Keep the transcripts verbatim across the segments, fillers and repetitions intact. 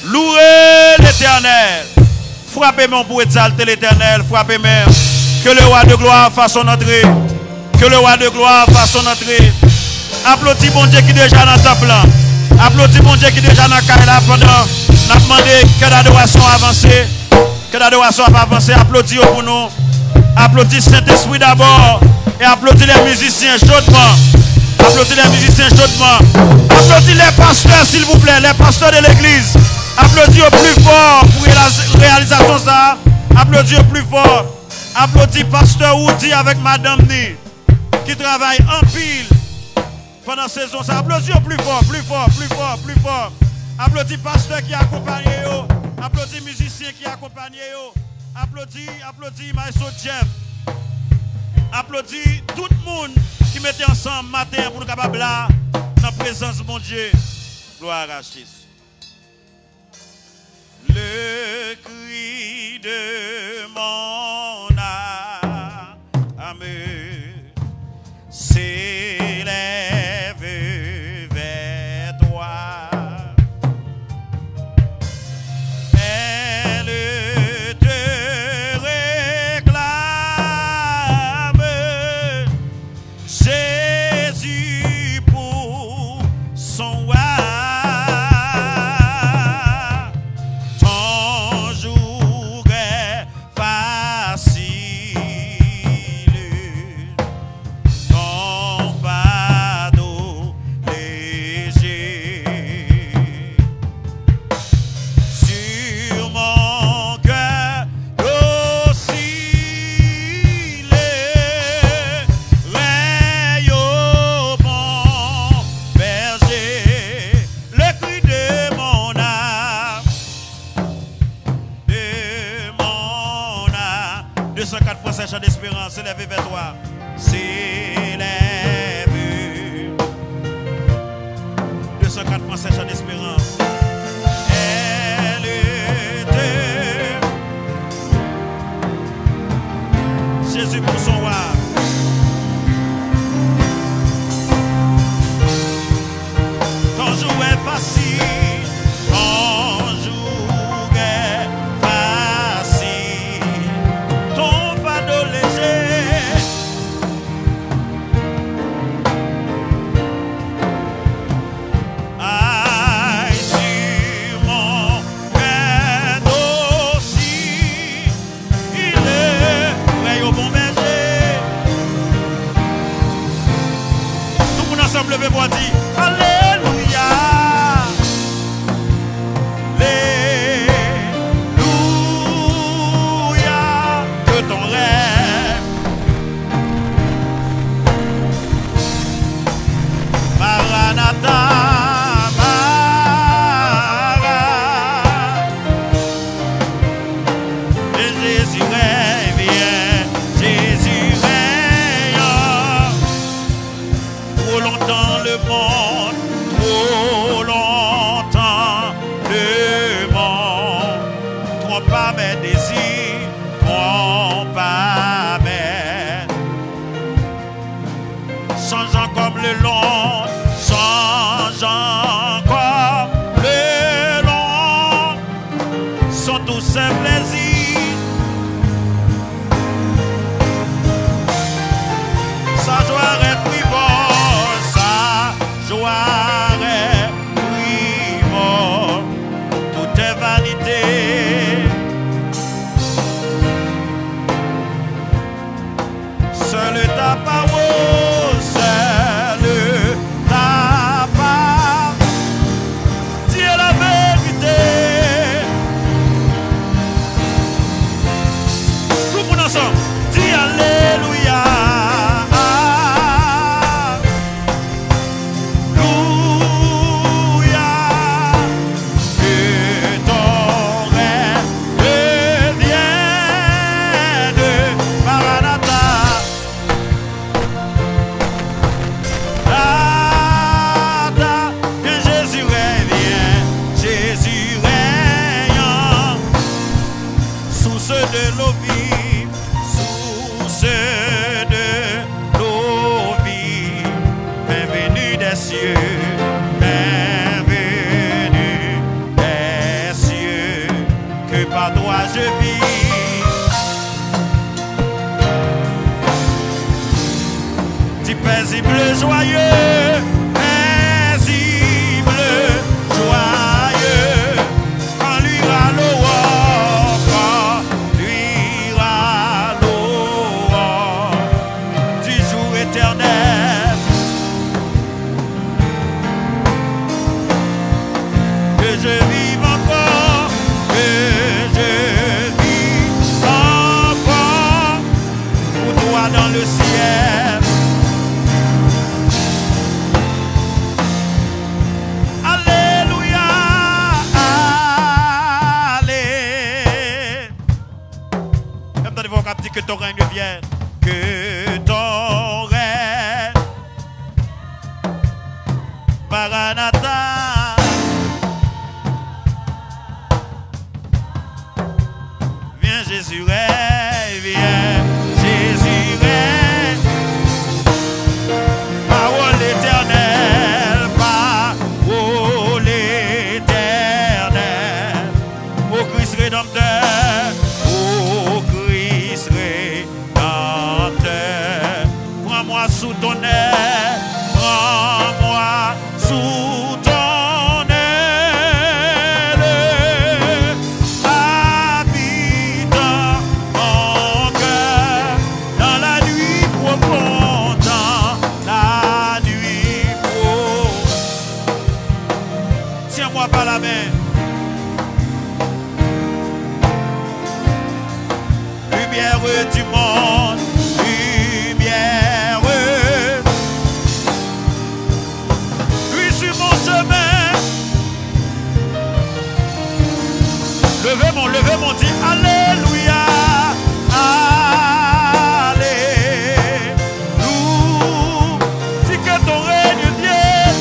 Louez l'Éternel. Frappez-moi pour exalter l'Éternel. Frappez-moi. Que le roi de gloire fasse son entrée. Que le roi de gloire fasse son entrée. Applaudis mon Dieu qui est déjà dans le temple. Applaudis mon Dieu qui est déjà dans le carré pendant. On a demandé que l'adoration avance. Que l'adoration avance. Applaudis pour nous. Applaudis Saint-Esprit d'abord. Et applaudis les musiciens chaudement. Applaudis les musiciens chaudement. Applaudis les pasteurs s'il vous plaît. Les pasteurs de l'église. Applaudis au plus fort pour la réalisation ça. Applaudis au plus fort. Applaudis pasteur Woody avec madame Ni qui travaille en pile pendant cette saison. Ça applaudit au plus fort, plus fort, plus fort, plus fort. Applaudis pasteur qui accompagne yo. Applaudis musicien qui accompagne yo. Applaudis, applaudis maestro Jeff. Applaudis tout le monde qui mettait ensemble matin pour nous capables là dans la présence de mon Dieu. Gloire à Jésus. Le cri de mon âme s'élève vers toi. Elle te réclame, Jésus pour son roi. Chant d'espérance, s'élève vers toi. S'élève. deux cent quatre Français, chant d'espérance. Elle était Jésus pour son roi. Ton jour est facile. Levez-moi, dit Alléluia. Alléluia. Que ton rêve Maranatha. cieux, bienvenue des par toi je vis. Dis paisible, joyeux, paisible, joyeux, quand luira l'aurore, quand luira l'aurore du jour éternel, que je vive encore, que je vive encore pour toi dans le ciel. Que ton règne vienne, que ton règne, Maranatha, viens Jésus règne, viens Jésus règne, parole éternelle, parole éternelle, ô Christ rédempteur. Sous ton aile, prends-moi sous ton aile, habite dans mon cœur, dans la nuit profonde, dans la nuit profonde. Tiens-moi par la main. Lumière du monde, lumière. Levez mon, levez mon, dit Alléluia, Alléluia. Dis que ton règne vienne,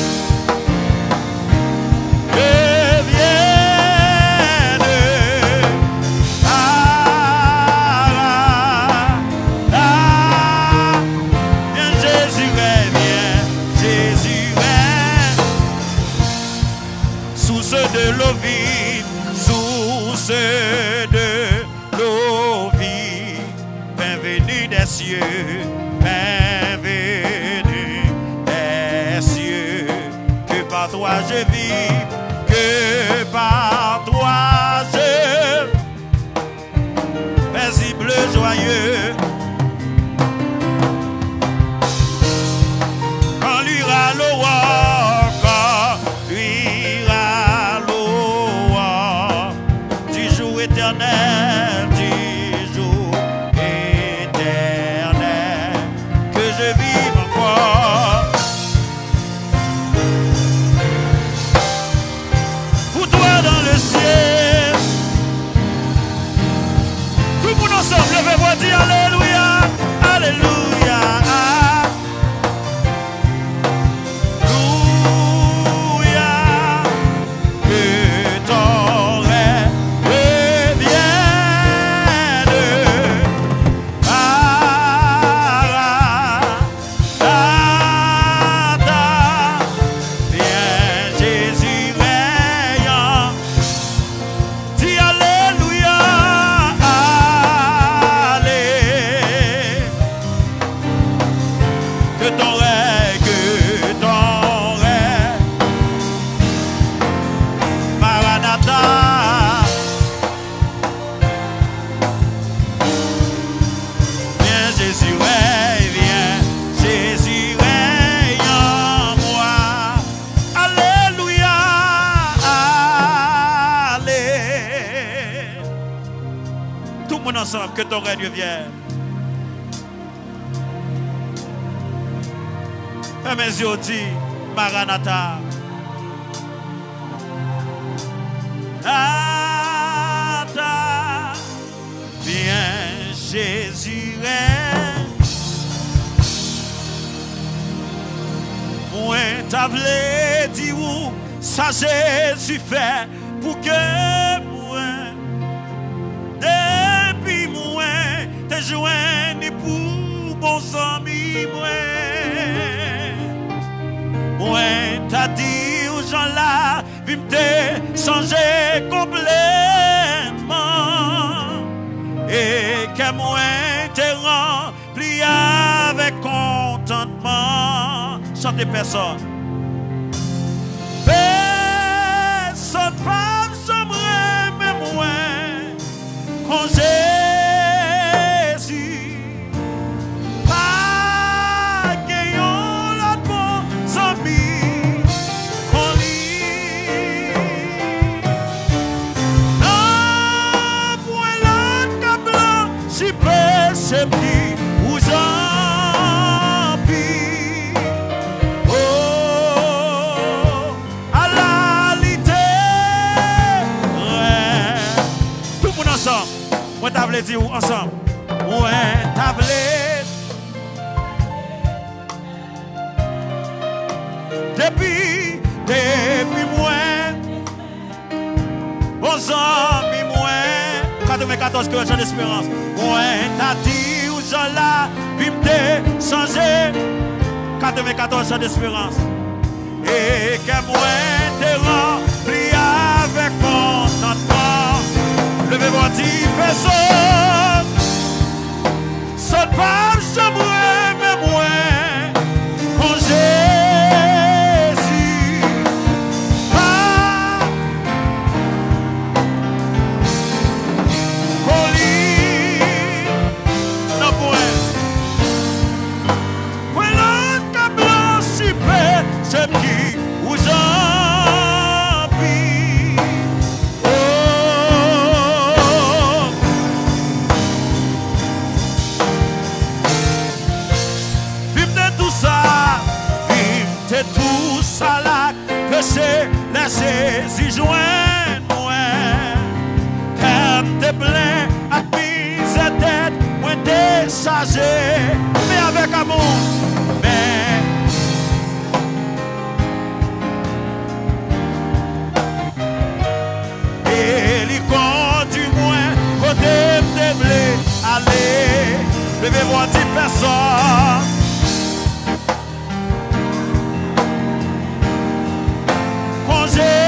que vienne. Ah, ah, ah. Viens Jésus règne, viens Jésus règne. Source de l'eau vive, source de l'eau vive, bienvenue des cieux, bienvenue des cieux, que par toi je vis, que par toi je, paisible, joyeux, quand luira l'aurore, quand luira éternel, du jour éternel, que je vive encore pour toi dans le ciel. Tout le monde ensemble, levez-moi, dis Alléluia, Alléluia. Ensemble, que ton règne vienne. Fais mes yeux, dis Maranatha. Ata, viens Jésus règne. Moi t'as voulu dire où ça Jésus fait pour que moi depuis moi te joindre pour bons amis moi. Moi t'as dit aux gens là, vive te changer complètement. chanter personne. Personne pas j'aimerais même moins quand Jésus pas gagnant la bonne ami qu'on lit. Non, point l'autre câble, si peu c'est qui vous en pis. Oh, à la littéraire. Tout le monde ensemble. Moi, t'as voulu dire ensemble. Moi, t'as voulu. Depuis, depuis moi, bons amis, moi, quatre-vingt-quatorze que j'ai d'espérance. Moi, t'as dit aux gens là, puis m'te changer. quatre-vingt-quatorze ans d'espérance. Et que moi, t'es rempli avec contentement. Levez-moi dix personnes. Son pas, j'aimerais même moins. Quand Jésus pas colis. Non, point. Voilà qu'à blanc super, c'est qui vous en pis. Oh, vive de tout ça, vive de tout ça là, que c'est la saisie jointe, moi. Comme t'es plein à mise à tête, moi t'es chargé, mais avec amour, mais. Et les conduit moins, côté de blé, allez, levez-moi dix personnes. Quand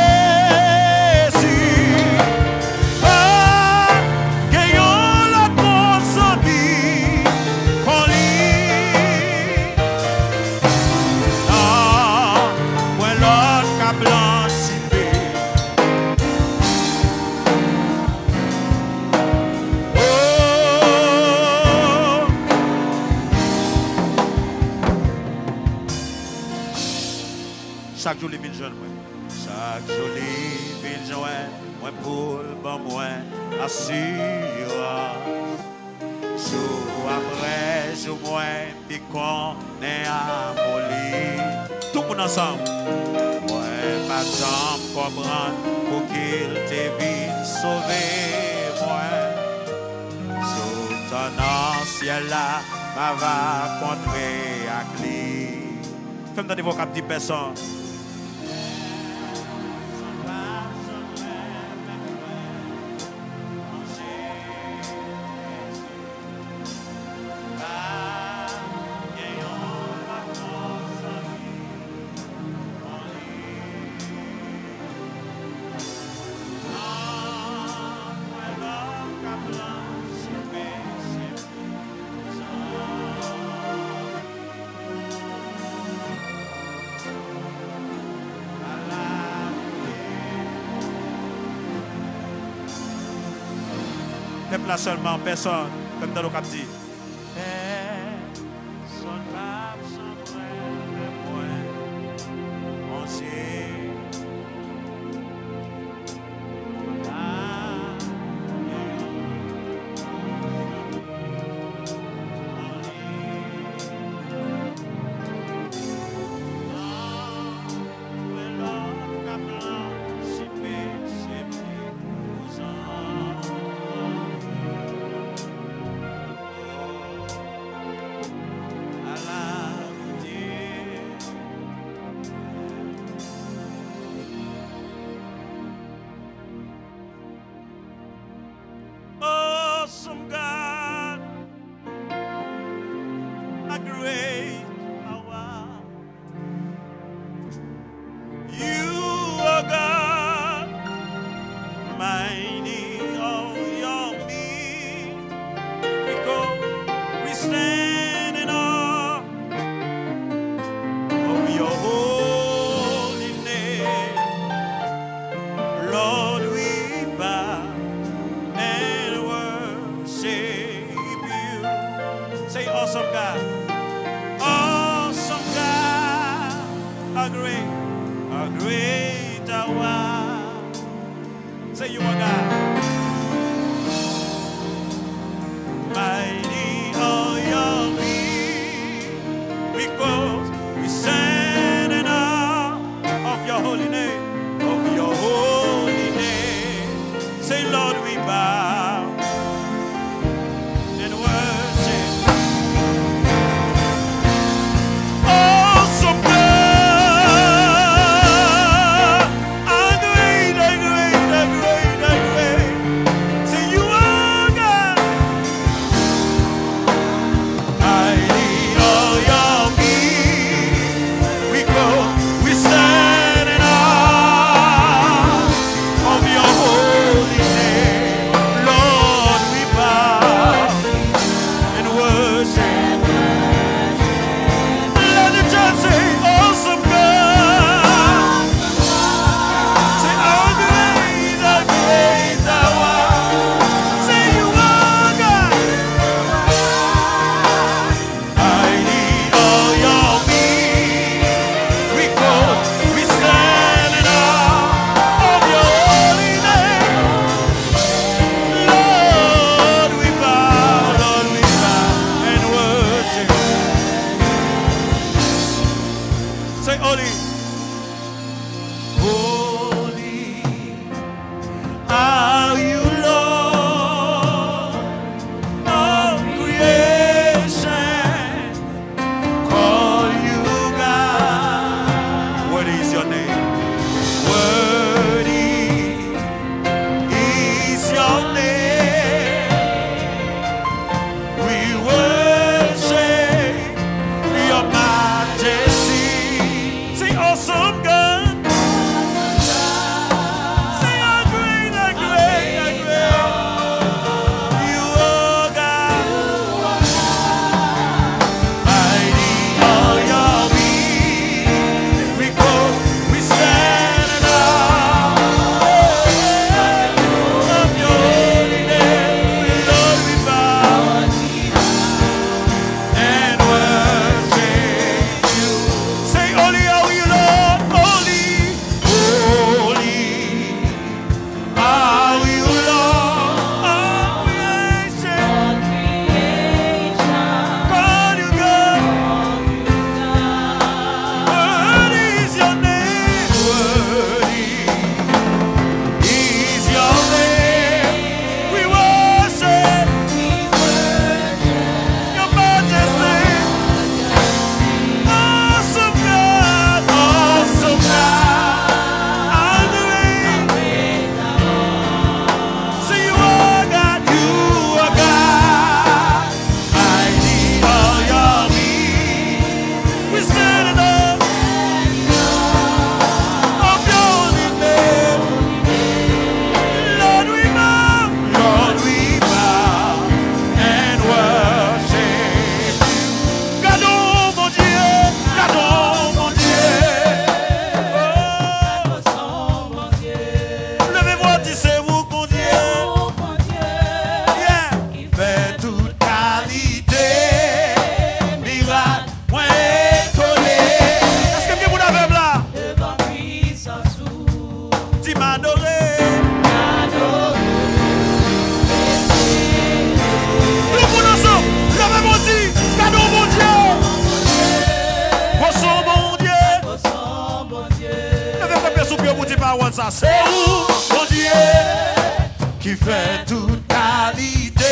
Jésus pas gagnant la grosse vie, qu'on lit. Non, moi l'autre qu'a blanchi. Oh, chaque jour les mille jeunes, moi. Chaque jour les mille jeunes, moi pour le bon moi assurance. Jour après jour moi, puis qu'on est amoli. Tout le monde ensemble. Moi, pas de jambe comprendre pour qu'il te vienne sauver moi. Sous ton ancien là, ma va contrer à clé. Fais-moi donner vos cap dix personnes. Peuple là seulement, personne, comme dans le cap dit. Personne pas sans frère, moi, on sait. Say you are God. Mighty are your feet, because we stand in awe of your holy name, of your holy name. Say, Lord, we bow and worship. Awesome God, how great, how great, how great, how great. Say, you are God. Mighty are your feet, we go, we stand in awe of your holy name. Lord, we bow and worship. Let the church say, awesome God. Say, how great, how great thou art. Say, you are God. Mighty are your feet, we go, we stand in awe of your holy name. Lord, we bow, Lord, we bow and worship. Say, holy, holy are you, Lord, all creation call you God. What is your name? Worthy is your name. We worship your majesty. Say, awesome God. Say, how great, how great, how great. You are God. Mighty are your feet, we go, we stand in awe of your holy name. Lord, we bow and worship you. Say, holy are you, Lord, holy, holy are you, Lord, all creation call you God. Worthy is your name, worthy is your name. We worship your majesty. Awesome God, awesome God, how great. Say, you are God, you are God. Mighty are your feet, we stand in awe of your holy name. Lord, we bow, Lord, we bow and worship you. Gardons, mon Dieu, gardons, mon Dieu. Oh, levez-vous, dissez-vous, mon Dieu. Yeah. Fait toute qualité, miracle, point étonné. Est-ce que vous l'avez là? Tu m'as adoré. Nous vous ensemble, levez-vous, dit, gardons, mon Dieu. Poisson, mon Dieu. Levez-vous, bien sous pied, vous dites pas, ça. C'est où, mon Dieu, qui fait toute qualité,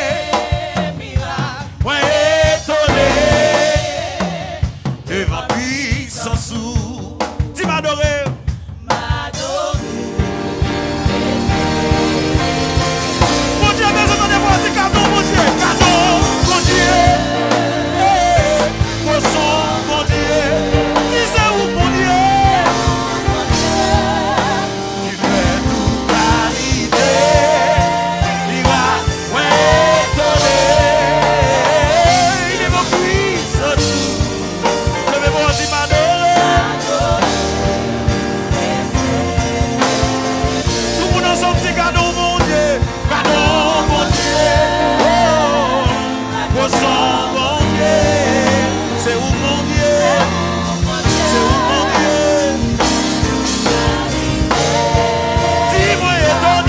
point étonné, devant puissance sous. Tu m'as adoré. Mon Dieu, mais je te vois, c'est cadeau, mon Dieu, cadeau, mon Dieu. Eh, poisson, mon Dieu. Disais où, mon Dieu, qui fait toute qualité, miracle, point étonné. Il est mon puissance. Levez-moi, tu m'as adoré. Tout le monde ensemble, c'est cadeau, mon Dieu, cadeau, mon Dieu. Oh, poisson, mon Dieu. C'est où, mon Dieu? C'est où, mon Dieu? Dis-moi, étonné.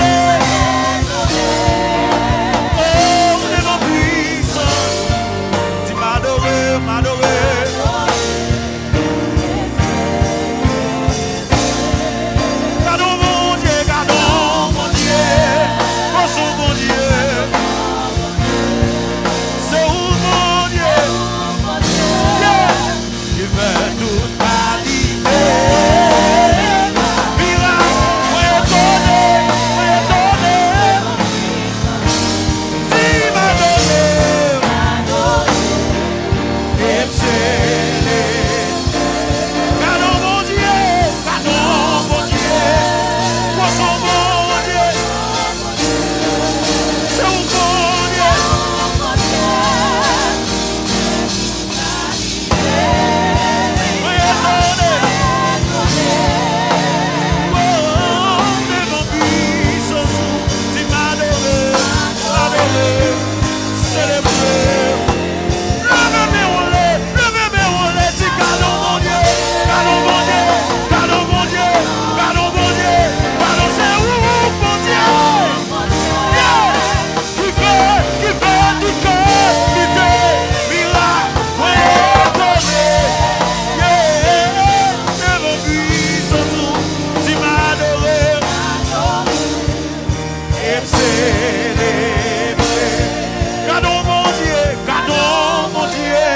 et célébrer. Cadeau mon Dieu, cadeau mon Dieu,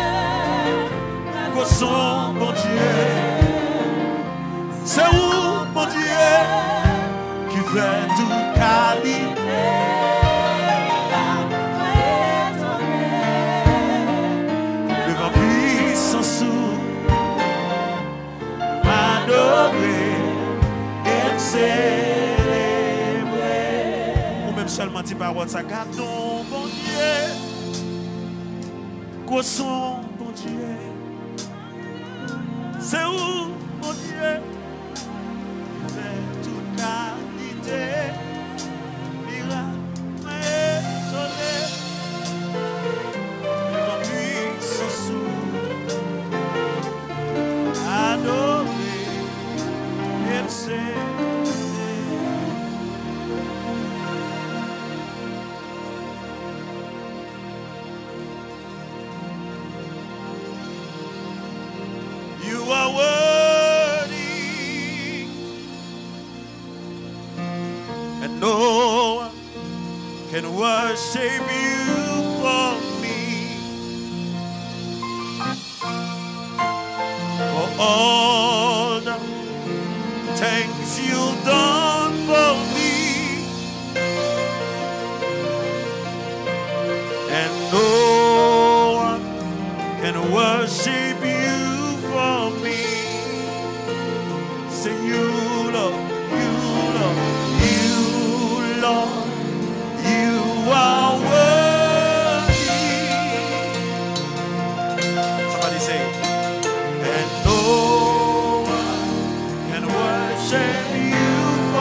gossons mon Dieu, c'est où mon Dieu qui fait toute qualité. Devant puissance m'adorer et célébrer. Ou même seulement tes paroles, ça garde ton bon Dieu. Gossons bon Dieu. C'est où mon Dieu fait toute qualité. Miracle étonné. Devant puissance adorer et célébrer. You are worthy, and no one can worship you for me. For all the things you've done for me, and no one can worship you for me. Say you, Lord, you, Lord, you, Lord, you are worthy. Somebody say, and no one can worship you for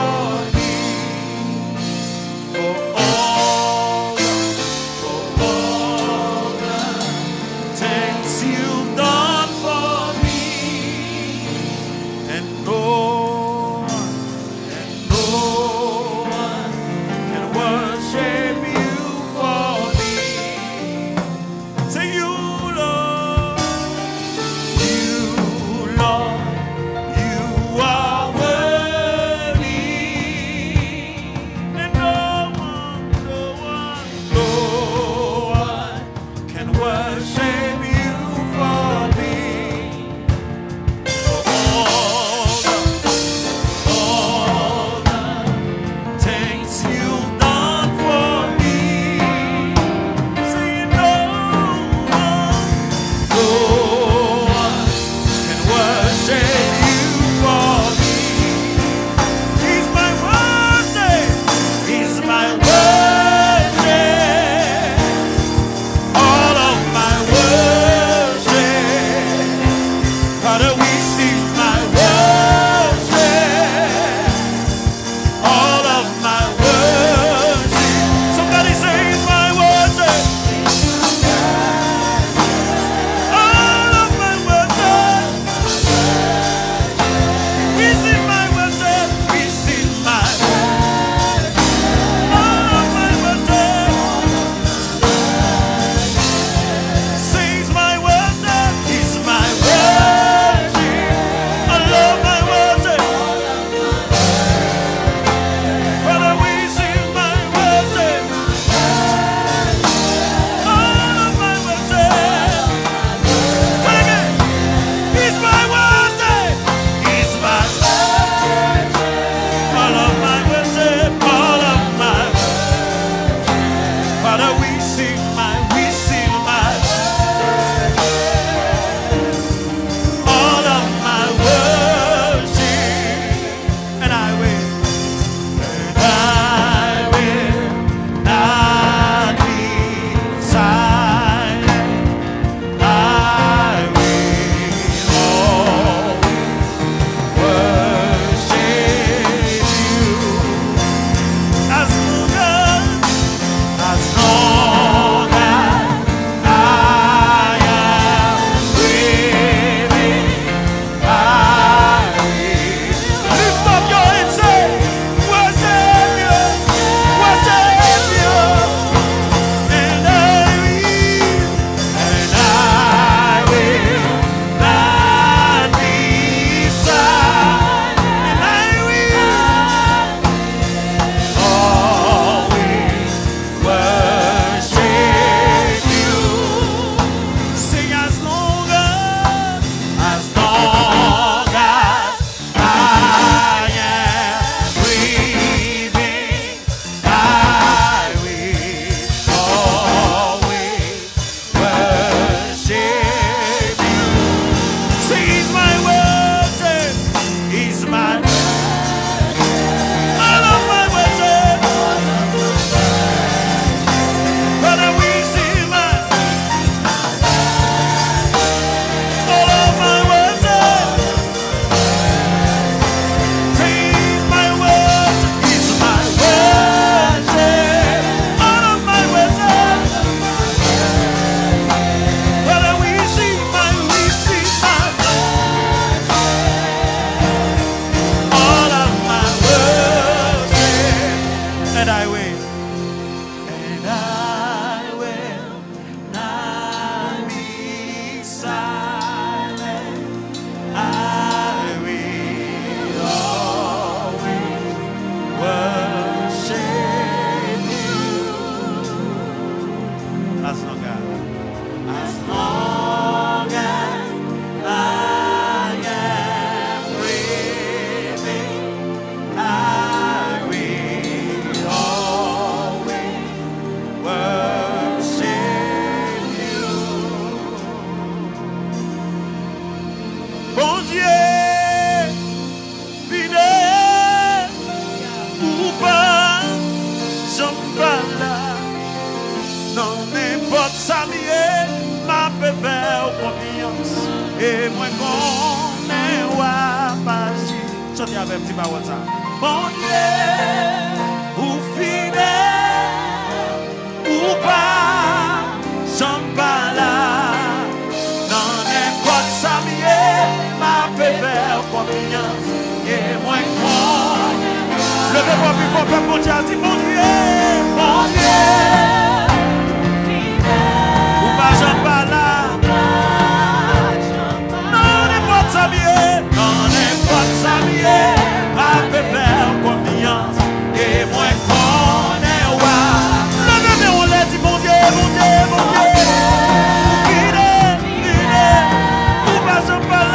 And I will. And I will not be silent. I will always worship you. As long as. As long as I am breathing, I will always worship you. Bon Dieu, fidèle ou pas, j'en parle. Non, n'importe ça, ma peut faire confiance. Et moi, qu'on est ou pas, chantez avec un petit parole ça. Mon Dieu, ou fidèle ou pas, j'en parle. Non, n'importe ça, ma peut faire confiance. Et moi, qu'on Levez-moi plus fort, peuple mondial, dis mon Dieu, mon Dieu, ou pas j'en parle. Non, n'importe ça, non, n'importe ça, ma peut faire confiance. Et moi, qu'on est wa. levez-moi, on l'a dit, mon Dieu, mon Dieu, mon Dieu. Fidèle, fidèle, ou pas j'en parle.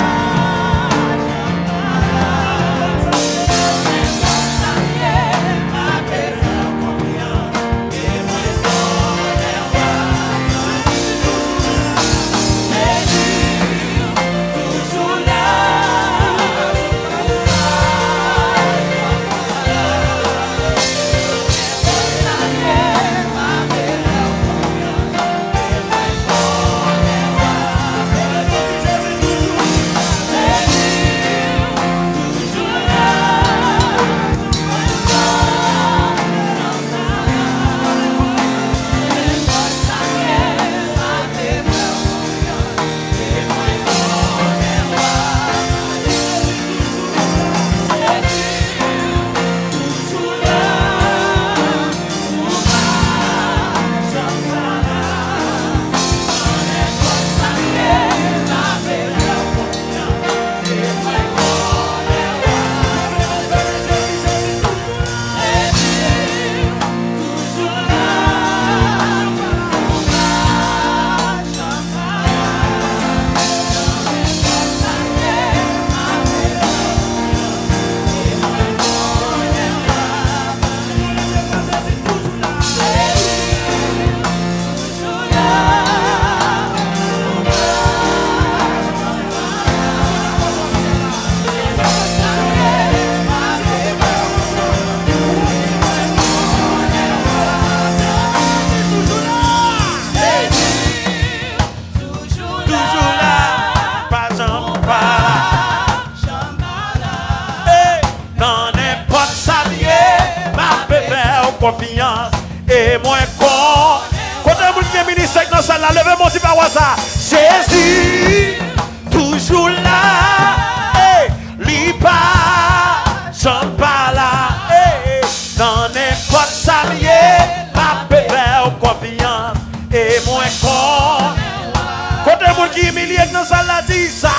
Confiance et moins con. Quand vous qui ministre dans ça, levez-moi si par ça. Jésus, toujours là. Hey, li pas, j'en pas là. Hey, dans n'importe ça, ma peut faire confiance et moins con. Quand vous qui humilie dans ça, la dit ça.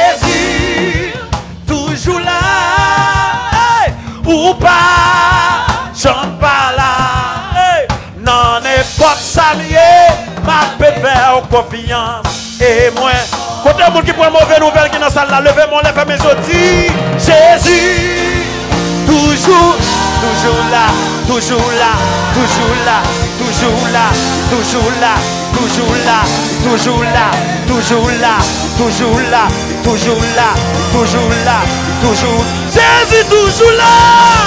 Jésus, toujours là. Hey, ou pas. J'en parle hey. Non, n'importe ça, ma peut faire confiance. Et moi, quand il y a qui prend une mauvaise nouvelle qui est dans la salle, levez mon lèvre mes outils. Jésus, toujours, toujours là, toujours là, toujours là, toujours là, toujours là, toujours là, toujours là, toujours là, toujours là, toujours là, toujours là, toujours. Jésus, toujours là.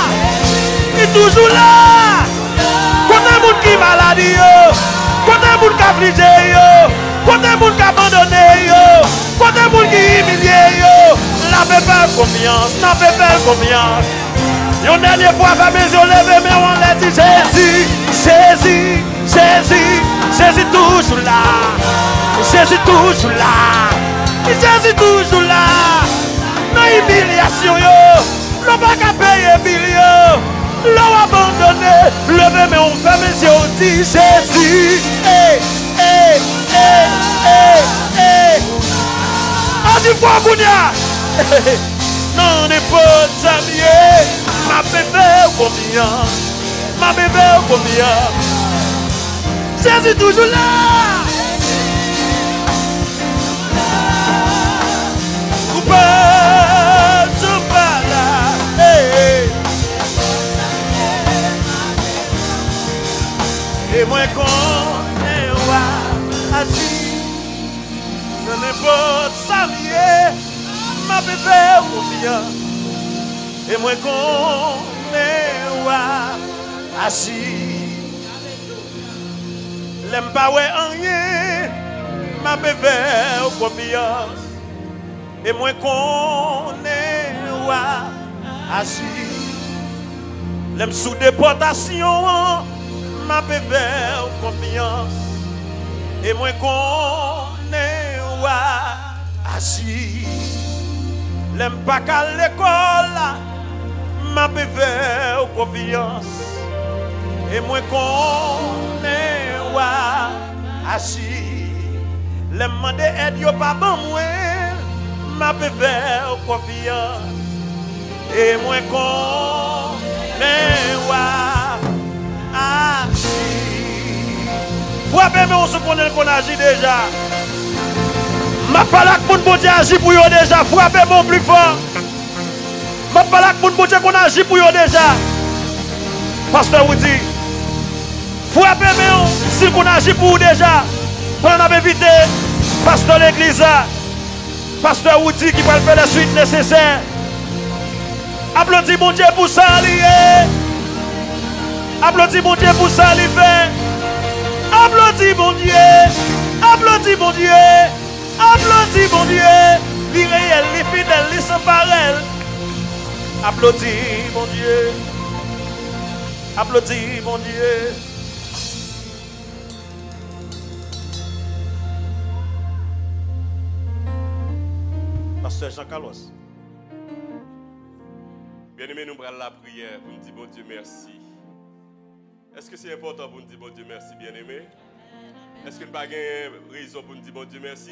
Il est toujours là. Quand il y a des gens qui sont malades, quand il y a des gens qui sont affligés, quand il y a des gens qui sont abandonnés, quand il y a des gens qui sont humiliés, n'avez pas confiance, n'avez pas confiance. Une dernière fois, avec mes yeux levés, mais on l'a dit Jésus, Jésus, Jésus, Jésus toujours là. Jésus toujours là. Jésus toujours là. Dans l'humiliation, nous ne pouvons pas payer billet. l'ont abandonné. Levez mais on ferme les yeux, on dit Jésus. Eh, eh, eh, eh, eh. On dit quoi, Gounia? Non, n'est pas salué. Ma bébé, combien? Ma bébé, combien? Jésus toujours là. Coupable, je pas là. Hey. Et moi qu'on est roi, assis, dans n'importe salué, ma bébé combien. Et moi qu'on est roi, assis. L'aime pas ouais en rien, ma bébé combien. Et moi qu'on est roi, assis. L'aime sous déportation, ma bébé confiance. Et moi qu'on est roi, assis. L'aime pas qu'à l'école, ma bébé confiance. Et moi qu'on est roi, assis. L'aime demander aide yo pas bon moi, ma bébé confiance. Et moi qu'on est roi, assis. Frappez mais on se connaît qu'on agit déjà. Ma palak moun bon Dieu agit pour yo déjà. Frappez mon plus fort. Ma palak moun bon Dieu qu'on agit pour yo déjà. Pasteur vous dit. Frappez mais on si qu'on agit pour vous déjà. Pendant qu'on a évité pasteur l'église. Pasteur vous dit qui va faire la suite nécessaire. Applaudis mon Dieu pour ça lié. Applaudis mon Dieu pour ça lié. Applaudis mon Dieu. Applaudis mon Dieu. Applaudis mon Dieu. L'irréel, les fidèles, les sans pareil. Applaudis mon Dieu. Applaudis mon Dieu. Pasteur Jean-Carlos. Bien-aimés, nous prenons la prière pour nous dire bon Dieu merci. Est-ce que c'est important pour nous dire bon Dieu merci, bien-aimés? Est-ce que nous n'avons pas raison pour nous dire bon Dieu merci?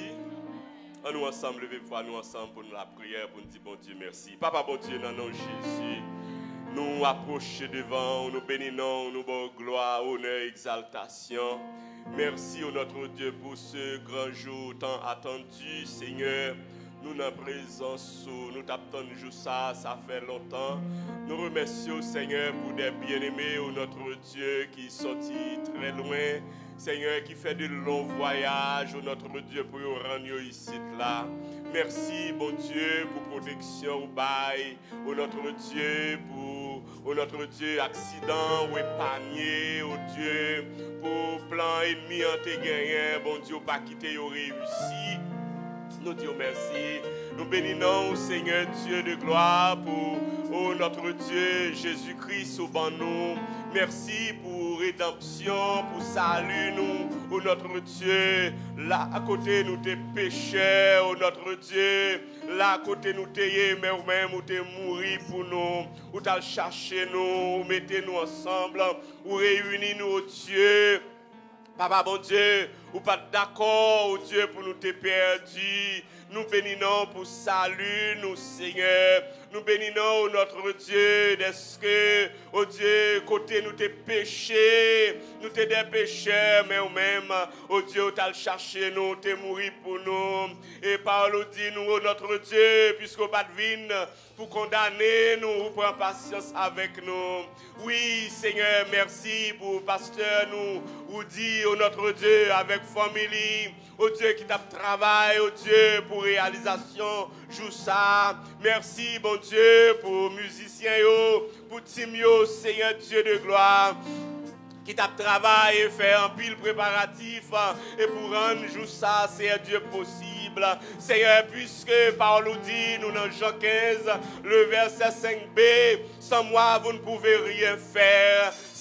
On nous ensemble, levez-vous, nous ensemble pour nous la prière, pour nous dire bon Dieu merci. Papa, bon Dieu, dans le nom de Jésus, nous approchons devant, nous bénissons, nous bon gloire, honneur, exaltation. Merci, au notre Dieu, pour ce grand jour tant attendu, Seigneur. Nous dans la présence, nous t'attendons juste ça, ça fait longtemps. Nous remercions Seigneur pour des bien-aimés, au notre Dieu qui sorti très loin. Seigneur qui fait de longs voyages, au notre Dieu pour nous rendre ici là. Merci bon Dieu pour protection au bail, au notre Dieu pour au notre Dieu accident ou épargné, au Dieu pour plan ennemi en te gagné, bon Dieu pas quitter au réussi. Nous disons merci. Nous bénissons Seigneur Dieu de gloire pour oh, notre Dieu Jésus-Christ au ban nous. Merci pour rédemption, pour salut nous. Oh, notre Dieu, là à côté nous t'es péchés. Oh, notre Dieu, là à côté nous t'es mais ou même ou t'es mouru pour nous. Ou t'as cherché nous, mettez-nous ensemble. Ou réunis-nous au Dieu. Papa bon Dieu, ou pas d'accord, oh Dieu, pour nous te perdu. Nous bénissons pour salut, nous Seigneur. Nous bénissons notre Dieu, d'est-ce que, oh Dieu, côté nous te péché, nous te des pécheurs, mais ou même, oh Dieu, t'as cherché nous, t'es mouru pour nous. Et parole dit nous, oh notre Dieu, puisqu'on pas de vine pour condamner nous, pour prendre patience avec nous. Oui, Seigneur, merci pour pasteur nous, ou dit, oh notre Dieu, avec famille, oh Dieu qui t'a travaillé, oh Dieu, pour réalisation, joue ça. Merci, bon Dieu, pour musiciens, pour Timio, Seigneur Dieu de gloire, qui t'a travaillé, fait un pile préparatif, et pour rendre joue ça, Seigneur Dieu possible. Seigneur, puisque parole nous dit, nous dans Jean quinze, le verset cinq b, sans moi vous ne pouvez rien faire.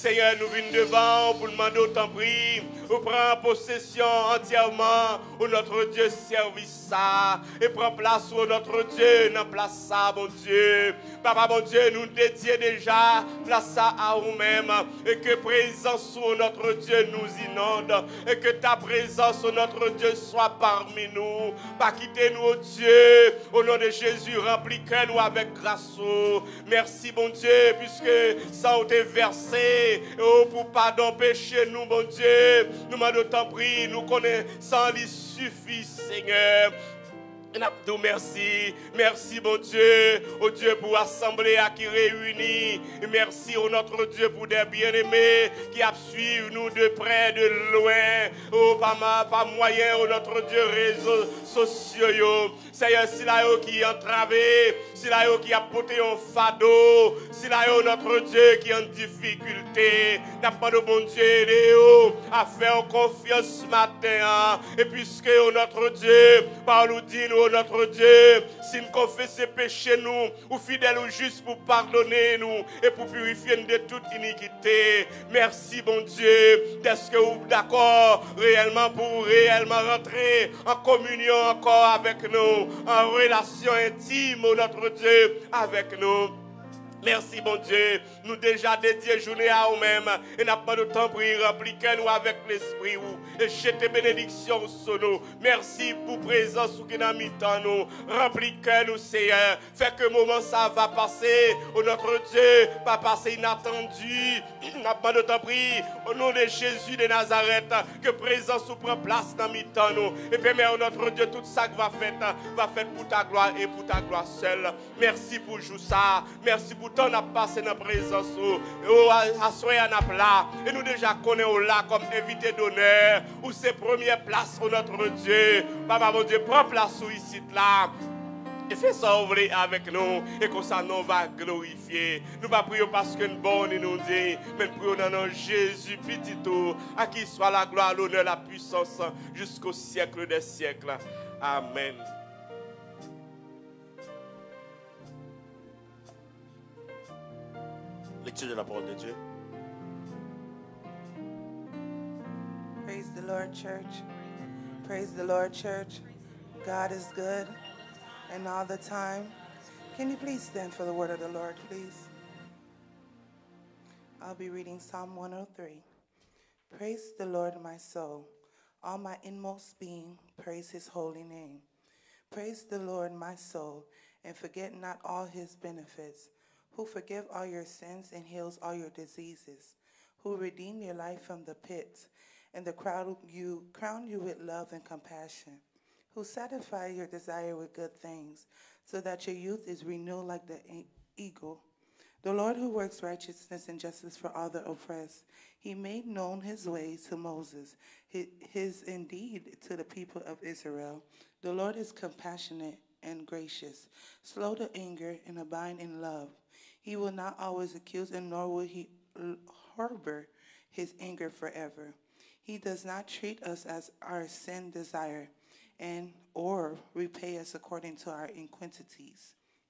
Seigneur, nous venons devant pour demander autant prix. Nous prenons possession entièrement au notre Dieu service ça. Et prends place au notre Dieu, dans place ça, mon Dieu. Papa, mon Dieu, nous dédions déjà place ça à nous-mêmes. Et que présence sur notre Dieu nous inonde. Et que ta présence sur notre Dieu soit parmi nous. Pas quitter nous, oh Dieu. Au nom de Jésus, remplis-nous avec grâce. Merci, mon Dieu, puisque ça a été versé. Oh, pour pardon, péché nous, mon Dieu. Nous m'en d'autant pris, nous connaissons, il suffit, Seigneur. Nous merci, merci mon Dieu, au Dieu pour l'assemblée qui réunit. Merci au notre Dieu pour des bien-aimés qui suivent nous de près, de loin. Oh, pas, ma, pas moyen, au notre Dieu, réseaux sociaux. Seigneur, si là qui est entravé, si là qui a porté un fardeau, si là notre Dieu qui est en difficulté, n'a pas de bon Dieu, Léo, à faire confiance ce matin. Et puisque notre Dieu, par nous dit nous, notre Dieu, si nous confessons péché nous, ou fidèles ou juste pour pardonner nous et pour purifier nous de toute iniquité. Merci, bon Dieu, d'être que vous d'accord réellement pour réellement rentrer en communion encore avec nous, en relation intime, notre Dieu, avec nous. Merci, mon Dieu. Nous déjà dédié journée à nous-mêmes. Et n'a pas de temps pour y remplir nous avec l'esprit. Et jeter bénédiction sur nous. Merci pour présence qui n'a mis dans nous. Remplis nous, Seigneur. Fait que moment ça va passer. Oh, notre Dieu, pas passer inattendu. N'a pas de temps pris. Au nom de Jésus de Nazareth. Que présence ou prend place dans mi temps nous. Et puis, mais notre Dieu, tout ça que va faire, va faire pour ta gloire et pour ta gloire seule. Merci pour jouer ça. Merci pour on a passé dans la présence oh, à soyer à plat et nous déjà connaissons là comme invité d'honneur ou ses premières places pour notre Dieu. Papa mon Dieu, prends place ici là. Et fais ça ouvrir avec nous et comme ça nous va glorifier. Nous ne prions parce que nous bon et nous dit, mais nous prions dans notre Jésus petit tout, à qui soit la gloire, l'honneur, la puissance jusqu'au siècle des siècles. Amen. Lecture de la parole de Dieu. Praise the Lord, church. Praise the Lord, church. God is good, and all the time. Can you please stand for the word of the Lord, please? I'll be reading Psalm one oh three. Praise the Lord, my soul. All my inmost being, praise his holy name. Praise the Lord, my soul, and forget not all his benefits, who forgive all your sins and heals all your diseases, who redeem your life from the pit, and the crown you, crown you with love and compassion, who satisfy your desire with good things, so that your youth is renewed like the eagle. The Lord who works righteousness and justice for all the oppressed, he made known his ways to Moses, his, his indeed to the people of Israel. The Lord is compassionate and gracious, slow to anger and abide in love. He will not always accuse, and nor will he harbor his anger forever. He does not treat us as our sin desire, and or repay us according to our iniquities.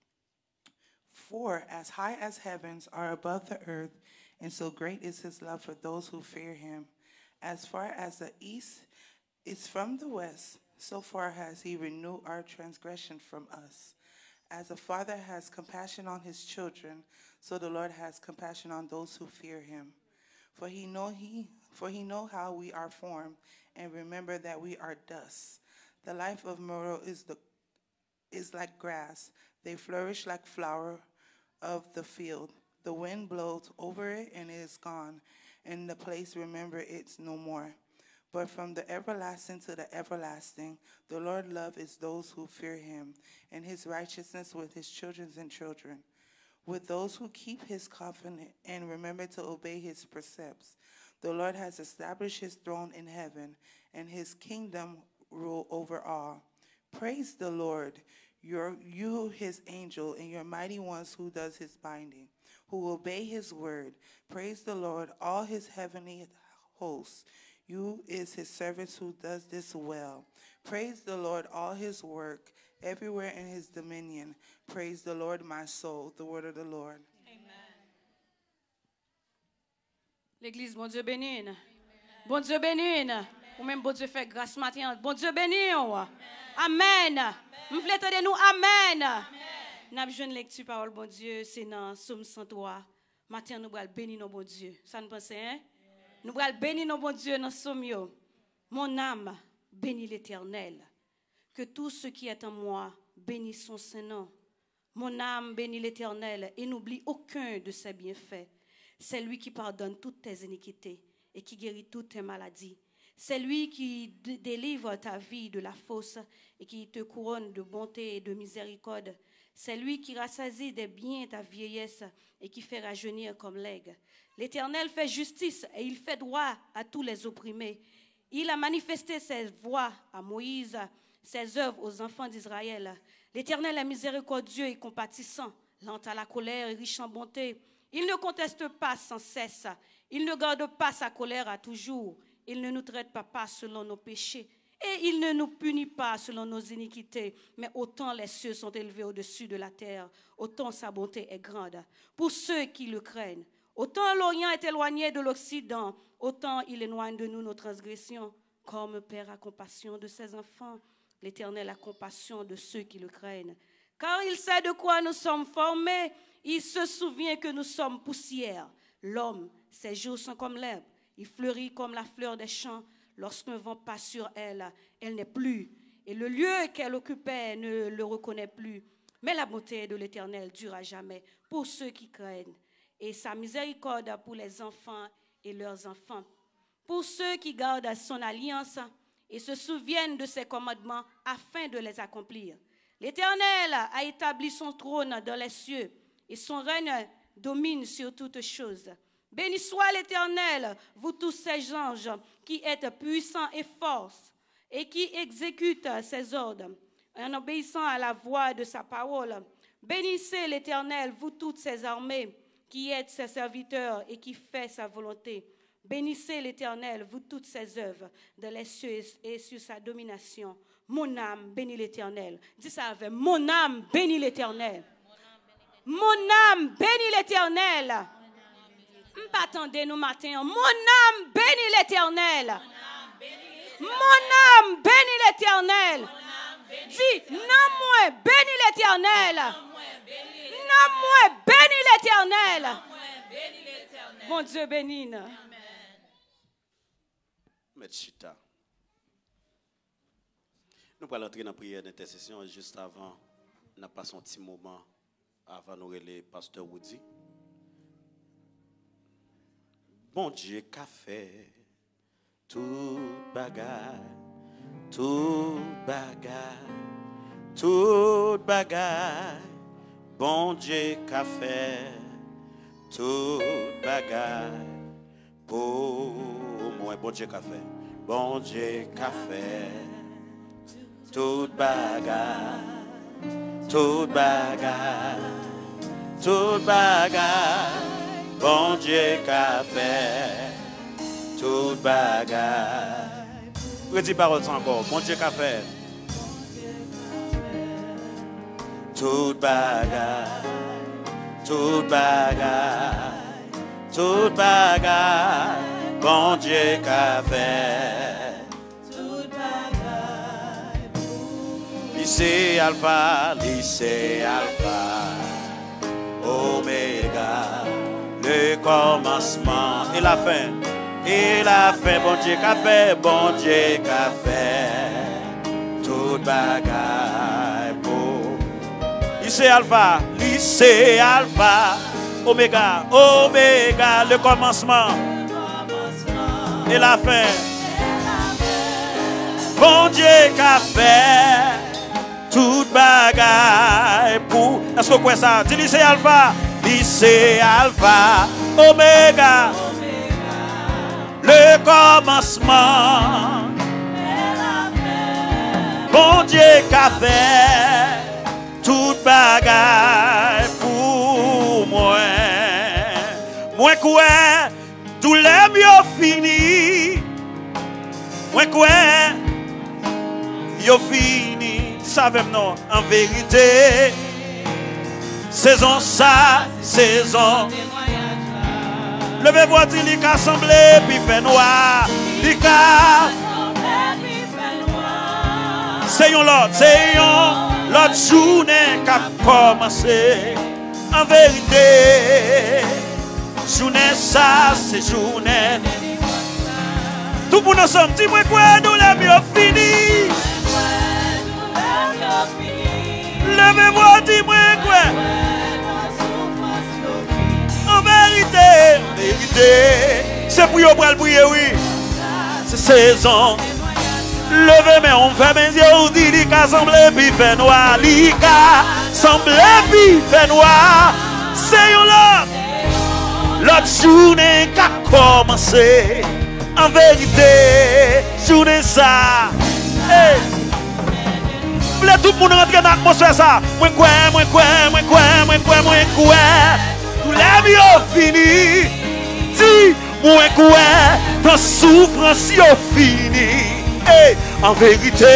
For as high as heavens are above the earth, and so great is his love for those who fear him. As far as the east is from the west, so far has he renewed our transgression from us. As a father has compassion on his children, so the Lord has compassion on those who fear him. For he know he for he know how we are formed, and remember that we are dust. The life of mortal is the is like grass. They flourish like flower of the field. The wind blows over it, and it is gone, and the place remember it's no more. But from the everlasting to the everlasting, the Lord love is those who fear him, and his righteousness with his children and children, with those who keep his covenant and remember to obey his precepts. The Lord has established his throne in heaven, and his kingdom rule over all. Praise the Lord, your, you his angel, and your mighty ones who does his binding, who obey his word. Praise the Lord, all his heavenly hosts. You is his servants who does this well. Praise the Lord, all his work, everywhere in his dominion. Praise the Lord, my soul, the word of the Lord. L'église, bon Dieu bénisse. Bon Dieu bénisse. Ou même bon Dieu fait grâce matin. Bon Dieu bénisse. Amen. Nous voulons de nous. Amen. Nous avons une lecture parole, bon Dieu, c'est dans Somme cent trois. Matin, nous allons bénir nos bon Dieu. Ça nous pense, hein? Nous allons bénir nos bon Dieu dans Somme. Mon âme bénit l'Éternel. Que tout ce qui est en moi bénisse son Saint-Nom. Mon âme bénit l'Éternel et n'oublie aucun de ses bienfaits. C'est lui qui pardonne toutes tes iniquités et qui guérit toutes tes maladies. C'est lui qui délivre ta vie de la fosse et qui te couronne de bonté et de miséricorde. C'est lui qui rassasie des biens ta vieillesse et qui fait rajeunir comme l'aigle. L'Éternel fait justice et il fait droit à tous les opprimés. Il a manifesté ses voies à Moïse, ses œuvres aux enfants d'Israël. L'Éternel est miséricordieux et compatissant, lent à la colère et riche en bonté. Il ne conteste pas sans cesse. Il ne garde pas sa colère à toujours. Il ne nous traite pas, pas selon nos péchés. Et il ne nous punit pas selon nos iniquités. Mais autant les cieux sont élevés au-dessus de la terre, autant sa bonté est grande. Pour ceux qui le craignent, autant l'Orient est éloigné de l'Occident, autant il éloigne de nous nos transgressions. Comme Père a compassion de ses enfants, l'Éternel a compassion de ceux qui le craignent. Car il sait de quoi nous sommes formés. Il se souvient que nous sommes poussière. L'homme, ses jours sont comme l'herbe. Il fleurit comme la fleur des champs. Lorsqu'un vent passe sur elle, elle n'est plus. Et le lieu qu'elle occupait ne le reconnaît plus. Mais la bonté de l'Éternel dure à jamais pour ceux qui craignent. Et sa miséricorde pour les enfants et leurs enfants. Pour ceux qui gardent son alliance et se souviennent de ses commandements afin de les accomplir. L'Éternel a établi son trône dans les cieux et son règne domine sur toutes choses. Béni soit l'Éternel, vous tous ces anges qui êtes puissants et forts et qui exécutent ses ordres en obéissant à la voix de sa parole. Bénissez l'Éternel, vous toutes ses armées qui êtes ses serviteurs et qui fait sa volonté. Bénissez l'Éternel, vous toutes ses œuvres dans les cieux et sur sa domination. Mon âme bénit l'Éternel. Dis ça avec mon âme bénit l'Éternel. Mon âme bénit l'Éternel. Je m'attendais nous matin. Mon âme bénit l'Éternel. Mon âme bénit l'Éternel. Dis, non moi bénis l'Éternel. Non moi bénis l'Éternel. Mon Dieu bénis. Chita. Nous allons entrer dans la prière d'intercession juste avant. Nous passons un petit moment avant nous relayer pasteur Woody. Bon Dieu qu'a fait tout bagaille, tout bagaille, tout bagaille. Bon Dieu qu'a fait tout bagaille pour moi. Bon Dieu qu'a fait. Bon Dieu qu'a fait tout bagaille, tout bagaille, tout bagaille. Bon Dieu qu'a fait tout bagaille. Redis parole encore. Bon Dieu qu'a fait tout bagaille, tout bagaille, tout bagaille. Bon Dieu qu'a fait tout bagaille. Lycée Alpha, lycée Alpha, Oméga, le commencement et la fin. Et la fin, bon Dieu qu'a fait, bon Dieu qu'a fait tout bagaille pour. Lycée Alpha, lycée Alpha, Oméga, Oméga, le commencement et la fin. Bon Dieu qu'a fait toute bagaille pour. Est-ce que vous croyez ça? Dis lycée Alpha, lycée Alpha, Oméga, le commencement. Bon Dieu qu'a fait toute bagaille pour moi. Moi quoi? Tout l'aime yo fini. Moi quoi? Yo fini. Savez non, en vérité. Saison ça, saison. Levez-vous, dit, li ka semblé, puis fait noir. Li ka. C'est yon l'autre, c'est yon l'autre journée qui a commencé. En vérité, journée ça, c'est journée. Tout pour nous sommes, dis-moi quoi, nous l'avons bien fini. Levez-vous, dis-moi quoi. En vérité, vérité, c'est pour vous pour le briller, oui. C'est saison. Levez mais on fait mes yeux, on dit li ka semble puis fait noir, li ka semble puis fait noir. C'est yon là, l'autre journée qui a commencé. En vérité, journée ça. Hey. Voulez tout le monde rentrer dans l'atmosphère ça. Moi quoi, moi quoi, moi quoi, moi quoi, moi quoi. Tout les mieux fini. Dis, moi quoi, ton souffrance yo fini. Hey, en vérité,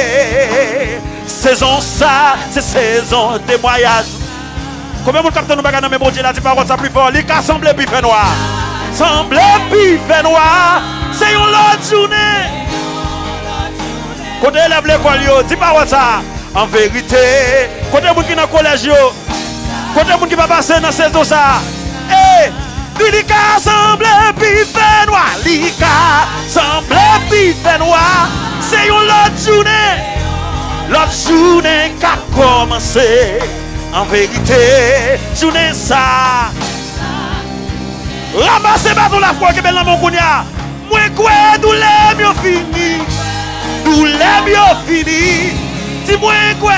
saison ça, c'est saison de témoignage. Combien de capteurs nous bagarre dans mes mots, là, tu parles ça plus fort. Les cas semblent puis fait noir. Semble puis fait noir. C'est une autre journée. Quand on élève l'école, dis pas ça. En vérité, quand on est dans le collège, quand on est qui va passer dans saison ça. Hey! Lika semble puis fait noir, Lika semble puis fait noir. C'est une autre journée, l'autre journée qui a commencé. En vérité, journée ça. Ramassez pas pour la foi que belle dans mon kounia. Moi quoi, nous l'aime fini, nous l'aime fini. Dis-moi quoi.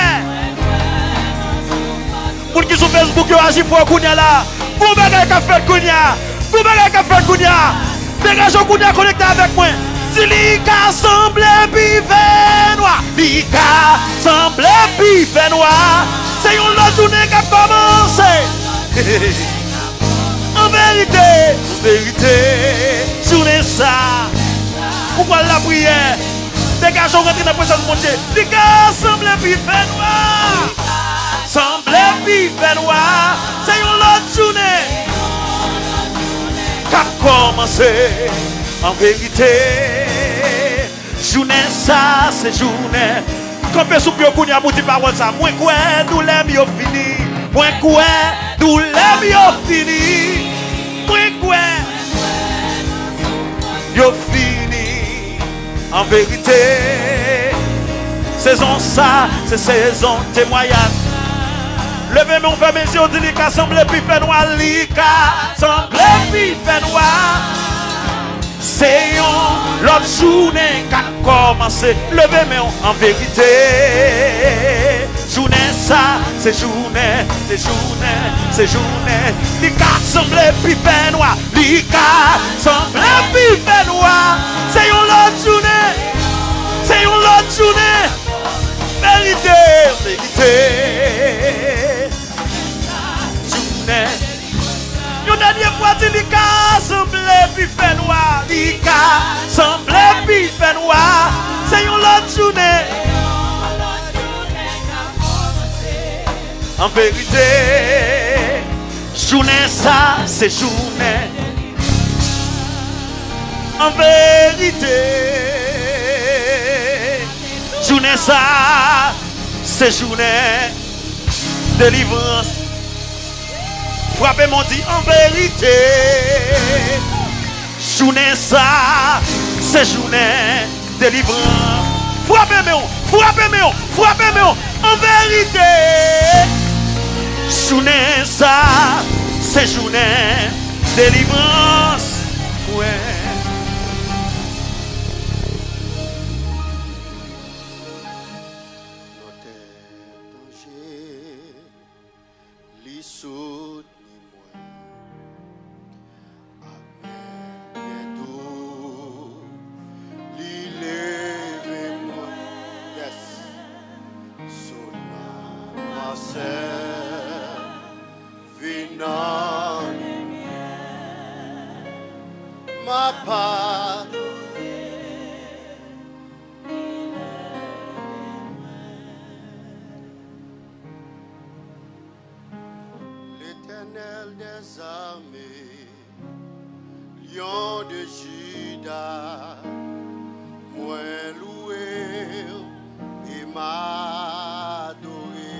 Pour qui sur Facebook yo agi pour kounia là. Pour bagay ka fait kounia, pour bagay ka fait kounia. Dégage kounia connecté avec moi. Si Lika semble puis fait noir, Lika semble puis fait noir. C'est une autre journée qui a commencé. En vérité, en vérité, journée ça. Pourquoi la prière? Dégage rentrer dans la présence de mon Dieu. Lika semble puis fait noir. Semble puis fait noir. C'est une autre journée qui a commencé. En vérité, journée ça, c'est journée. Quand on sous pied kounya pour dire parole ça, moi quoi, nous l'aime yo fini. Moi quoi, nous l'aime yo fini. Moi quoi, yo fini. En vérité, saison ça, c'est saison témoignage. Levez mon frère, mes yeux, dit Lika semble puis fait noir, Lika semble puis fait noir. C'est une l'autre journée qui a commencé. Levez mes en vérité. Journée ça, c'est journée, c'est journée, c'est journée. Lika semble puis fait noir, Lika semble puis fait noir. C'est une l'autre journée, c'est une l'autre journée. Vérité, vérité. Une dernière fois, Lika semble puis fait noir. Lika semble puis fait noir. C'est une autre journée. En vérité, journée ça, c'est journée. En vérité, journée ça, c'est journée. Délivrance. Frappez mon dit en vérité. Journée ça, c'est journée délivrance. Frappez moi, frappez moi, frappez moi en vérité. Journée ça, c'est journée délivrance. Ouais. L'Éternel des armées Juda, moi loué et m'adoré.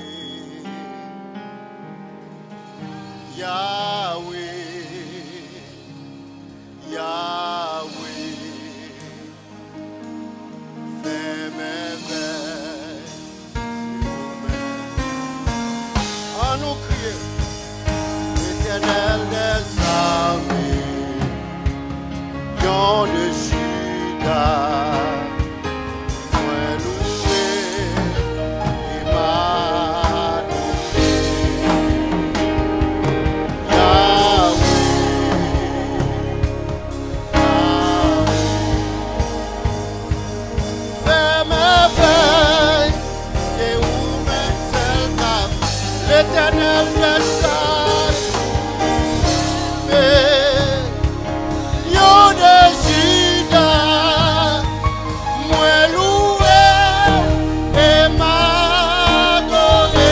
Yahweh, Yahweh, fais merveille, à nous crier, l'Éternel des armées, Lion de Juda, moi loué et m'adoré. L'Éternel des armées, Lion de Juda, moi loué et m'adoré.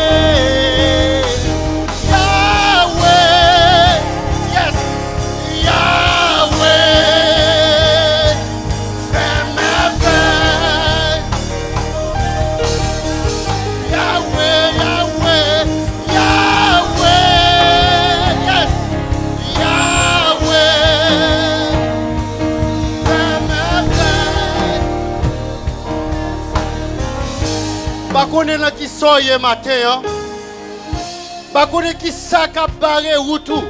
Yahweh, yes, Yahweh, fais merveille. Yahweh, Yahweh, Yahweh, yes, Yahweh, fais merveille. Pas qu'on est là qui sort hier matin, hein? Pas qu'on est qui sac à barrer ou tout.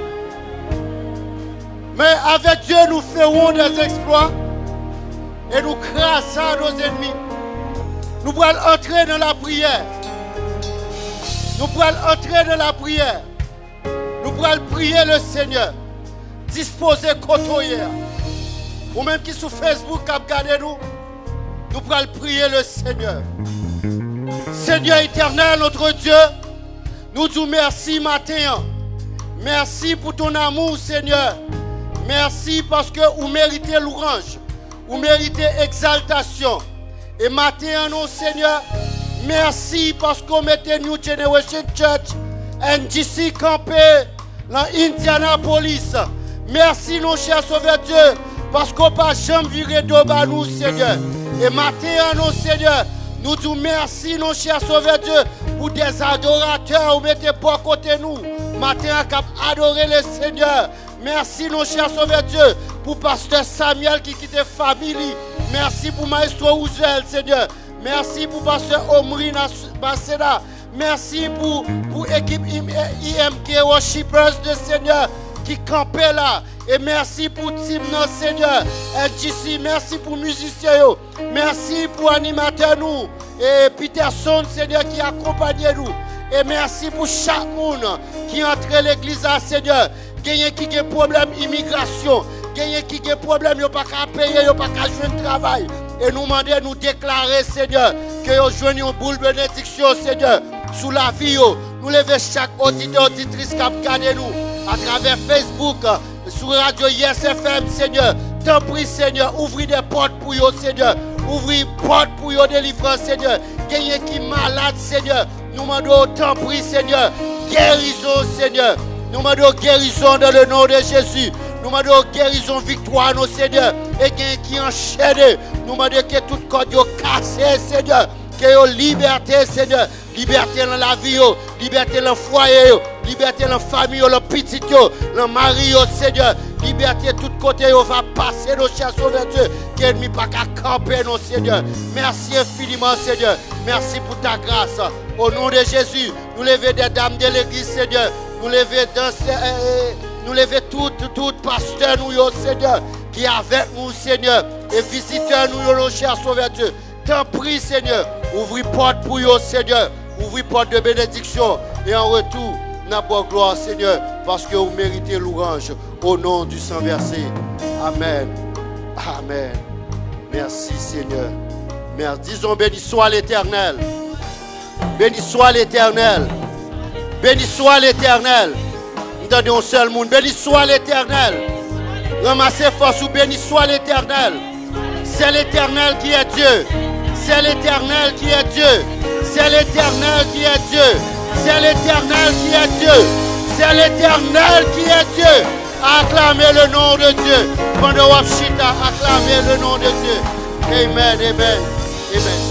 Mais avec Dieu, nous ferons des exploits et nous crassons nos ennemis. Nous pourrons entrer dans la prière. Nous pourrons entrer dans la prière. Nous pourrons prier le Seigneur. Disposer côtoyer. Ou même qui sur Facebook a regardé nous. Nous pourrons prier le Seigneur. Seigneur éternel, notre Dieu, nous disons merci matin. Merci pour ton amour, Seigneur. Merci parce que vous méritez louange. Vous méritez exaltation. Et matin, non, Seigneur, merci parce qu'on mettait New Generation Church N G C campé dans Indianapolis. Merci, nos chers sauveurs Dieu, parce qu'on n'a pas jamais viré d'eau à nous, Seigneur. Et matin, non, Seigneur, nous disons merci, nos chers sauveurs Dieu, pour des adorateurs, vous mettez pas à côté de nous. Matin, cap adorer le Seigneur. Merci, nos chers sauveurs Dieu, pour pasteur Samuel qui quitte la famille. Merci pour maestro Ouzvel, Seigneur. Merci pour pasteur Omri Baseda. Merci pour, pour l'équipe I M K Worshippers de Seigneur qui campait là. Et merci pour Tim, Seigneur. N G C, merci pour musiciens. Merci pour animateurs nous. Et Peterson, Seigneur, qui accompagne nous. Et merci pour chaque monde qui entre l'église à Seigneur. Gagne qui a problème d'immigration. Gagne qui a problème, il n'y a pas qu'à payer, il n'y a pas qu'à jouer de travail. Et nous demander, nous déclarer, Seigneur, que nous jouons une boule de bénédiction, Seigneur, sous la vie. Nous levons chaque auditeur, auditrice qui a regardé nous à travers Facebook, sur Radio Yes F M, Seigneur. T'en prie, Seigneur, ouvrez des portes pour eux, Seigneur. Ouvrez des portes pour eux, délivrance, Seigneur. Gagne qui est malade, Seigneur. Nous demandons, t'en prie, Seigneur. Guérison, Seigneur. Nous demandons guérison dans le nom de Jésus. Nous demandons guérison, victoire, nos Seigneur. Et qui enchaîne. Nous demandons que tout code est cassé, Seigneur. Que y liberté, Seigneur. Liberté dans la vie, liberté dans le foyer, liberté dans la famille, dans le petit, dans le mari, Seigneur. Liberté de tous côtés, on va passer nos chers sauveurs Dieu. Que l'ennemi pas qu'à camper, nos Seigneur. Merci infiniment, Seigneur. Merci pour ta grâce. Au nom de Jésus, nous levons des dames de l'église, Seigneur. Nous levons dans euh, nous levons toutes, toutes pasteurs, nous, Seigneur, qui est avec nous, Seigneur. Et visiteurs, nous, nos chers sauveurs Dieu. T'en prie, Seigneur. Ouvrez porte pour eux, Seigneur. Ouvrez porte de bénédiction. Et en retour, n'importe gloire, Seigneur, parce que vous méritez l'orange. Au nom du sang versé. Amen. Amen. Merci, Seigneur. Merci. Disons, béni soit l'Éternel. Béni soit l'Éternel. Béni soit l'Éternel. Nous donnons un seul monde. Béni soit l'Éternel. Ramassez force ou béni soit l'Éternel. C'est l'Éternel qui est Dieu. C'est l'Éternel qui est Dieu. C'est l'Éternel qui est Dieu. C'est l'Éternel qui est Dieu. C'est l'Éternel qui est Dieu. Acclamez le nom de Dieu. Pendant Wapchita, acclamez le nom de Dieu. Amen, amen, amen.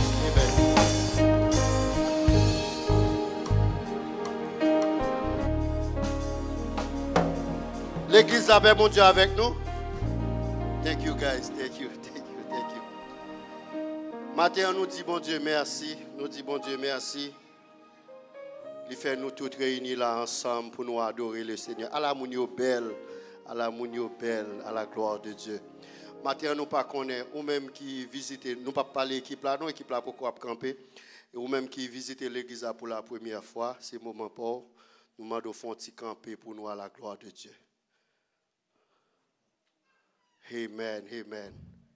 L'église avait mon Dieu avec nous. Thank you guys, thank you, thank you, thank you. Matin, nous dit bon Dieu merci, nous dit bon Dieu merci. Il fait nous tous réunis là ensemble pour nous adorer le Seigneur. À la mounio belle, à la mounio belle, à la gloire de Dieu. Matin, nous pas connaître, ou même qui visiter, nous pas parler l'équipe là, non équipe là pour quoi camper, ou même qui visiter l'église pour la première fois, c'est moment pour nous demandons font petit camper pour nous à la gloire de Dieu. Amen, amen.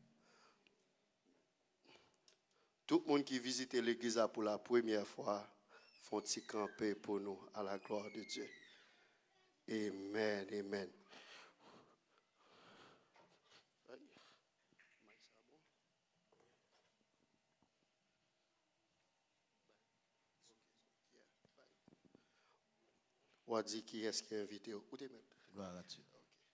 Tout le monde qui visite l'église pour la première fois, font petit camper pour nous à la gloire de Dieu. Amen, amen. On va dire qui est-ce qui est invité. Où t'es même? Voilà là-dessus.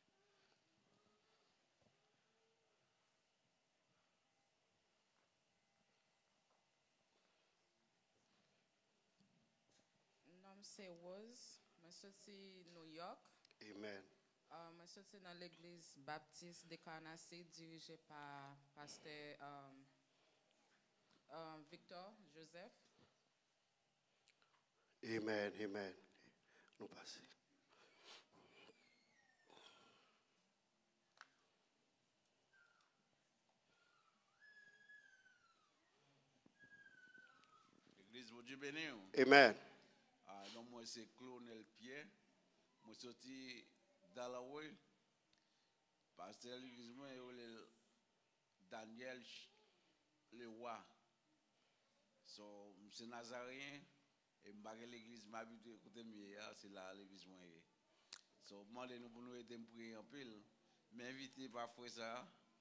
C'est Rose, je suis New York. Amen. Uh, je suis dans l'église baptiste de Carnacy dirigée par pasteur um, um, Victor Joseph. Amen, amen. Nous passons. L'église, mon Dieu béni. Amen. Donc, moi, c'est Clonel Pierre. Je suis sorti d'Alaway. Pasteur l'église, moi, Daniel le roi. So, je suis Nazarien. Et je suis l'église, je suis écouté, c'est là l'église. So, je demande nous pour nous aider à prier en pile. M'inviter par frère ça.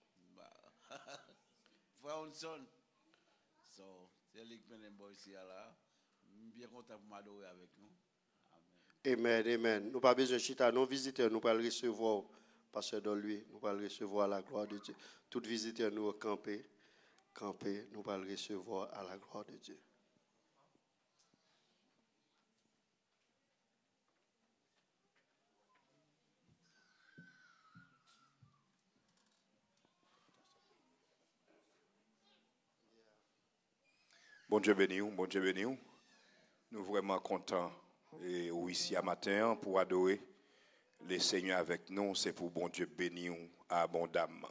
Frère Onson. So, c'est lui qui m'a ici là. Bien content pour m'adorer avec nous. Amen, amen. Nous pas besoin de chita, nos visiteurs, nous pas le recevoir, pasteur dans lui, nous pas le recevoir à la gloire de Dieu. Tout visiteur nous camper, camper, nous pas le recevoir à la gloire de Dieu. Bon Dieu béni, bon Dieu béni. Nous sommes vraiment contents et ici à matin pour adorer le Seigneur avec nous. C'est pour bon Dieu béni abondamment.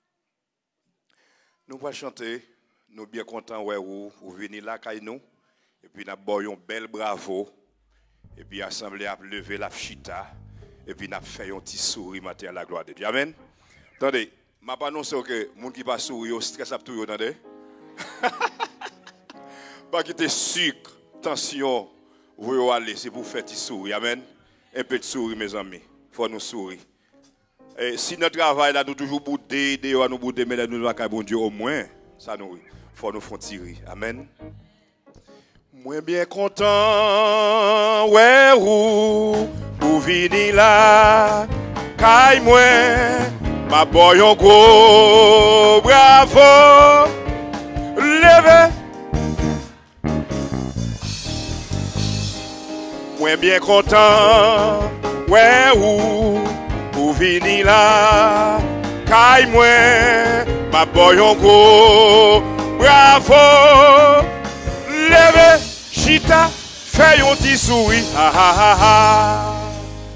Nous allons chanter. Nous sommes bien contents ouais, vous, vous venez là avec nous. Et puis nous avons un bel bravo. Et puis l'assemblée a levé la chita. Et puis nous avons fait un petit sourire matin à la gloire de Dieu. Amen. Attendez, je ne vais pas annoncer que les gens qui ne sourire, ils stressent tout. Vous entendez? Pas quitter sucre, tension, vous allez, c'est pour faire des sourires. Amen. Un peu de sourire, mes amis. Il faut nous sourire. Et si notre travail là, nous toujours bouder, nous bouder, mais nous avons bon Dieu au moins, ça nous, il faut nous faire tirer. Amen. Moi bien content, ouais, ou, ou vini là, caille moi, ma boy en gros, bravo, levez. Moi bien content, ouais ou, ou vini là, caille moi, ma boy en gros, bravo, levez, chita, fais un petit sourire, ah ah ah ah.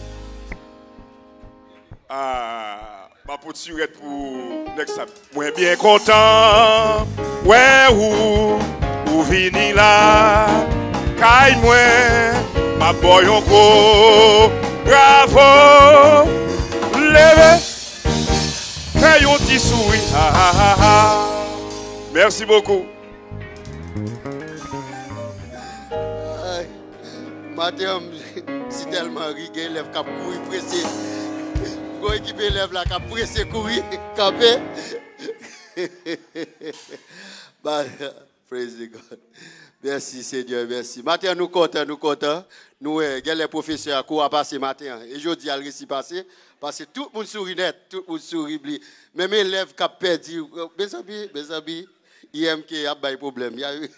Ah, ma petite surette pour next time. Moi bien content, ouais ou, ou vini là, caille moi, ma boy en gros, bravo, levez, fais un petit sourire, ah ah ah ah. Merci beaucoup. Madame, si tellement rigué, lève cap courir pressé. Go équipe lève la cap pressé courir, capé. But praise the God. Merci Seigneur, merci. Matin, nous comptons, nous comptons. Nous, avons les professeurs qui ont passé matin. Et je dis à le passer. Parce que tout le monde sourit net, tout le monde sourit. Même les élèves qui ont perdu, mes amis, mes amis, I M K a des problèmes.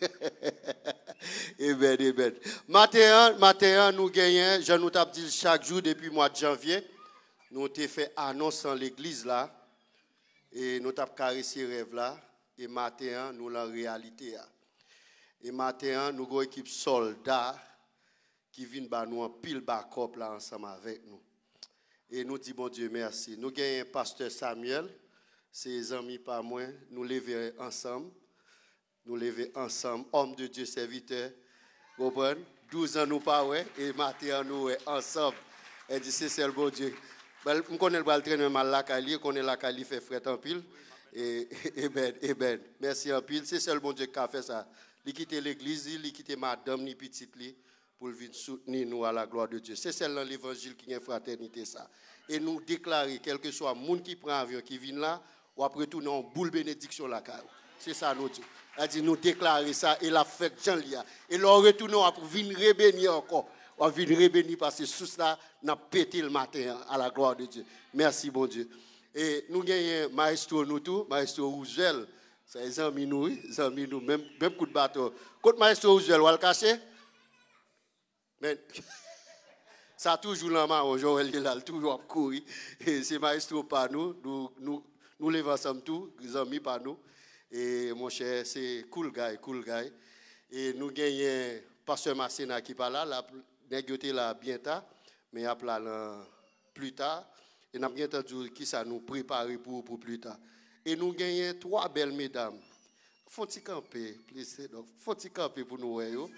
Amen, amen. Matin, matin, nous gagnons, je nous tape dit chaque jour depuis le mois de janvier. Nous avons fait annonce dans l'église là. Et nous avons caressé ce rêve là. Et matin, nous l'en réalité. Et matin, nous avons une équipe soldats qui viennent nous en pile backup là ensemble avec nous. Et nous disons bon Dieu merci. Nous avons un pasteur Samuel, ses amis pas moins, nous lever ensemble. Nous lever ensemble, homme de Dieu serviteur. Vous comprenez? douze ans nous pas ouais et matin nous ensemble. Et dit c'est le bon Dieu. On connaît le traîner mal la Cali, connaît la Cali fait fret en pile. Et et ben et ben merci en pile, c'est seul bon Dieu qui a fait ça. Il quitte l'église, il quitte madame ni petite li pour venir soutenir nous à la gloire de Dieu. C'est celle dans l'évangile qui est fraternité ça. Et nous déclarer quel que soit monde qui prend avion qui vient là ou après tout non boule bénédiction la caille. C'est ça nous dit. Elle dit nous déclarer ça et la fête Jean Lia. Et nous retournons pour venir rebénir encore. On vient rebénir parce que sous cela n'a pété le matin à la gloire de Dieu. Merci bon Dieu. Et nous gagnons maestro nous tout, maestro Rougel. C'est les amis nous, les amis nous, même, même coup de bateau. Quand maestro Rougel, on va le cacher. Mais ça toujours la main, aujourd'hui, il a toujours couru. Et c'est maestro par nous, nous, nous, nous levons ensemble tout, les amis par nous. Et mon cher, c'est cool guy, cool guy. Et nous gagnons pasteur Massena qui parle là, la négocié là bien tard, mais après là plus tard. Et nous avons bien entendu qui ça nous prépare pour, pour plus tard. Et nous gagnons trois belles mesdames. Faut-il camper, please? Donc, faut-il camper pour nous, voyons?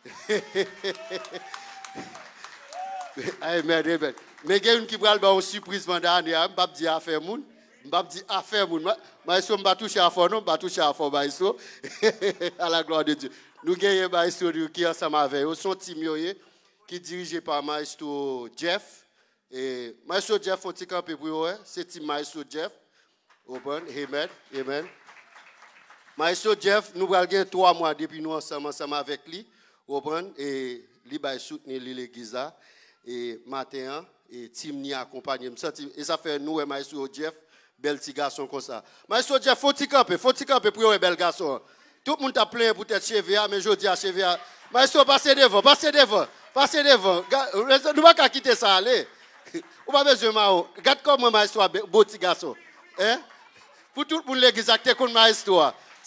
Amen, amen. Mais il y a une qui va avoir une surprise pendant l'année. Je ne vais pas dire affaire moun. Je ne vais pas dire affaire moun. Mais je ne vais pas toucher à fond, non, je ne vais pas toucher à fond, maestro. À la gloire de Dieu. Nous gagnons maestro qui est ensemble avec eux. Son team qui est dirigé par maestro Jeff. Et maestro Jeff, faut-il camper pour eux? C'est team maestro Jeff. Open, amen, amen. Maestro Jeff, nous avons gagné trois mois depuis nous ensemble, ensemble avec lui. Open, et lui va soutenir l'église. Et matin, et team ni accompagné. Et ça fait nous et maestro Jeff, bel petit garçon comme ça. Maestro Jeff, faut-il camper, faut-il camper pour un bel garçon. Tout le monde t'a plein pour être cheveux, mais je dis à cheveux. Maestro, passez devant, passez devant, passez devant. Nous ne pouvons pas quitter ça, allez. On va besoin de Mao. Regarde comment maestro a beau petit garçon. Hein? Pour tout le monde, l'église acte comme maestro.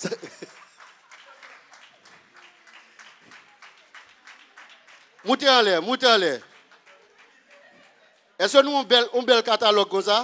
Moutez en l'air, moutez en l'air. Est-ce que nous avons un bel, un bel catalogue comme ça?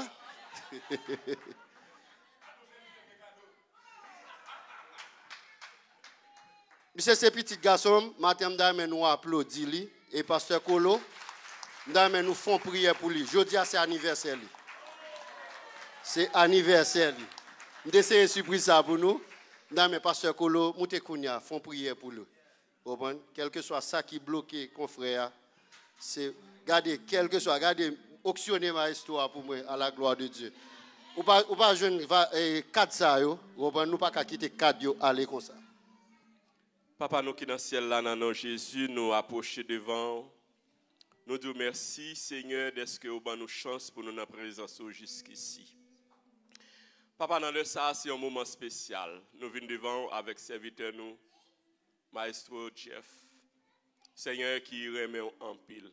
Monsieur, ces petits garçons, madame, nous applaudissons et pasteur Kolo, nous font prière pour lui. Jeudi, c'est anniversaire. C'est anniversaire. Nous essayons de surprise ça pour nous. Nous, pasteur Kolo, nous font prière pour lui. Quel que soit ça qui bloque, confrère, c'est regardez, quel que soit, regardez, auctionner ma histoire pour moi à la gloire de Dieu. Ou pas, ou pas jeune quatre ça yo, nous pas quitter quatre yo aller comme ça. Papa nous qui dans le ciel là dans Jésus nous approcher devant. Nous disons merci Seigneur d'est-ce que vous avez nous chance pour nous dans présence jusqu'ici. Papa dans le ça c'est un moment spécial. Nous venons devant avec serviteur nous Maestro Jeff. Seigneur qui remet en pile.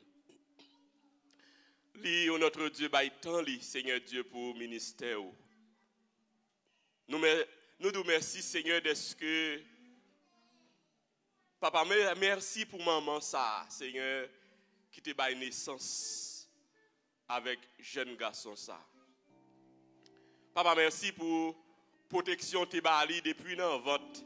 Li au notre Dieu bail tant li Seigneur Dieu pour ministère. Nous nous disons merci Seigneur d'est-ce que Papa merci pour maman ça Seigneur qui te bail naissance avec jeune garçon ça. Papa merci pour protection te bali depuis dans vote.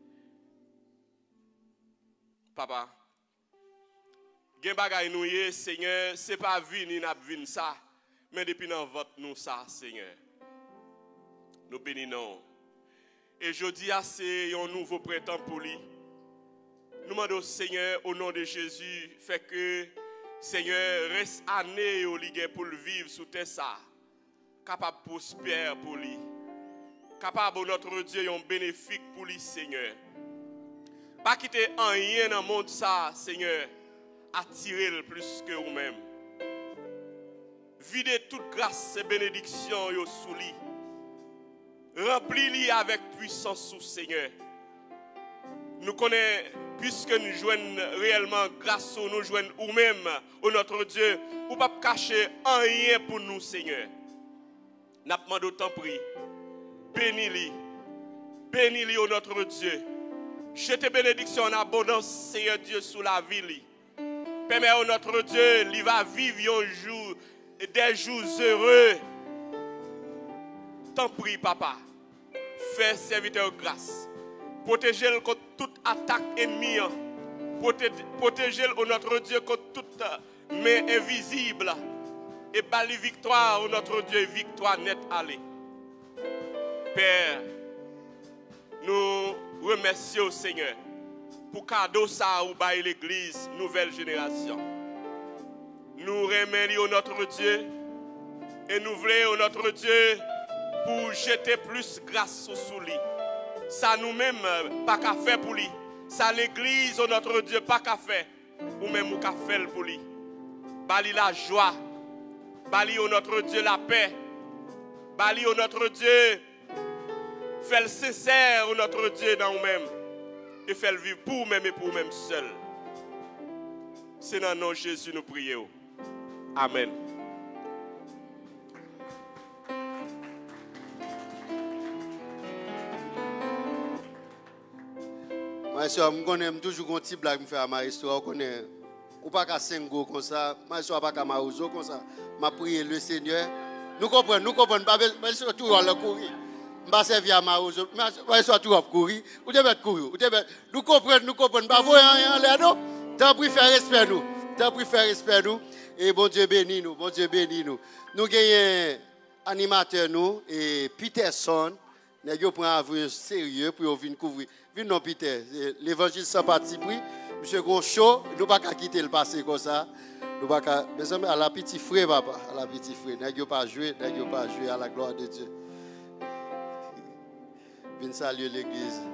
Papa gen bagay nou ye, Seigneur, c'est pas vini n'a vin ça, mais depuis dans vote nous ça, Seigneur. Nous bénissons. Et je dis à c'est un nouveau printemps pour lui. Nous demandons, Seigneur, au nom de Jésus, fait que, Seigneur, reste année au ligue pour le vivre sous terre ça, capable de prospérer pour lui, capable, notre Dieu, un bénéfique pour lui, Seigneur. Pas quitter rien dans le monde, ça, Seigneur, attirer le plus que vous-même. Videz toute grâce et bénédiction yo sous lui. Remplis-le avec puissance sous Seigneur. Nous connaissons, puisque nous jouons réellement grâce à nous jouons ou même au notre Dieu, ou pas cacher rien pour nous, Seigneur. Nous demandons autant prix. Bénis-le. Bénis-le au notre Dieu. Jetez bénédiction en abondance, Seigneur Dieu, sous la vie. Permets au notre Dieu, il va vivre un jour, des jours heureux. T'en prie, papa. Fais serviteur grâce. Protégez-le contre toute attaque ennemie. Protégez-le au notre Dieu contre toute main invisible. Et bali victoire au notre Dieu, victoire nette allez. Père, nous remercions Seigneur pour cadeau ça ou bail l'église nouvelle génération. Nous remercions notre Dieu et nous voulons notre Dieu pour jeter plus grâce sous lui. Ça nous-mêmes pas qu'à faire pour lui. Ça l'église au notre Dieu pas qu'à faire ou même ou qu'à faire pour lui. Bali la joie. Bali au notre Dieu la paix. Bali au notre Dieu fait le sincère au notre Dieu dans nous-mêmes. Et fait le vivre pour nous-mêmes et pour nous-mêmes seuls. C'est dans le nom de Jésus nous prions. Amen. Ma soeur, je connais toujours un petit blague me faire à ma histoire. Je connais ou pas qu'à cinq go comme ça. Ma soeur pas qu'à marouzo comme ça. M'a prié le Seigneur. Nous comprenons, nous comprenons pas. Mais surtout on le courir. M'a servi à marouzo. Ma soeur tout courir. Ou devez courir. Ou devez. Nous comprenons, nous comprenons pas. Voyons rien là non. Tant pis faire respect nous. Tant pis faire respect nous. Et bon Dieu bénit nous. Bon Dieu bénit nous. Nous gagnons animateur nous et Peterson. Nous prenons un sérieux pour venir couvrir. Vin non Peter, l'évangile sans parti pris. Monsieur Goncho, nous pas qu'à quitter le passé comme ça. Nous pas qu'à mes amis à la petit frère papa, à la petit frère, n'ayons pas joué, n'ayons pas joué à la gloire de Dieu. Vin saluer l'église.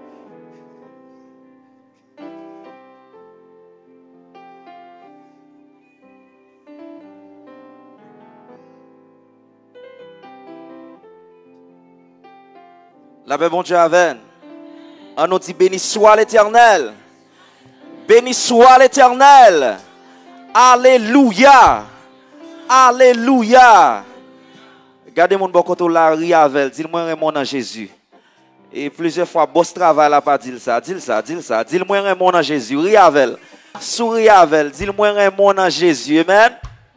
La paix bon Dieu avec. On nous dit béni soit l'Éternel. Béni soit l'Éternel. Alléluia. Alléluia. Regardez mon bon côté là, riavel. Dis-moi un mot dans Jésus. Et plusieurs fois, boss travail là, pas dire ça. Dis ça, dis ça. Dis-moi un mot dans Jésus. Riavel. Souris avec. Dis-moi un mot dans Jésus. Amen.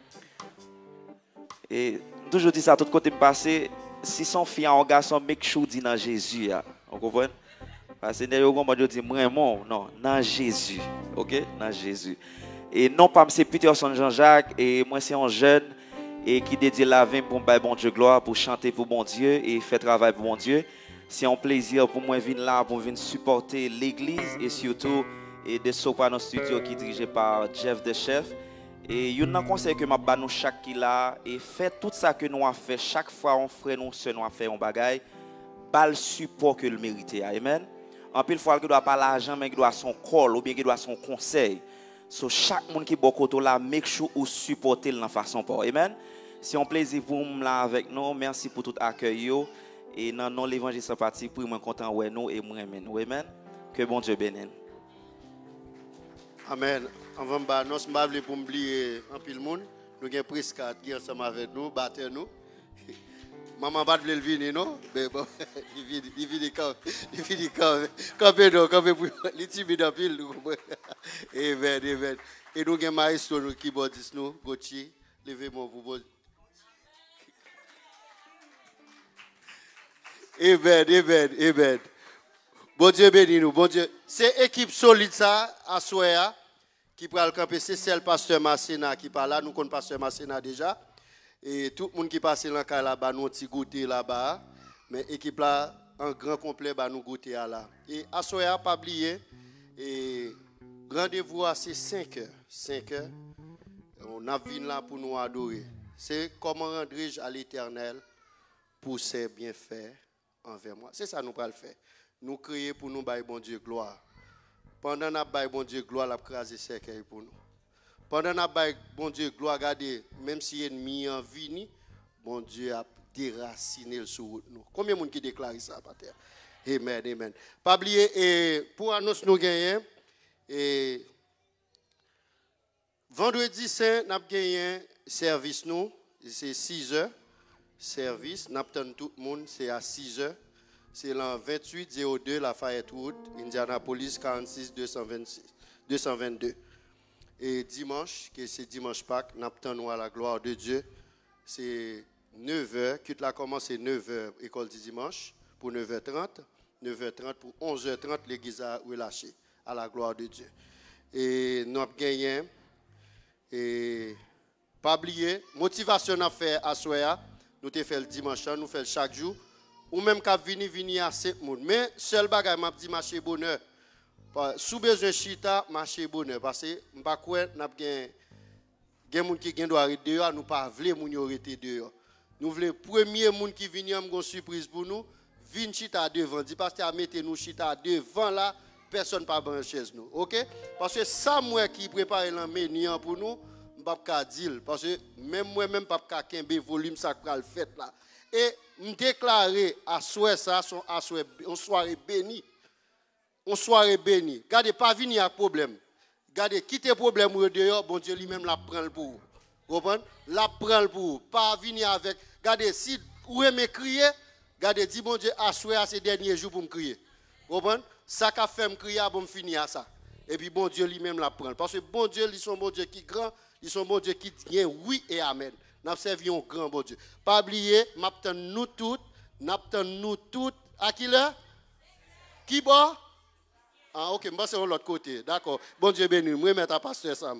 Et toujours dit ça à tout côté passé. Si son fille en garçon, make sure dit dans Jésus. Vous comprenez? Parce que nous dit vraiment, non, dans Jésus. Ok? Dans Jésus. Et non pas M. Peterson Jean-Jacques, et moi c'est un jeune et qui dédie la vie pour me bon Dieu gloire, pour chanter pour bon Dieu et faire travail pour bon Dieu. C'est un plaisir pour moi de venir là, pour venir supporter l'église et surtout et de Soprano Studio qui est dirigé par Jeff the Chef. Et il y a un conseil que m'a donné chaque qui là et fait tout ça que nous avons fait chaque fois on frère nous se nous a fait un bagaille, pas le support que le mérite. Amen. En pile fois qu'il doit pas l'argent mais qu'il doit son col ou bien qu'il doit son conseil. So chaque monde qui est côté là make sure ou supporter de la façon pour. Amen. C'est un plaisir pour nous là avec nous. Merci pour tout accueil et dans non l'évangile sans parti pour moi content ouais nous et moi aimer nous. Amen. Que bon Dieu bénisse. Amen. Avant de nous sommes pour oublier un pile monde, nous avons presque qui ensemble avec nous, battre nous. Maman va le venir non, mais bon, il vient il vient quand il vient quand quand non quand pour les timide en pile nous. Amen, amen. Et nous avons maestro nous qui bordis nous, Gauthier, levez-moi pour Amen, amen, amen. Bon Dieu bénis nous, bon Dieu. C'est équipe solide ça, à Soya, qui prend le camper. C'est celle pasteur Massena qui parle là. Nous connaissons pasteur Massena déjà. Et tout le monde qui passe là, là-bas, nous avons goûté là-bas. Mais l'équipe là, en grand complet, bah, nous goûter là. Et à Soya, pas oublier. Et rendez-vous à ces cinq heures. cinq heures. On a venu là pour nous adorer. C'est comment rendrai-je à l'Éternel pour ses bienfaits envers moi. C'est ça nous allons faire. Nous créer pour nous, bah, bon Dieu, gloire. Pendant que nous bon Dieu gloire, la craser cercueil pour nous. Pendant que nous bon Dieu gloire, regardez, même si l'ennemi en vini, bon Dieu a déraciné le sur nous. Combien de monde qui déclare ça par terre? Amen, amen. Pas oublier, et pour annoncer nous gagner, et vendredi saint, nous avons gagné service nous, c'est six heures. Service, nous avons tout le monde, c'est à six heures. C'est l'an vingt-huit zéro deux Lafayette Road, Indianapolis quarante-six deux cent vingt-six, deux cent vingt-deux. Et dimanche, que c'est dimanche Pâques, nous avons à la gloire de Dieu. C'est neuf heures, quitte la commence c'est neuf heures, école du dimanche, pour neuf heures trente. neuf heures trente pour onze heures trente, l'église a relâché à la gloire de Dieu. Et nous avons gagné. Et pas oublier, motivation à faire à Soya, nous te fait le dimanche, nous faisons chaque jour. Ou même quand vini vini à cinq moun. Mais seul bagay m'a dit marcher bonheur. Sous besoin chita marcher bonheur parce que m'pa quoi n'a gen gen moun qui gen doit arrêter dehors, nous pas vle moun yo arrêter dehors. Nous voulons premier moun qui vini am gon surprise pour nous, vin chita devant. Dit pasteur mettez nous chita devant là, personne pas ban chaise nous. OK? Parce que ça moi qui prépare le menu pour nous, m'pa ka dire parce que même moi même pas ka kembe volume ça pral fait là. Et me déclarer à souhait ça son à souhait on soirée bénie. On soirée bénie. Gardez pas venir à problème. Gardez quitter problème ou dehors, bon Dieu lui-même la prend pour vous. Comprenez? La prend pour vous. Pas venir avec. Gardez si ou aimez crier, gardez dit bon Dieu à souhait à ces derniers jours pour me crier. Comprenez? Ça qu'a fait me crier pour me finir à ça. Et puis bon Dieu lui-même la prend parce que bon Dieu, ils sont bon Dieu qui grand, ils sont bon Dieu qui dit oui et amen. Nous servons un grand bon Dieu. Pas oublier, m'attend nous toutes, n'attend nous toutes. À qui là? Qui boit? Ah, ok, je vais de l'autre côté. D'accord. Bon Dieu béni. Moi, je vais mettre pasteur Sam.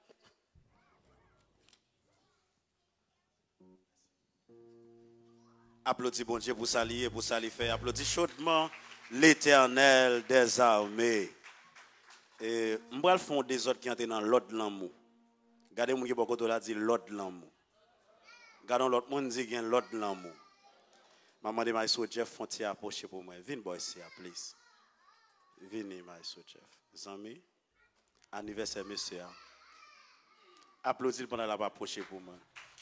Applaudis bon Dieu pour saluer, pour saluer faire. Applaudis chaudement l'Éternel des armées. Et je vais faire des autres qui entrent dans l'ordre de l'amour. Regardez-moi qui beaucoup là dit l'ordre de l'amour. Regardons l'autre monde dit qu'il y a l'autre de l'amour. Maman de Maïso Jeff Fontier approcher pour moi. Viens boy ici, please. Venez Maïso Jeff. Amis, anniversaire monsieur. Applaudis pendant la approcher pour moi.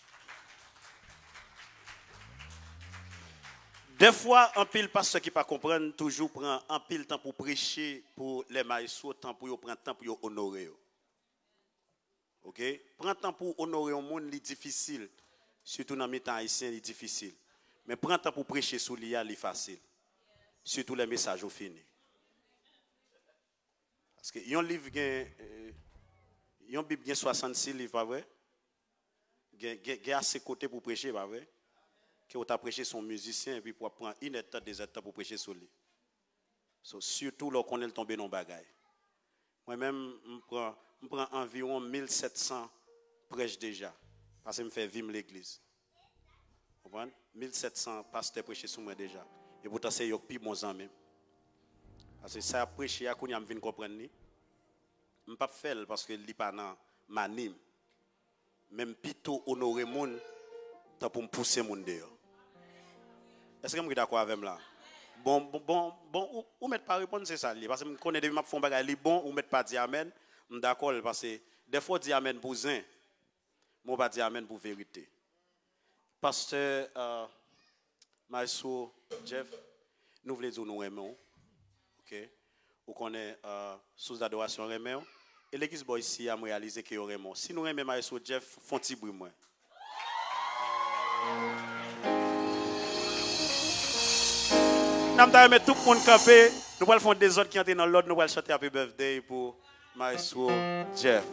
Des fois, un pile pasteur qui pas comprendre toujours prend un pile temps pour prêcher pour les Maïso, temps pour prendre temps pour honorer. OK? Prends temps pour honorer un monde difficile. Surtout dans les temps haïtiens, c'est difficile. Mais prends temps pour prêcher sur l'I A, c'est facile. Surtout les messages au fini. Parce que y a un livre, y a un Bible, soixante-six livres, pas vrai? Il y a assez de côtés pour prêcher, pas vrai? Que vous avez prêché son musicien et puis pour prendre une étape, deux étapes pour prêcher sur lui. So, surtout lorsqu'on est tombé dans le bagaille. Moi-même, je prends, prends environ mille sept cents prêches déjà. Parce que je fais vivre l'église. Vous comprenez? mille sept cents pasteurs prêchés sur moi déjà. Et pourtant, c'est un plus bon ami. Parce que ça a prêché, à qu'on a vu comprendre. Je ne peux pas faire parce que ce n'est pas dans ma nime. Même plutôt honorer les gens pour me pousser les gens dehors. Est-ce que vous êtes d'accord avec moi là? Bon, bon, bon, bon, ou ne pas répondre, c'est ça. Parce que je connais des gens qui font des choses bon, ou ne pas dire amen. Je suis d'accord parce que des fois, dire amen pour zin. Moi, pas dire amen pour vérité. Pasteur euh, Maïso Jeff, nous voulons dire nous aimons. OK? Vous connaissez euh, sous adoration aimons. Et l'église boy ici a réalisé que nous aimons. Si nous aimons Maïso Jeff, font petit bruit moi. Nous allons tout le monde camper. Nous allons faire des autres qui entrent dans l'ordre. Nous allons chanter Happy Birthday pour Maïso Jeff.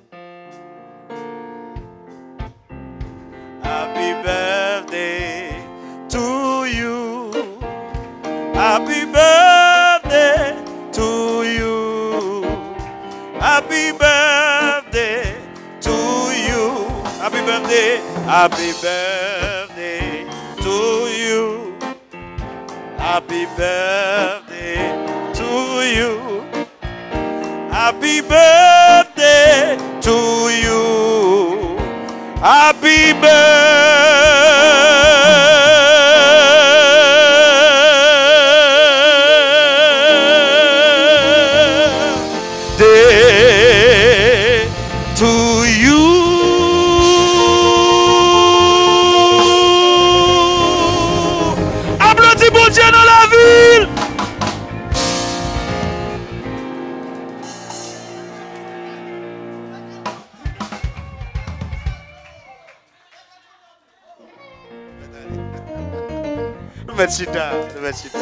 Happy birthday to you. Happy birthday to you. Happy birthday to you. Happy birthday. Happy birthday to you. Happy birthday to you. Happy birthday to you. Happy birthday. Dieu dans la ville. Chita, chita.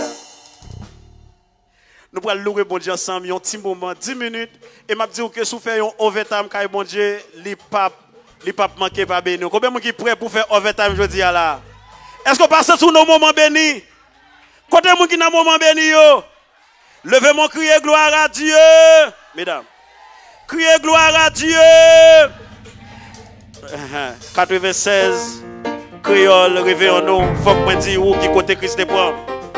Nous allons louer bon Dieu ensemble un petit moment, dix minutes. Et m'a dit que si vous faites un overtime, quand bon Dieu, les papes, les papes manquent pas béni. Combien de gens qui prêt pour faire overtime jeudi à là? Est-ce qu'on passe sur nos moments bénis? Côté de gens qui dans moment béni yo? Levez mon crier gloire à Dieu, mesdames. Criez gloire à Dieu. quatre-vingt-seize créole, réveillons-nous. Faut que moi dise où qui côté Christ te prend.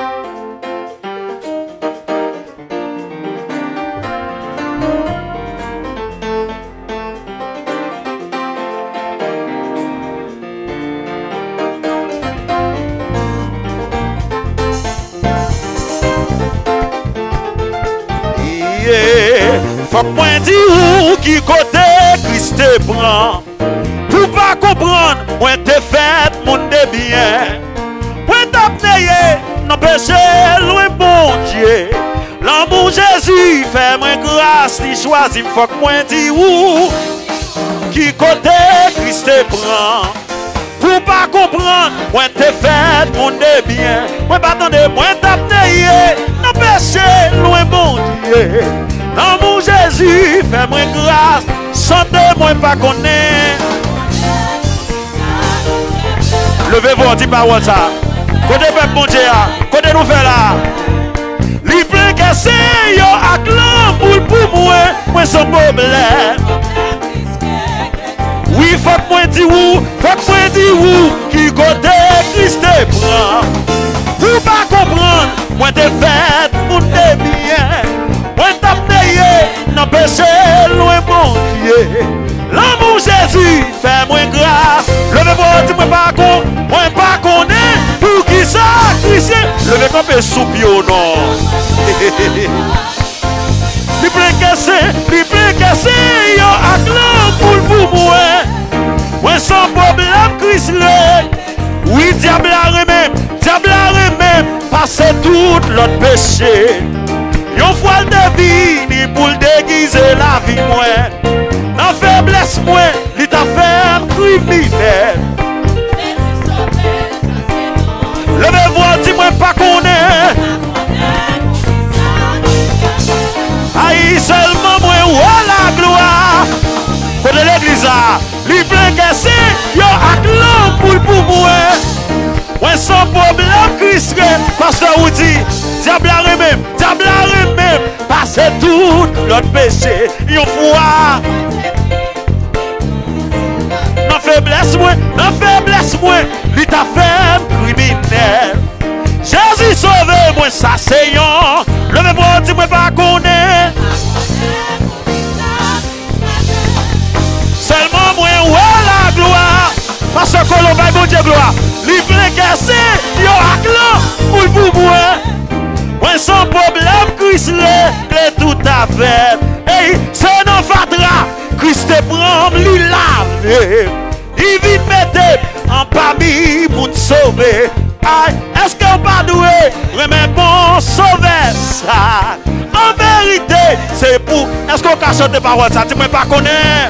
Faut que moi dise où qui côté Christ te prend. Pour pas comprendre, moi te fait mon de bien. Moi t'apneye, non péché loin bon Dieu. L'amour Jésus fait moi grâce, il choisit. Faut que moi dise où qui côté Christ te prend. Pour pas comprendre, moi te fait mon de bien. Moi pas attendre, moi t'apneye, non péché loin bon Dieu. L'amour Jésus fait moi grâce, sentez-moi pas connaître. Levez-vous, dis parole ça. Côté peuple mon Dieu, côté nous fait là. Li plein que c'est yo ak l'amour pour moi, moi sans problème. Oui, faut que moi dis où, faut que moi dis où, qui côté Christ te prend. Pour pas comprendre, moi te fait pour te bien. Moi t'apneye, non péché loin bon Dieu. L'amour Jésus fait moi grâce. Levez-moi, dis-moi pas qu'on, moi pas qu'on est. Pour qui ça, Christian? Levez comme un soupio, non. Li plein que c'est, li plein que c'est, yo ak l'amour pour moi. Moi sans problème, Christ le. Oui, diable a remèm, diable a remèm, passer tout l'autre péché. Yon fois le devine pour le déguiser la vie, moi. Dans faiblesse, moi, il t'a fait criminel. Levez-vous, dis-moi pas qu'on est. Aïe, seulement moi, ou la gloire. Côté l'église, li plein que c'est, yo ak l'amour pour moi. Moi, sans problème, Christ, pasteur ou dit, diable a remèm, diable a remèm, passer tout l'autre péché. Yon fois. Dans faiblesse, moi, dans faiblesse, moi, il t'a fait criminel. Jésus sauve moi, ça c'est yon. Levez-moi, dis-moi pas qu'on est. Seulement moi, où est la gloire? Parce que l'on va bon Dieu gloire. Li plein que c'est, yo ak l'amour pour moi. Moi sans problème, Christ règle tout à fait. Hey, c'est non fatra, Christ te prend, lui lave. Il vient mettre en parmi pour te sauver. Aïe, est-ce qu'on pas doué? Remets bon sauver ça. En vérité, c'est pour. Est-ce qu'on peut chanter paroles ça? Tu ne peux pas connaître.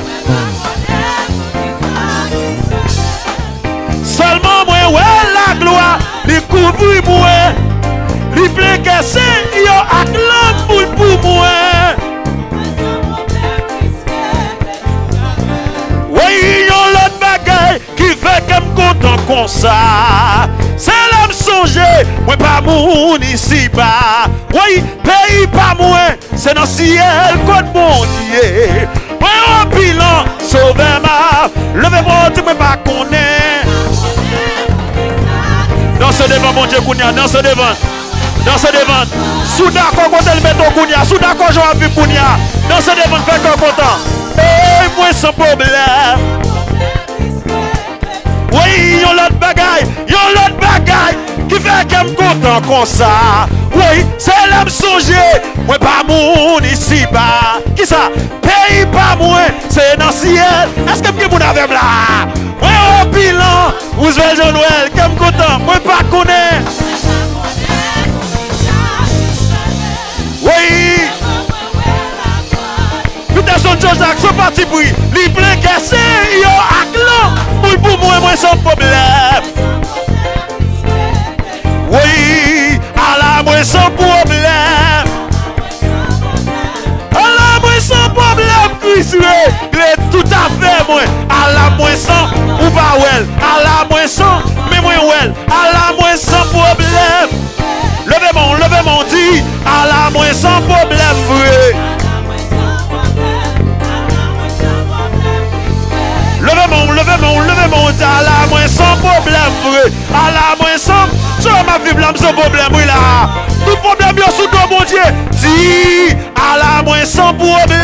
Seulement moi, ouais, la gloire, lui couvre moi. Lui plein que c'est, yo ak l'amour pour moi. Oui, yon l'autre bagaille qui fait comme content comme ça. C'est l'homme songer, moi pas moun ici bas. Oui, pays pas moi, c'est dans le ciel contre mon Dieu. Moi en bilan, sauvez ma, levez-moi, tu me pas connaître. Dansez devant mon Dieu, Kounia, dansez devant. Dansez devant. Sous d'accord, quand elle met au Kounia, sous d'accord, j'en ai vu Kounia. Dansez devant, faites qu'on content. Et moi sans problème. Oui, yon l'autre bagaille, yon l'autre bagaille qui fait qu'elle me content comme ça. Oui, c'est l'homme songer, moi pas moun ici bas. Qui ça? Pays pas moi, c'est dans le ciel. Est-ce que vous avez là? Moi au bilan, vous avez Noël, qu'elle me content, moi pas connaître. Jean-Jacques, son parti pris. Li plein cassé, yo ak lan. Pour pour moi, moi sans problème. Oui, à la moi sans problème. À la moi sans problème, Christ, réglé tout à fait, moi. À la moi sans, ou pas well. À la moi sans, mais moi well. À la moi sans problème. Levez mon, levez mon dit, à la moi sans problème, vrai. Levez mon, levez mon, levez mon dit, à la moi sans problème, vrai. À la moi sans, je ma vie blanc sans problème, oui là. Tout problème, bien sous toi, mon Dieu. Dis, à la moi sans problème.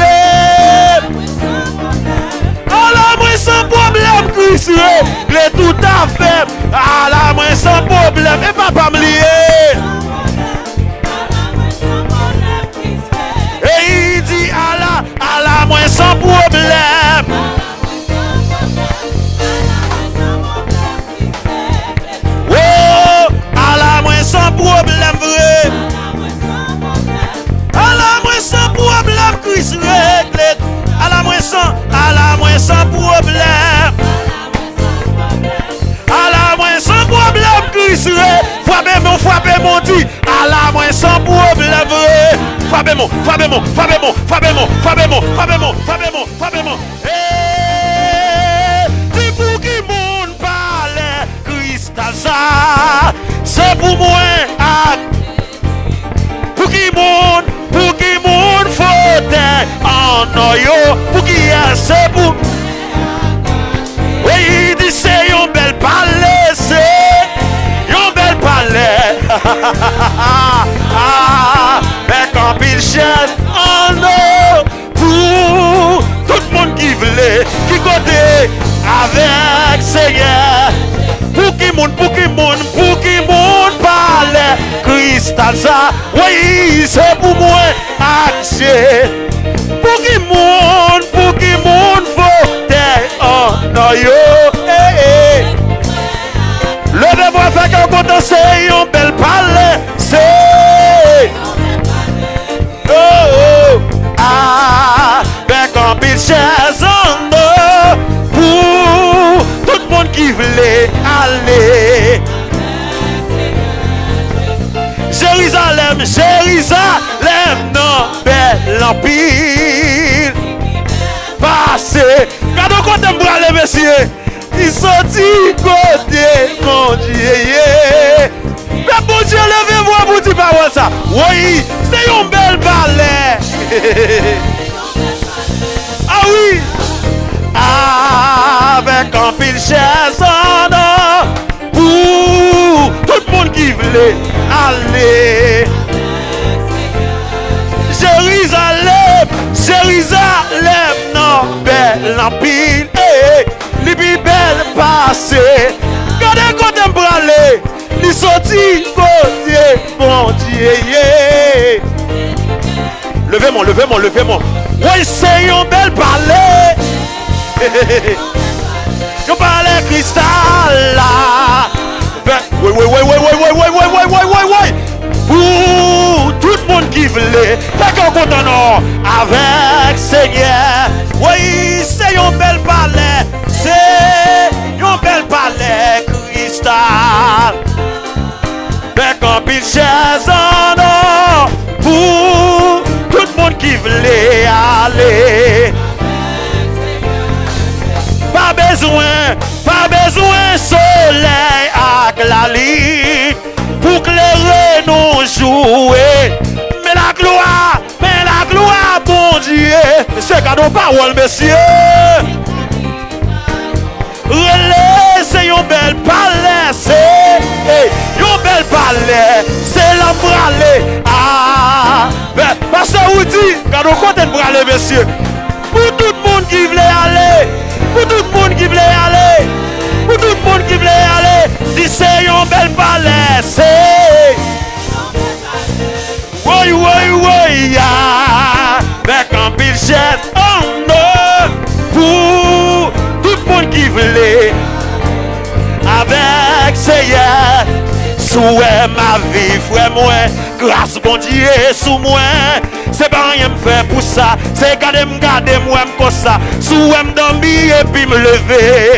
À la moi sans problème, Christ, réglé tout à fait. À la moi sans problème, et papa me lier. Et il dit à la, à la moi sans problème. Oh, à la moi sans problème, vrai. À la moi sans problème, Christ réglé. À la moins sans, à la moins sans problème. À la moins sans problème, Christ. Frappez mon, frappez mon dit. À la moins sans problème. Frappez mon, frappez mon, frappez mon, frappez mon, frappez mon, frappez mon, frappez mon, frappez mon. Eh, dis pour qui monde parle, cristal ça. C'est pour moi. Pour qui monde, pour qui monde faut en noyo, pour qui est c'est pour. Oui, il dit c'est un bel palais, c'est un bel palais. Avec un pile chaise en eau pour tout le monde qui voulait, qui côté avec Seigneur. Pour qui monde, pour qui monde, pour qui monde parle, cristal ça, oui, c'est pour moi, accès. Pour qui monde, pour qui monde, faut oh, non, yo, eh, eh. Levez-moi, fait qu'un content, c'est un bel palais, c'est. Oh, oh, ah, avec un pile chaise en eau, pour tout le monde qui voulait aller. Jérusalem, Jérusalem, non, bel empire. Passé, quand on compte me braler, messieurs, ils sortent côté, mon Dieu. Mais bon Dieu, levez-moi pour dire pas ça. Oui, c'est un bel balai. Ah oui. Avec un pile chaise en or pour tout le monde qui voulait aller. Jérusalem, Jérusalem, non, belle empile, eh, li bi belle passé. Quand on côté me braler, li sorti côté, bon Dieu, yeah. Levez-moi, levez-moi, levez-moi. Oui, c'est un bel palais. Je parle cristal là. Oui, oui, oui, oui, oui, oui, oui, oui, oui, oui, oui, oui. Pour tout le monde qui voulait, fait qu'on compte non avec Seigneur. Oui, c'est un bel palais, c'est un bel palais cristal. Fait qu'on pile chaise en or pour tout le monde qui voulait aller. Pas besoin, pas besoin soleil avec la ligne pour clairer nos jouets. Mais la gloire, mais la gloire, bon Dieu, c'est cadeau parole, messieurs. Relais, c'est un bel palais, c'est un bel palais, c'est l'embralé. Ah, ben, parce que vous dites, cadeau côté de bralé, messieurs. Pour tout le monde qui voulait aller. Pour tout le monde qui voulait aller, pour tout le monde qui voulait aller, si c'est un bel palais, c'est. Oui, oui, oui, avec un pile chaise en or pour tout le monde qui voulait, avec Seigneur, Sous ma vie, frère moi, grâce bon Dieu sous moi. C'est pas rien me faire pour ça. C'est garder me garder moi comme ça. Sous moi me dormir et puis me lever.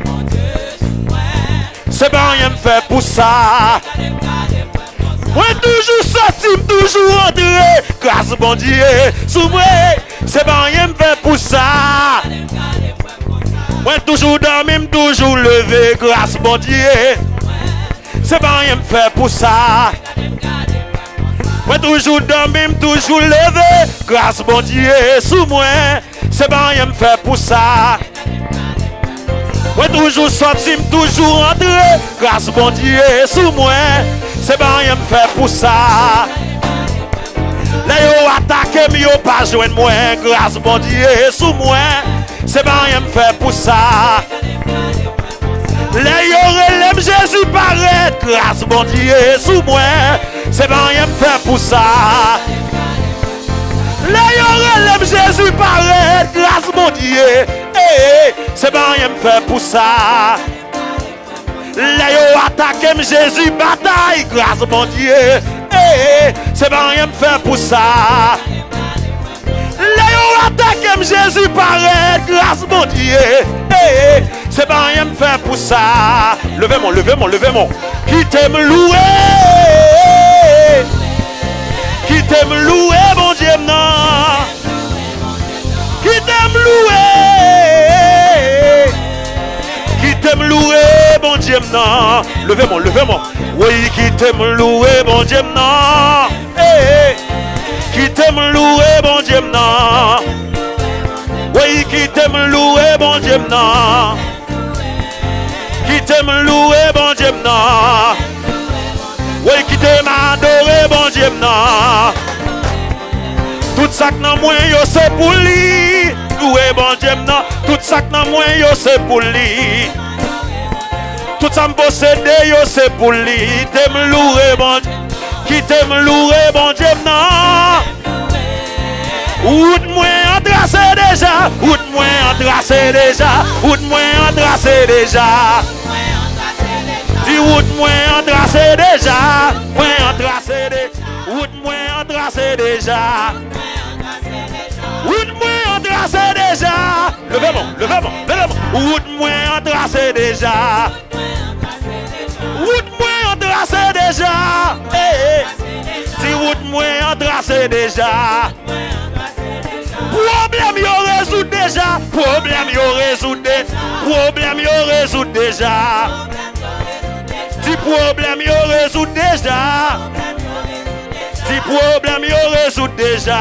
C'est pas rien me faire pour ça. Moi toujours sorti, toujours rentré. Grâce bon Dieu sous moi. C'est pas rien me faire pour ça. Moi toujours dormi, toujours levé. Grâce bon Dieu. C'est pas rien me faire pour ça. Moi toujours dormi, toujours levé. Grâce bon Dieu sous moi. C'est pas rien me faire pour ça. Moi toujours sorti, toujours rentré. Grâce bon Dieu sous moi. C'est pas rien me faire pour ça. Là yo attaqué, mais yo pas joindre moi. Grâce bon Dieu sous moi. C'est pas rien me faire pour ça. Là yo relève Jésus paraît. Grâce bon Dieu sous moi. C'est pas rien me faire pour ça. Là yo relève Jésus paraît. Grâce mon Dieu. Hey, c'est pas rien me faire pour ça. Là yo attaque Jésus bataille. Grâce mon Dieu. Hey, c'est pas rien me faire pour ça. Là yo attaque Jésus paraît. Grâce mon Dieu. Hey, c'est pas rien me faire pour ça. Levez-moi, levez-moi, levez-moi. Qui t'aime louer. Qui t'aime louer, mon Dieu, non. Qui t'aime louer. Qui t'aime louer, mon Dieu, non. Levez-moi, levez-moi. Oui, qui t'aime louer, mon Dieu, non. Hey. Qui t'aime louer, mon Dieu, non. Oui, qui t'aime louer, mon Dieu, non. Qui t'aime louer, bon Dieu, non. Oui, qui t'aime adorer, bon Dieu, non. Tout ça que dans moi, yo c'est pour lui. Louer, bon Dieu, non. Tout ça que dans moi, yo c'est pour lui. Tout ça me possède, yo c'est pour lui. T'aime louer, bon Dieu. Qui t'aime louer, bon Dieu, non. Ou de moi en tracé déjà. Ou de moi en tracé déjà. Ou de moi en tracé déjà. Dis ou de moi en tracé déjà. Moi en tracé déjà. Ou de moi en tracé déjà. Ou de moi en tracé déjà. Levez-moi, levez-moi, levez-moi. Ou de moi en tracé déjà. Ou de moi en tracé déjà. Dis ou de moi en tracé déjà. Problème yo résout déjà. Problème yo résout déjà. Problème yo résout déjà. Dis problème yo résout déjà. Dis problème yo résout déjà.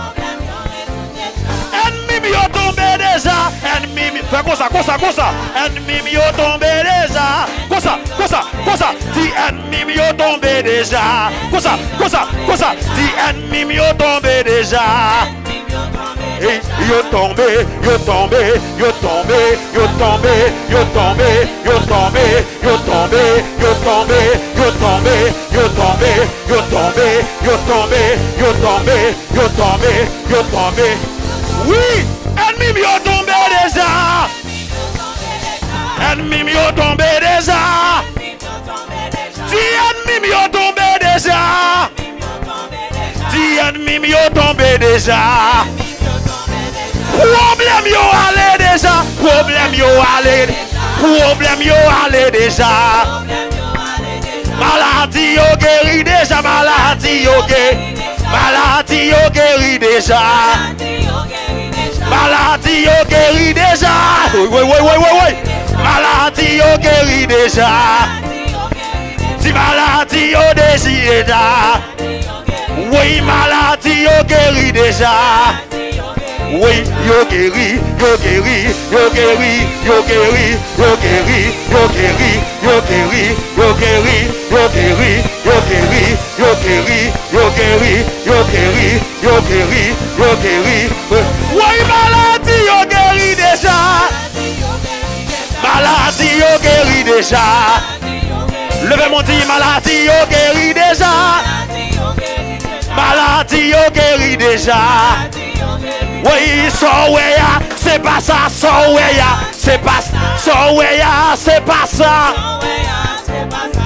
Ennemi yo tombé déjà. Ennemi fais comme ça, comme ça, comme ça. Ennemi yo tombé déjà. Comme ça, comme ça, comme ça. Dis ennemi yo tombé déjà. Comme ça, comme ça, comme ça. Dis ennemi yo tombé déjà. Et yo tombé, yo tombé, yo tombé, yo tombé, yo tombé, yo tombé, yo tombé, yo tombé, yo tombé, yo tombé, yo tombé, yo tombé, yo tombé, yo tombé, yo tombé. Oui, ennemi yo tombé déjà. Ennemi yo tombé déjà. Si ennemi yo tombé déjà. Si ennemi yo tombé déjà. Problème yo allé déjà. Problème yo allé. Problème yo allé déjà. Maladie yo guéri déjà. Maladie yo guéri. Maladie yo guéri déjà. Maladie yo guéri déjà. Oui oui oui oui oui. Maladie yo guéri déjà. Si maladie yo déjà. Oui maladie yo guéri déjà. Oui, yo guéri, yo guéri, yo guéri, yo guéri, yo guéri, yo guéri, yo guéri, yo guéri, yo guéri, yo guéri, yo guéri, yo guéri, yo guéri, yo guéri, yo guéri. Oui, maladie, yo guéri déjà. Maladie, yo guéri déjà. Levez mon dit, maladie, yo guéri déjà. Maladie, yo guéri déjà. Oui, so ouais, c'est pas ça, so ouais, c'est pas ça, so ouais, c'est pas ça.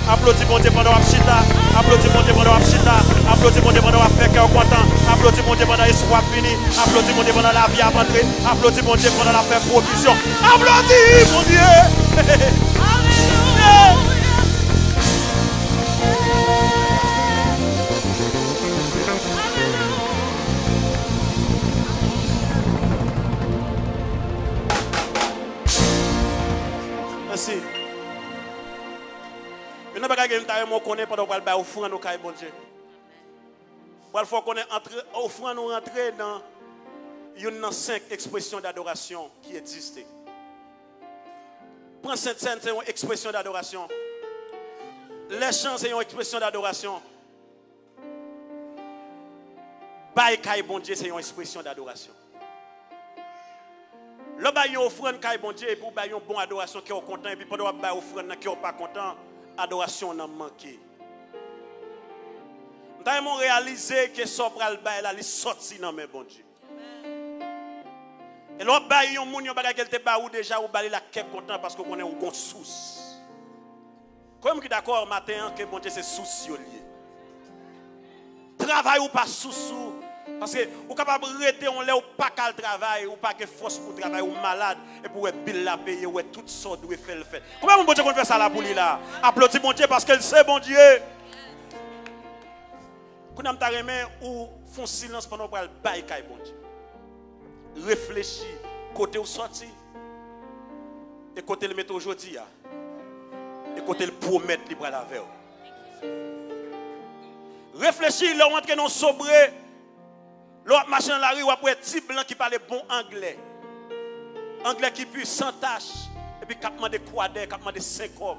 Applaudis mon Dieu pendant Apchita. Applaudis mon Dieu pendant Apchita. Applaudis mon Dieu pendant Affaire cœur content. Applaudis mon Dieu pendant espoir fini. Applaudis mon Dieu pendant la vie abandonnée. Applaudis mon Dieu pendant la faire provision. Applaudis mon Dieu. Merci. Je ne sais pas si vous connaissez pendant que vous offrande au caille bon Dieu. Il faut qu'on offrande nous rentrer dans une cinq expressions d'adoration qui existent. Prends cette scène, c'est une expression d'adoration. Les chants, c'est une expression d'adoration. Bail caille bon Dieu, c'est une expression d'adoration. Le bail offrande caille bon Dieu pour bail une bonne adoration qui est content et puis pendant bail offrande qui est pas content, adoration n'a manqué. Nous avons réalisé que ce pral bail là, il sorti dans mes bon Dieu. Et l'autre bail yon moun yon bagay qu'elle te ba ou déjà ou bail la qui content parce qu'on est un bon souci. Comme qui d'accord matin que bon Dieu c'est souci lié. Travail ou pas souci. Parce que vous êtes capable de rester, on l'a ou pas qu'à travail, ou pas que force pour travailler, ou malade, et pour être bill la payer, ou toutes sortes de faire le fait. Comment mon bon Dieu qu'on fait ça là pour lui là? Applaudis mon Dieu parce qu'elle sait bon Dieu. Quand on t'a remis ou font silence pendant qu'on le bail kay bon Dieu. Réfléchis, côté où sorti, et côté le mettre aujourd'hui, et côté le promettre libre à la veille. Réfléchis, là on entre dans sobré. L'autre machin dans la rue, ou après petit blanc qui parle bon anglais. Anglais qui pue sans tâche. Et puis capement de quadre, capement de cinq hommes.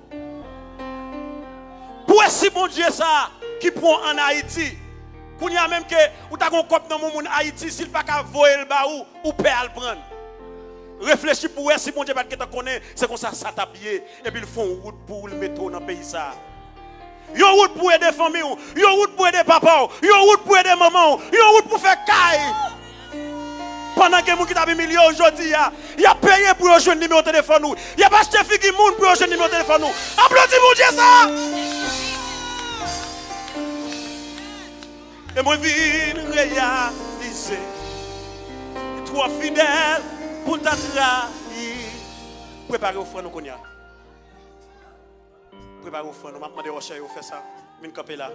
Pour si bon Dieu ça, qui prend en Haïti. Qu'on y a même que, ou t'as un cop dans mon monde Haïti, s'il pas qu'à voyer le baou, ou peut le prendre. Réfléchis pour si bon Dieu pas que tu connais, c'est comme ça, ça t'a pied. Et puis ils font une route pour le mettre dans le pays ça. Yon route pour aider famille, yon route pour aider papa, yon route pour aider maman, yon route pour faire caille. Pendant que moun qui t'a mis million aujourd'hui, il a payé pour jouer le numéro de téléphone nous. Il a pas acheté figi moun pour jouer le numéro de téléphone nous. Applaudis mon Dieu ça. Et moi viens réaliser. Toi fidèle pour ta trahir. Préparez au frère nous konya. Préparez au frère, nous m'avons demandé au cher, vous faites ça. Min camper là.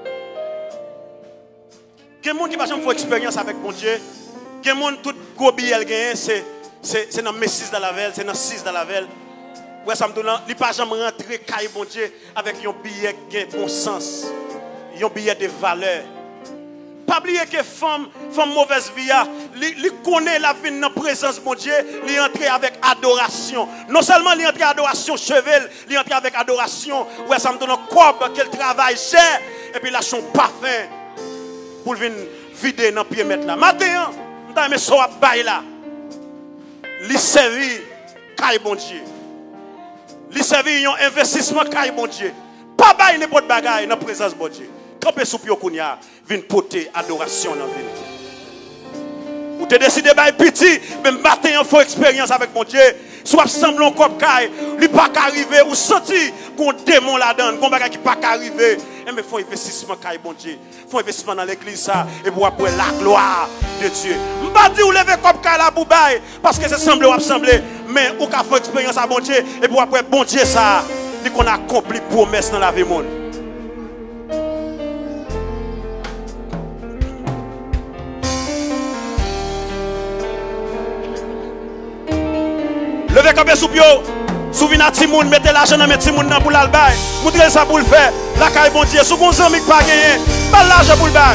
Quel monde qui va jamais faire expérience avec mon Dieu? Quel monde tout gros billet gagne, c'est c'est dans Messis de la Velle, c'est dans six de la Velle. Ouais, ça me donne, il pas jamais rentrer caille mon Dieu avec un billet qui a bon sens. Un billet de valeur. Pas oublier que femme, femme mauvaise vie, il connaît la vie dans la présence de mon Dieu, il entre avec adoration. Non seulement il entre avec adoration chevel, il entre avec adoration, ouais, ça me donne un corps qu'elle travaille cher, et puis lâche un parfum pour venir vider dans le pied mettre là. Maintenant, on a aimé ça à bail là. Il servit caille bon Dieu. Il servit un investissement caille bon Dieu. Pas bail n'importe bagaille dans la présence de mon Dieu. Campé sous pio kounya, vin porter adoration dans la ville. Ou te décidé bail petit, même matin il faut expérience avec mon Dieu. Soit semblant comme caille, il pas arriver ou senti qu'on démon là-dedans, qu'on bagage qui pas arriver. Et mais faut investissement caille bon Dieu. Faut investissement dans l'église ça et pour après la gloire de Dieu. M'pas dire ou lever comme caille la pour bail parce que c'est semblé ou semblé, mais ou ka faut expérience à bon Dieu et pour après bon Dieu ça, dit qu'on a accompli promesse dans la vie monde. Levez comme sous pio, souvenez à Timoun, mettez l'argent dans Timoun pour l'albaï. Montrez ça pour le faire. La caille bon Dieu, sous qu'on s'en met pas gagner, pas l'argent pour le bail.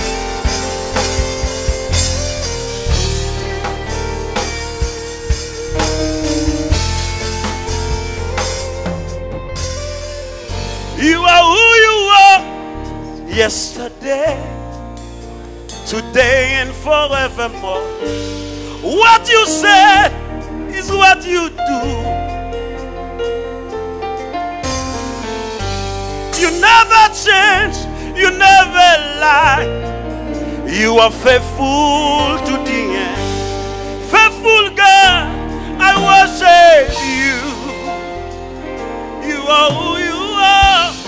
You are who you are, yesterday, today and forevermore. What you said is what you do. You never change, you never lie. You are faithful to the end. Faithful God, I worship you. You are who you are.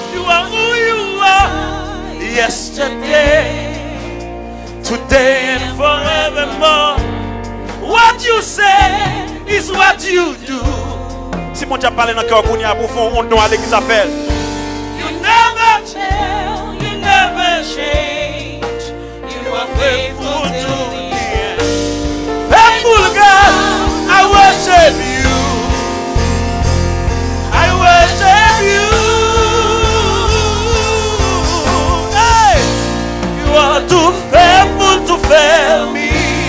is what you do. Si mon Dieu parle dans le cœur pour faire un don à l'église appelle. You never fail, you never change. You are faithful to the end. Faithful God, I worship you. I worship you. Hey, you are too faithful to fail me.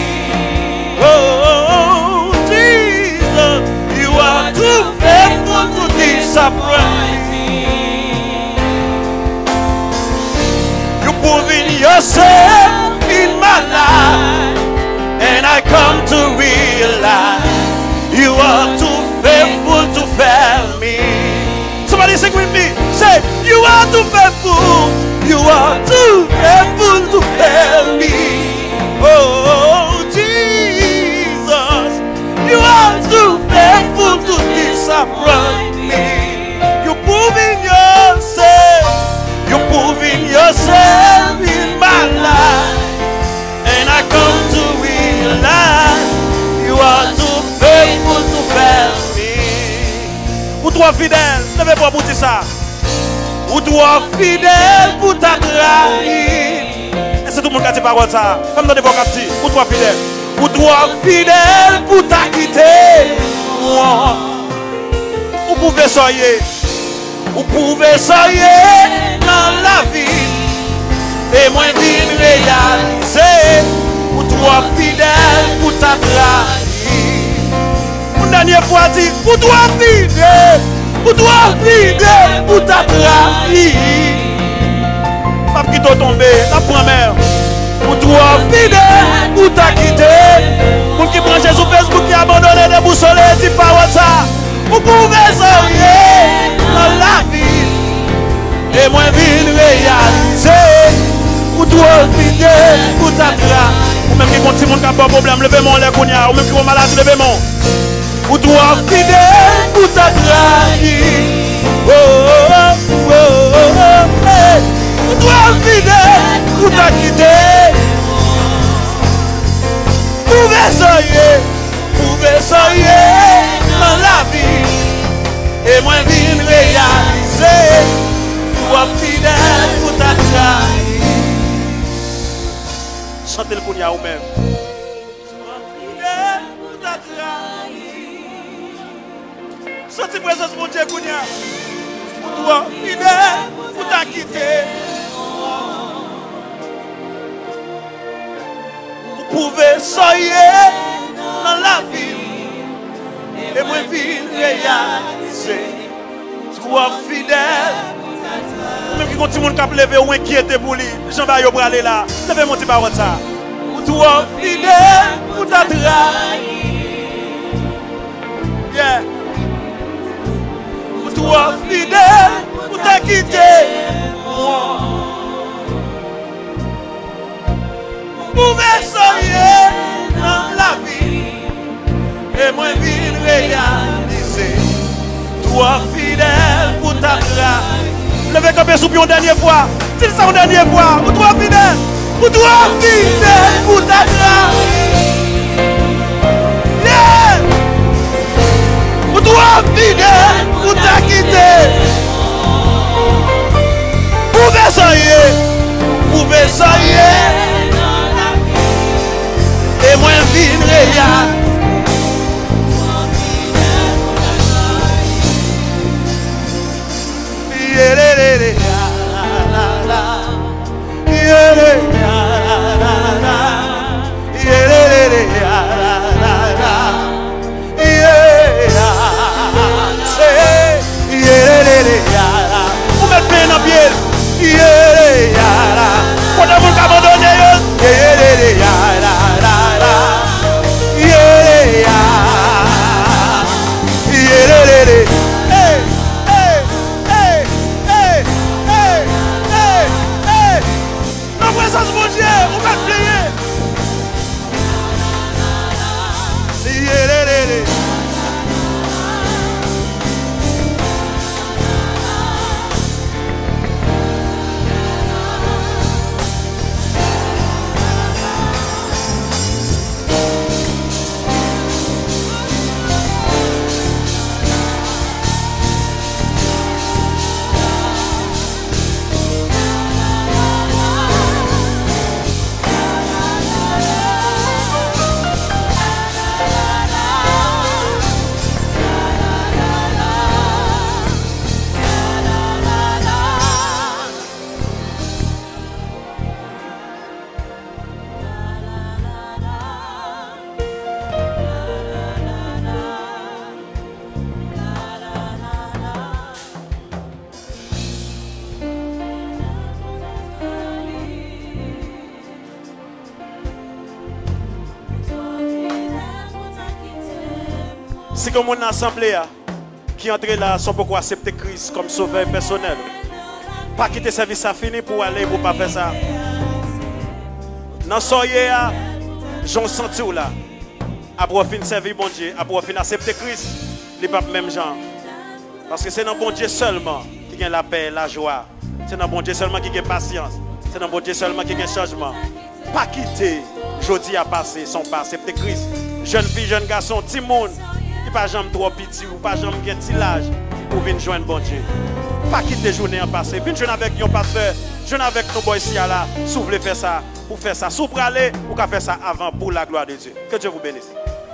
Oh, Jesus, you are too faithful to disappoint me. You're proving yourself in my life, and I come to realize you are too faithful to fail me. Somebody sing with me. Say, you are too faithful. You are too faithful to fail me. Oh, Jesus, you are too faithful to disappoint me. You're proving yourself. You're proving yourself in my life, and I come to realize you are too faithful to fail me. Ou trop fidèle, levez-moi pour dire ça. Ou trop fidèle pour ta trahir. C'est tout le monde qui a dit parole ça. Comme dans les voix captives. Ou trop fidèle. Ou trop fidèle pour ta quitter. Moi. Ou pouvez soyer. Ou pouvez soyer dans la vie. Et moi vine réaliser. Ou trop fidèle pour ta trahir. Une dernière fois dit. Ou trop fidèle. Ou trop fidèle pour ta trahir. Pas qui t'a tombé, la première. Ou trop fidèle pour ta quitter. Pour qui prend Jésus Facebook qui a abandonné des boussoles, dit pas ça. Vous pouvez sourire dans la vie. Et moi vine réaliser. Ou trop fidèle pour ta trahir. Ou même qui continue qui a pas de problème, levez-moi les cognacs. Ou même qui a maladie, levez-moi. Ou toi fidèle pour ta trahir. Oh, oh, oh, oh, oh, hey. Ou toi fidèle pour ta quitter. Pouvez soyer, pouvez soyer dans la vie. Et moi vine réaliser. Toi fidèle pour ta trahir. Chantez le cognac ou même. Toi fidèle pour ta trahir. Senti présence mon Dieu Kounia. Toi, fidèle, pour ta quitter. Vous pouvez soyer dans la vie. Et moi vine réaliser. Toi, fidèle. Même qui continue de lever ou inquiété pour lui. Jean va y aller là. Levez mon petit parole ça. Toi, fidèle, pour ta trahir. Yeah. Toi fidèle pour ta quitter. Moi. Vous pouvez soyer dans la vie. Et moi vine réaliser. Toi fidèle pour ta trahir. Levez comme un soupion une dernière fois. Dis ça une dernière fois. Ou toi fidèle. Ou toi fidèle pour ta trahir. Yeah. Ou toi fidèle pour ta quitter. Pouvez soyer, pouvez soyer dans la vie. Et moi vine réaliser. Vous mettez bien dans pied. Quand vous abandonnez, la présence de Dieu, vous mettez plier. Si comme on assemblée qui entre là sans pourquoi accepter Christ comme sauveur personnel. Pas quitter service à fini pour aller pour pas faire ça. Dans soyez j'en senti là. Après fin servir bon Dieu, après fin accepter Christ, les pas même gens. Parce que c'est dans bon Dieu seulement qui a la paix, la joie. C'est dans bon Dieu seulement qui a patience. C'est dans bon Dieu seulement qui a changement. Pas quitter jeudi à passer son pas accepter Christ. Jeune fille, jeune garçon, petit monde, qui pas jamais trop petit ou pas jamais petit l'âge pour venir joindre bon Dieu. Pas quitter journée en passé. Venez joindre avec un pasteur, joindre avec nos boys ici là, si vous voulez faire ça, pour faire ça. Si vous aller, vous pouvez faire ça avant pour la gloire de Dieu. Que Dieu vous bénisse.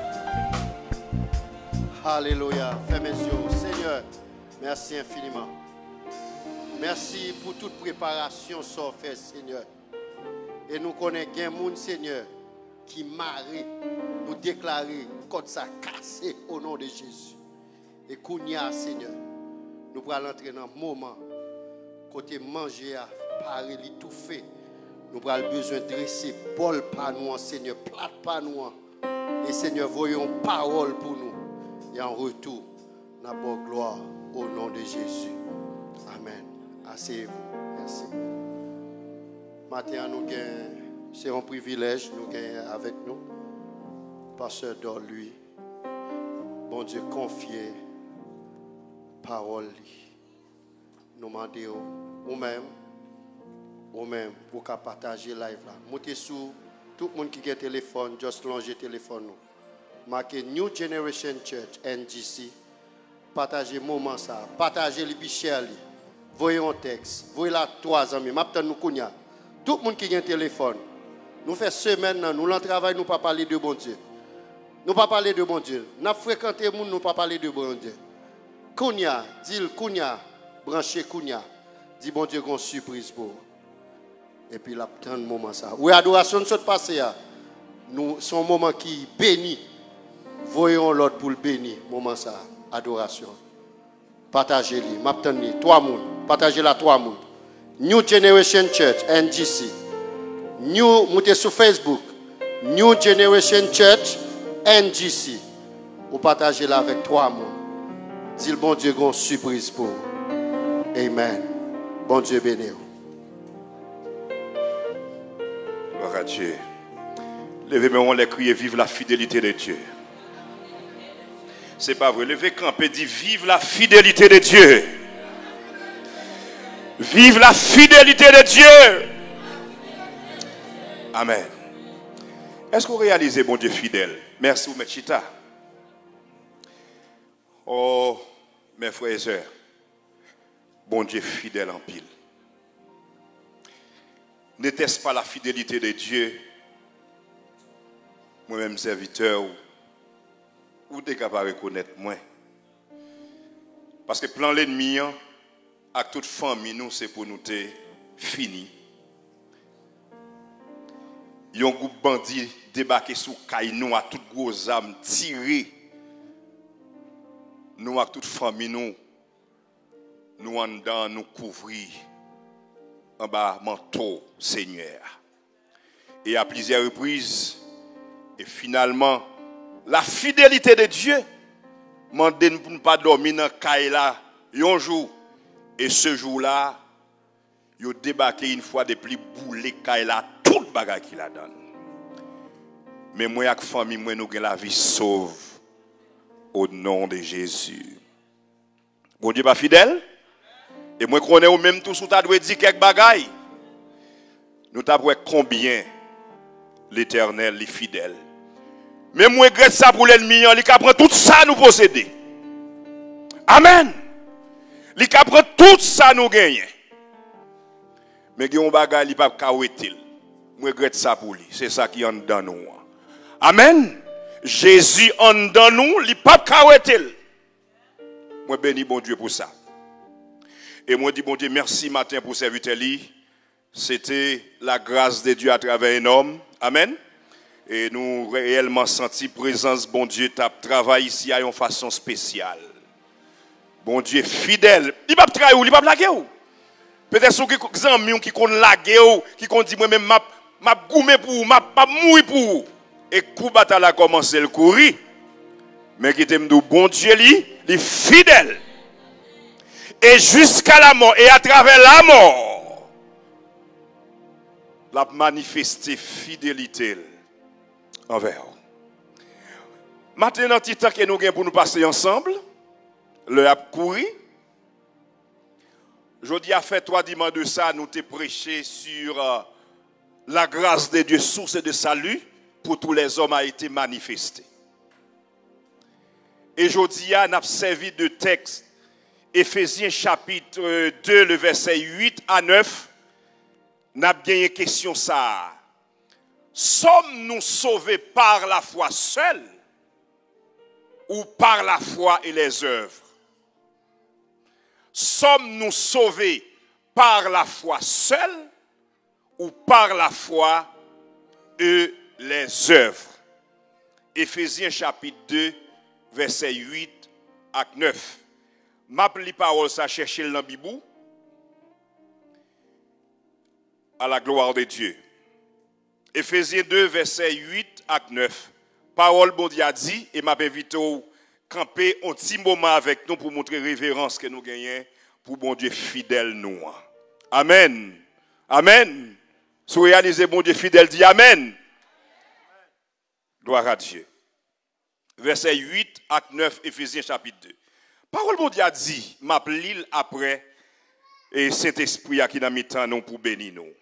Alléluia. Fermez les yeux. Seigneur, merci infiniment. Merci pour toute préparation sur fait, Seigneur. Et nous connaissons un monde, Seigneur, qui marie, nous déclarer comme ça cassé au nom de Jésus. Et Kounia, Seigneur, nous allons entrer dans un moment, côté manger, à parer, l'étouffer. Nous avons besoin de dresser bol par nous, Seigneur, plat par nous. Et Seigneur, voyons parole pour nous. Et en retour, nous avons gloire au nom de Jésus. Amen. Asseyez-vous. Merci. Maintenant, c'est un privilège nous gagnons avec nous. Pasteur dans lui. Bon Dieu, confier parole. Nous demandons nous-mêmes, nous-mêmes, pour partager live là. Montez sous tout le monde qui a un téléphone, juste longer le téléphone. Marquez New Generation Church, N G C. Partagez le moment ça. Partagez les bichères. Voyez un texte. Voyez là trois amis. Maintenant, nous connaissons. Tout le monde qui a un téléphone. Nous faisons semaine, nous l'en travail, nous ne pas parler de bon Dieu. Nous ne pas parler de bon Dieu. Nous fréquentons les gens, nous ne pas parler de bon Dieu. Kounia, dis Kounia, branchez Kounia. Dis bon Dieu, une surprise pour vous. Et puis là, tant de moments ça. Oui, adoration de ce passé, nous son moment qui bénit. Voyons l'autre pour le bénir, moment ça, adoration. Partagez-les, m'attendez, trois monde, partagez-la trois monde. New Generation Church, N G C. New, montez sur Facebook. New Generation Church, N G C. Vous partagez-la avec trois monde. Dis le bon Dieu, une surprise pour vous. Amen. Bon Dieu béni. Gloire à Dieu. Levez-moi, on les crier, vive la fidélité de Dieu. C'est pas vrai. Levez camper, dit vive la fidélité de Dieu. Vive la fidélité de Dieu. Amen. Est-ce que vous réalisez, bon Dieu fidèle? Merci, vous mettez chita. Oh, mes frères et sœurs, bon Dieu fidèle en pile. N'était-ce pas la fidélité de Dieu? Moi-même serviteur, ou t'es capable de reconnaître moi? Parce que plan l'ennemi, à toute famille, nous, c'est pour nous te fini. Yon groupe bandit débarqué sous caille nous à toute gros âme tiré. Nous à toute famille nous nous en dedans nous couvrir en bas manteau Seigneur. Et à plusieurs reprises et finalement la fidélité de Dieu m'a dit pour ne pas dormir dans caille là un jour et ce jour-là yo débarqué une fois depuis boulé caille là toute bagarre qui la donne. Mais moi avec famille moi nous gagne la vie sauve au nom de Jésus. Bon Dieu pas fidèle et moi connais ou même tout sous ta doit dire quelques bagailles. Nous t'a combien l'Éternel est fidèle. Mais moi regrette ça pour l'ennemi, il prend tout ça nous posséder. Amen. Il prend tout ça nous gagner. Mais il y a un bagage il pas kawétil. Moi regrette ça pour lui, c'est ça qui en dans nous. Amen. Jésus en dans nous, il pas kawétil. Moi bénis bon Dieu pour ça. Et moi dis bon Dieu merci matin pour serviteur li. C'était la grâce de Dieu à travers un homme. Amen. Et nous réellement senti présence bon Dieu t'a travaillé ici à une façon spéciale. Bon Dieu fidèle, il pas travailler ou il pas blaguer ou. Peut-être ceux qui amis qui kon laguer ou qui kon dit moi même m'a m'a goumé pour m'a pas mourir pour et coup bataille a commencé le courir. Mais qui t'aime dit, bon Dieu, lui, il est fidèle. Et jusqu'à la mort, et à travers la mort, la manifesté fidélité envers. Maintenant, petit temps que nous avons pour nous passer ensemble, le a couru. Jeudi a fait trois dimanches de ça, nous t'ai prêché sur euh, la grâce de Dieu, source de salut, pour tous les hommes a été manifestée. Et jeudi, on a servi de texte, Éphésiens chapitre deux, le verset huit à neuf, on a bien une question ça. Sommes-nous sauvés par la foi seule ou par la foi et les œuvres? Sommes-nous sauvés par la foi seule ou par la foi et les œuvres? Éphésiens chapitre deux, verset huit à neuf. M'appelle parole ça chercher dans la Bible à la gloire de Dieu. Éphésiens deux, verset huit à neuf. Parole bon Dieu a dit et m'a invité au camper un petit moment avec nous pour montrer révérence que nous gagnons pour bon Dieu fidèle nous. Amen. Amen. Si vous réalisez bon Dieu fidèle, dit Amen. Gloire à Dieu. Verset huit à neuf, Éphésiens chapitre deux. Parole bon Dieu a dit, m'appelle après, et Saint-Esprit a qui n'a mis temps non pour bénir nous.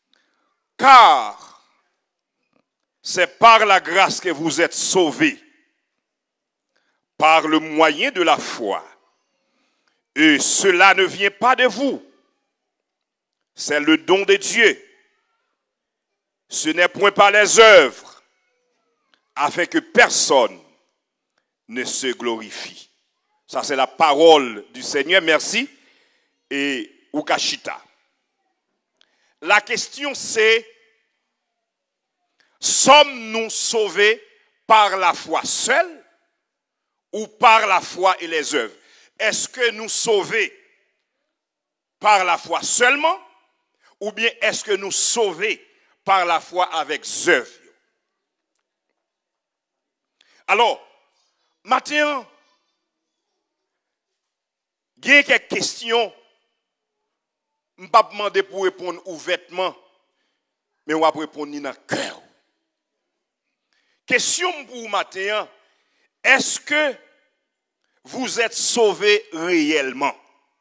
Car c'est par la grâce que vous êtes sauvés, par le moyen de la foi. Et cela ne vient pas de vous. C'est le don de Dieu. Ce n'est point par les œuvres, afin que personne ne se glorifie. Ça, c'est la parole du Seigneur. Merci. Et Ukashita. La question, c'est, sommes-nous sauvés par la foi seule ou par la foi et les œuvres? Est-ce que nous sauvés par la foi seulement ou bien est-ce que nous sauvés par la foi avec œuvres? Alors, maintenant, il y a quelques questions. Je ne vais pas demander pour répondre ouvertement, mais on va répondre dans le cœur. Question pour vous matin, est-ce que vous êtes sauvés réellement?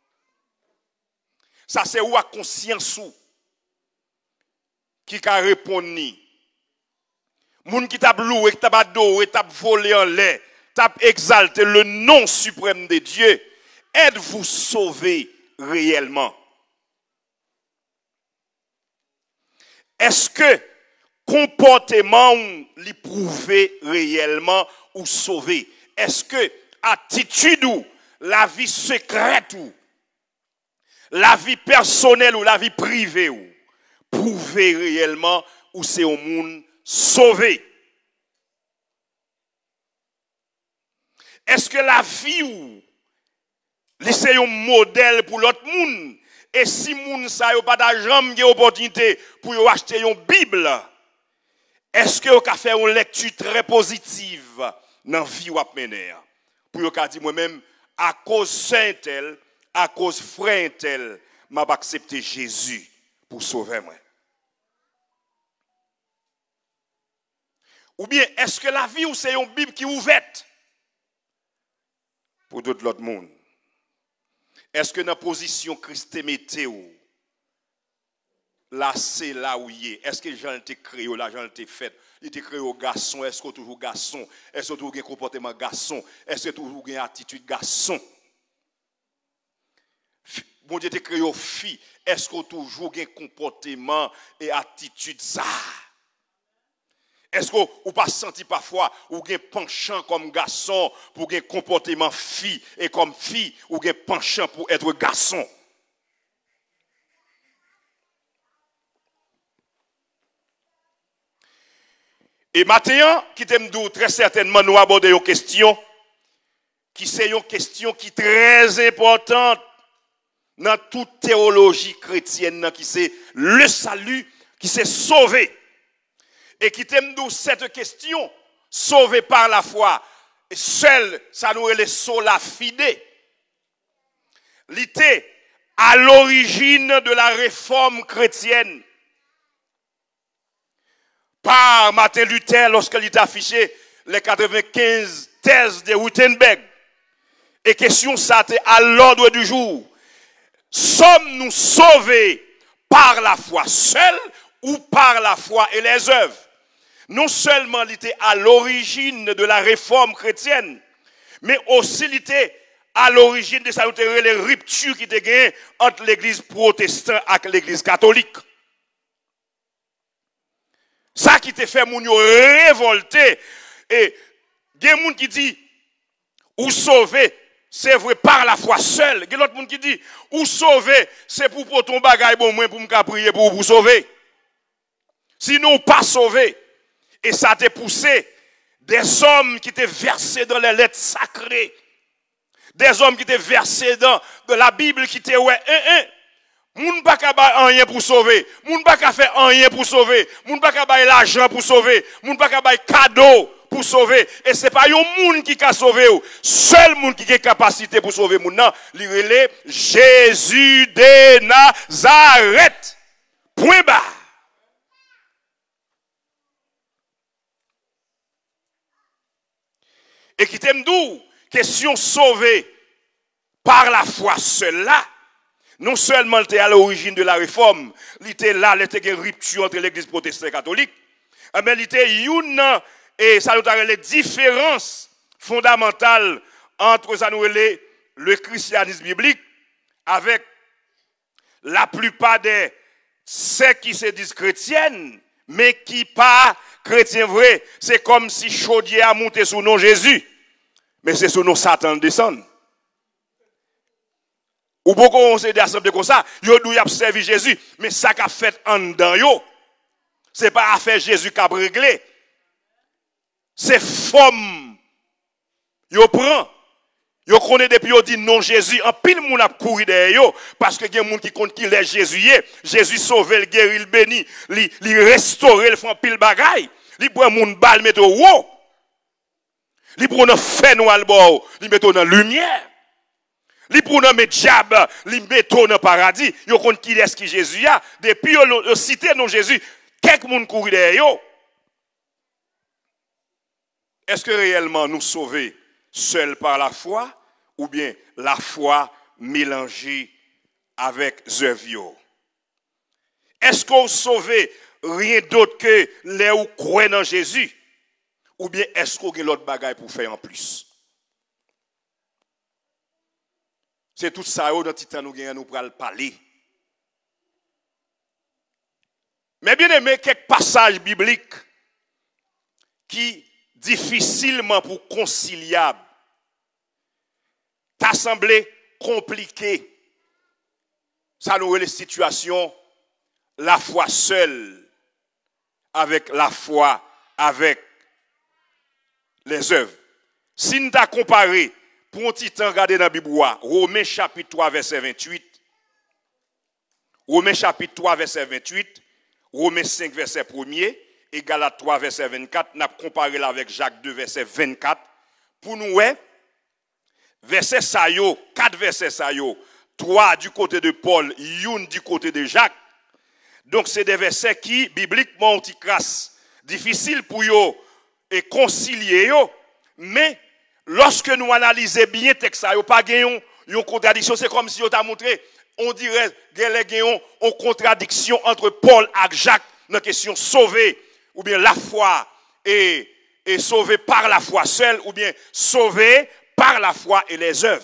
Ça c'est où à conscience ou qui a répondu. Moun qui t'a loué, qui t'a adoré, t'a volé en l'air, t'a exalté le nom suprême de Dieu. Êtes-vous sauvés réellement? Est-ce que comportement l'éprouve réellement ou sauvé? Est-ce que attitude ou la vie secrète ou la vie personnelle ou la vie privée ou prouver réellement ou c'est au monde sauvé? Est-ce que la vie ou c'est un modèle pour l'autre monde? Et si moun sa yo pas d'argent, gen opportunité pour yo acheter une Bible, est-ce que yo ka faire une lecture très positive dans vie ou ap mener? Pour yo ka di moi-même à cause saint tel, à cause frère tel, m'a accepté Jésus pour sauver moi. Ou bien est-ce que la vie ou c'est une Bible qui est ouverte pour d'autres l'autre monde? Est-ce que dans la position Christ météo, là c'est là où il est? Est-ce que les gens étaient créés, là gens étaient faits? Il était créé au garçon, est-ce que toujours garçon? Est-ce que toujours un comportement garçon? Est-ce que toujours une attitude garçon? Bon Dieu était créé aux filles, est-ce que toujours un comportement et attitude ça? Est-ce que vous pas senti parfois ou un penchant comme garçon pour un comportement fille et comme fille ou un penchant pour être garçon? Et maintenant, qui t'aime d'où très certainement nous aborder une question qui c'est une question qui est très importante dans toute théologie chrétienne qui c'est le salut, qui c'est sauvé. Et qui t'aime d'où cette question, sauvé par la foi, seul, ça nous est le sola fide. Il était à l'origine de la réforme chrétienne. Par Martin Luther, lorsqu'il a affiché les quatre-vingt-quinze thèses de Wittenberg. Et question ça était à l'ordre du jour. Sommes-nous sauvés par la foi seule ou par la foi et les œuvres? Non seulement il était à l'origine de la réforme chrétienne, mais aussi il était à l'origine de ça, les ruptures qui étaient gagnées entre l'église protestante et l'église catholique. Ça qui te fait moun yo révolter. Et il y a des gens qui disent, ou sauver, c'est vrai par la foi seule. Il y a l'autre monde qui dit, ou sauver, c'est pour pour ton bagage bon moins pour me prier pour vous sauver. Sinon, pas sauver. Et ça t'a poussé des hommes qui étaient versés dans les lettres sacrées. Des hommes qui étaient versés dans de la Bible qui étaient ouais, un, un. Moun pa ka bay rien pour sauver. Moun pa ka faire rien pour sauver. Moun pa ka bay l'argent pour sauver. Moun pa ka bay cadeau pour sauver. Et c'est pas yon moun qui ka sauver ou. Seul moun qui a capacité pour sauver moun nan, li rele Jésus de Nazareth. Point barre. Et qui t'aime d'où? Question sauvée par la foi seule là. Non seulement il était à l'origine de la réforme, il était là, il était une rupture entre l'église protestante et catholique, mais il était une, et ça nous a les différences fondamentales entre ça nous les, le christianisme biblique avec la plupart des sectes qui se disent chrétiennes, mais qui pas chrétiens vrais. C'est comme si Chaudier a monté sous nom Jésus, mais c'est sous nom Satan descend. Ou beaucoup on s'est assemblés comme ça, yo dou y a servi Jésus, mais ça qu'a fait en dedans yo, c'est pas affaire Jésus qui a réglé. C'est forme. Yo prend. Yo connaît depuis yo dit non Jésus, en pile moun a couru derrière yo parce que gen moun qui compte qui est Jésus, Jésus sauve le guéri, le béni, li li restaurer le font pile bagaille, li prend moun bal mettre au haut. Li prend fait noir bord, li mettre dans lumière. Li pou nan met diable, li meto dans paradis, yo konn qui est qui Jésus a, depuis yo cité non Jésus, quelques moun couru derrière yo. Est-ce que réellement nous sauver seuls par la foi ou bien la foi mélangée avec œuvre? Est-ce qu'on sauver rien d'autre que les ou croient dans Jésus ou bien est-ce qu'on a l'autre bagaille pour faire en plus? C'est tout ça dans Titan nous gagnons nous pral parler. Mais bien aimé, quelques passages bibliques qui difficilement pour conciliables, t'a semblé compliqué. Ça nous les situations, la foi seule avec la foi avec les œuvres. Si nous t'a comparé pour un petit temps, regardez dans la Bible, Romains chapitre trois, verset vingt-huit. Romains chapitre trois, verset vingt-huit. Romains cinq, verset premier. Et Galates trois, verset vingt-quatre. Nous avons comparé là avec Jacques deux, verset vingt-quatre. Pour nous, ouais, verset Sayo, quatre versets Sayo. trois du côté de Paul, une du côté de Jacques. Donc, c'est des versets qui, bibliquement, ont crasse. Difficile pour eux et concilier eux. Mais, lorsque nous analysons bien le texte, il n'y a pas de contradiction. C'est comme si on t'a montré, on dirait qu'il y a une contradiction entre Paul et Jacques dans la question sauver, ou bien la foi et, et sauver par la foi seule, ou bien sauver par la foi et les œuvres.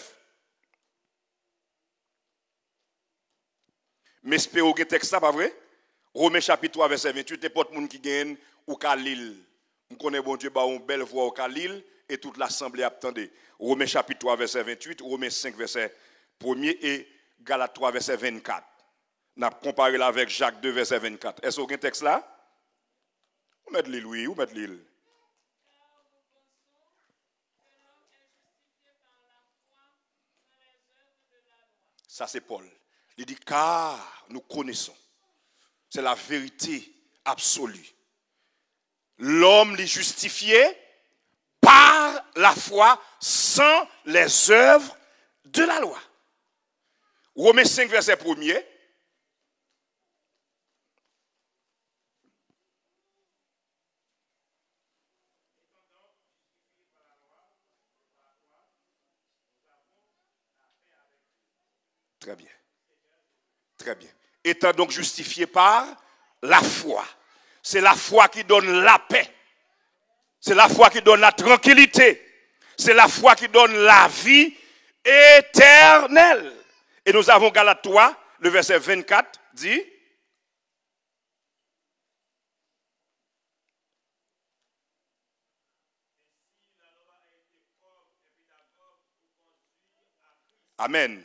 Mais espérons que le texte n'est pas vrai. Romains chapitre trois, verset vingt-huit, n'importe qui qui gagne ou Khalil. On connaît bon Dieu, bah, on belle voix au Khalil. Et toute l'assemblée attendait. Romains chapitre trois, verset vingt-huit, Romains cinq, verset premier et Galates trois, verset vingt-quatre. On a comparé là avec Jacques deux, verset vingt-quatre. Est-ce qu'il y a un texte là? Où mettre l'île, oui, où mettre l'île? Ça c'est Paul. Il dit car nous connaissons. C'est la vérité absolue. L'homme les justifié par la foi sans les œuvres de la loi. Romains cinq, verset premier. Très bien. Très bien. Étant donc justifié par la foi. C'est la foi qui donne la paix. C'est la foi qui donne la tranquillité. C'est la foi qui donne la vie éternelle. Et nous avons Galates trois, le verset vingt-quatre, dit. Amen.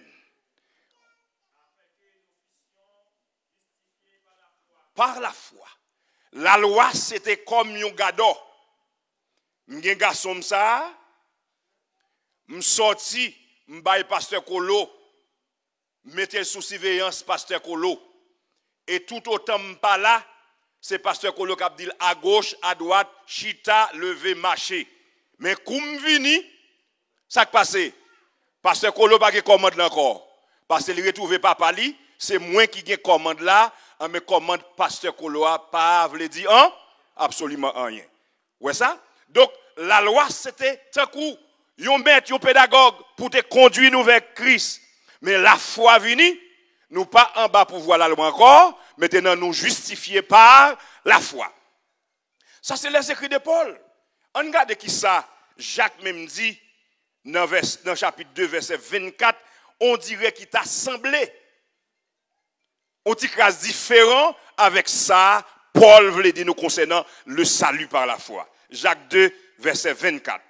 Par la foi. La loi, c'était comme un gado. M'gen garçon ça, m'sorti, m'baye pasteur Kolo, mettez sous surveillance pasteur Kolo. Et tout autant m'pas là, c'est pasteur Kolo qui a dit à gauche, à droite, chita, levé, marcher. Mais comme vini, ça qui passe? Pasteur Kolo pas de commande encore. Parce qu'il retrouve papa li, c'est moi qui gagne commande là, mais commande pasteur Kolo pas veut dire hein? Absolument rien. Ouais ça? Donc la loi c'était tant coup yon maître, yon pédagogue pour te conduire nous vers Christ. Mais la foi vini, nous pas en bas pour voir la loi encore, maintenant nous justifier par la foi. Ça c'est les écrits de Paul. On regarde qui ça Jacques même dit dans vers, dans chapitre deux verset vingt-quatre, on dirait qu'il t'a semblé. On dit que c'est différent avec ça, Paul voulait dire nous concernant le salut par la foi. Jacques deux, verset vingt-quatre.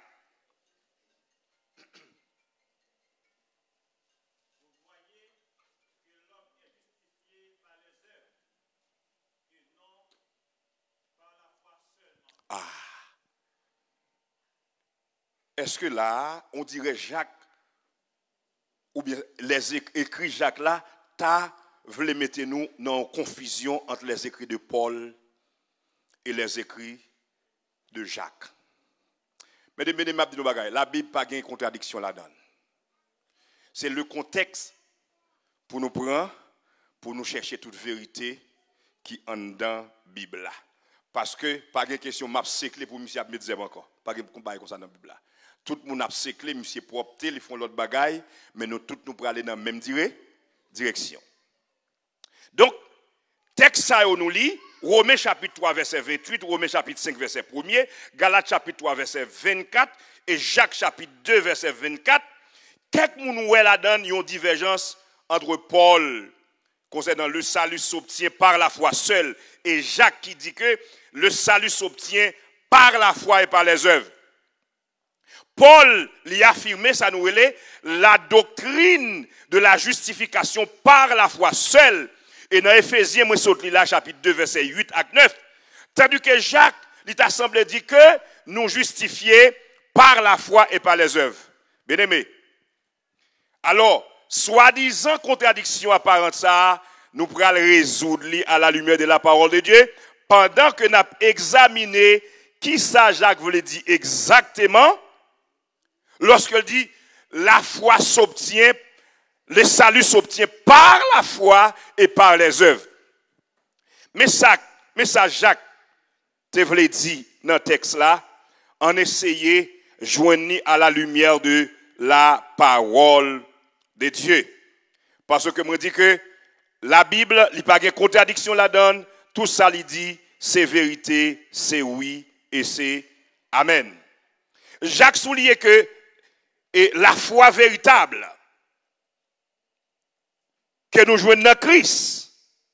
Ah. Est-ce que là, on dirait Jacques, ou bien les écrits Jacques là, t'as voulu mettre nous dans confusion entre les écrits de Paul et les écrits de Jacques. Mais de mesdames, la Bible n'a pas de contradiction là-dedans. C'est le contexte pour nous prendre, pour nous chercher toute vérité qui est dans la Bible là. Parce que, pas de question, m'a séclé pour monsieur me dire encore. Pas de combat comme ça dans la Bible là. Tout le monde a séclé, monsieur propre, ils font l'autre bagaille, mais nous tous nous pour aller dans la même direction. Donc, texte ça nous lit, Romains chapitre trois verset vingt-huit, Romains chapitre cinq verset premier, Galates chapitre trois verset vingt-quatre et Jacques chapitre deux verset vingt-quatre. Quelques moun wè là-dedans une divergence entre Paul concernant le salut s'obtient par la foi seule et Jacques qui dit que le salut s'obtient par la foi et par les œuvres. Paul l'y a affirmé, ça nous relève, la doctrine de la justification par la foi seule. Et dans Éphésiens, moi, saute là, chapitre deux, verset huit à neuf. Tandis que Jacques, il t'a semblé dire que nous justifions par la foi et par les œuvres. Bien aimé. Alors, soi-disant contradiction apparente ça, nous pourrons résoudre à la lumière de la parole de Dieu pendant que nous avons examiné qui ça Jacques voulait dire exactement lorsqu'il dit la foi s'obtient, le salut s'obtient par la foi et par les œuvres. Mais ça, mais ça Jacques te voulait dire dans le texte là, en essayant de joindre à la lumière de la parole de Dieu. Parce que moi dis que la Bible, il n'y a pas de contradiction là-dedans, tout ça il dit, c'est vérité, c'est oui et c'est amen. Jacques souligne que et la foi véritable que nous jouons dans Christ.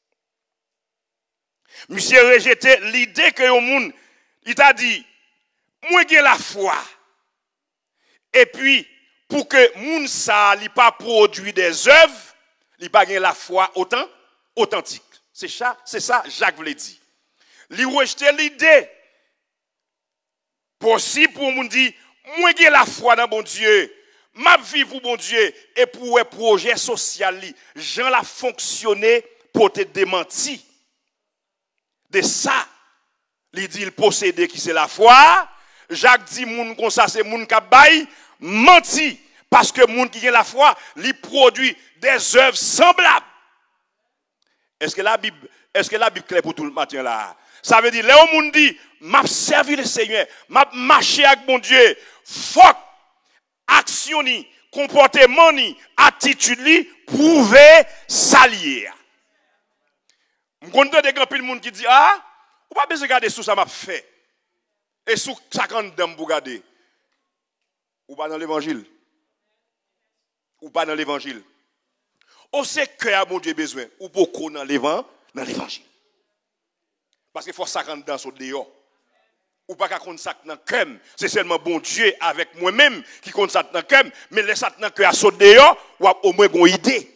Monsieur rejeté l'idée que au monde, il t'a dit, moi j'ai la foi. Et puis, pour que moun ça li pas produit des œuvres, il pas la foi autant authentique. C'est ça, c'est ça Jacques voulait dire. Il rejeté l'idée possible pour moun dire moi j'ai la foi dans bon Dieu. Ma vie pour bon Dieu et pour un projet social, Jean l'a fonctionné pour te démentir. De ça, il dit il possédait qui c'est la foi, Jacques dit moun comme ça c'est moun qui bail menti parce que moun qui a la foi, lui produit des œuvres semblables. Est-ce que la Bible est-ce que la Bible claire pour tout le matin là? Ça veut dire les moun dit m'a servi le Seigneur, m'a marché avec mon Dieu. Faut action ni, comportement ni, attitude ni prouver s'allier. M'konte de grand pile monde qui dit ah, ou pas besoin regarder sous ça m'a fait. Et sous cinquante dame pour regarder. Ou pas dans l'évangile. Ou pas dans l'évangile. On sait que à mon Dieu besoin ou beaucoup dans l'évangile, dans l'évangile. Parce qu'il faut cinquante dans son dehors. Ou pas qu'à compte ça dans cœur, c'est seulement bon Dieu avec moi-même qui compte ça dans cœur, mais laisse ça dans cœur à son dehors ou au moins une idée.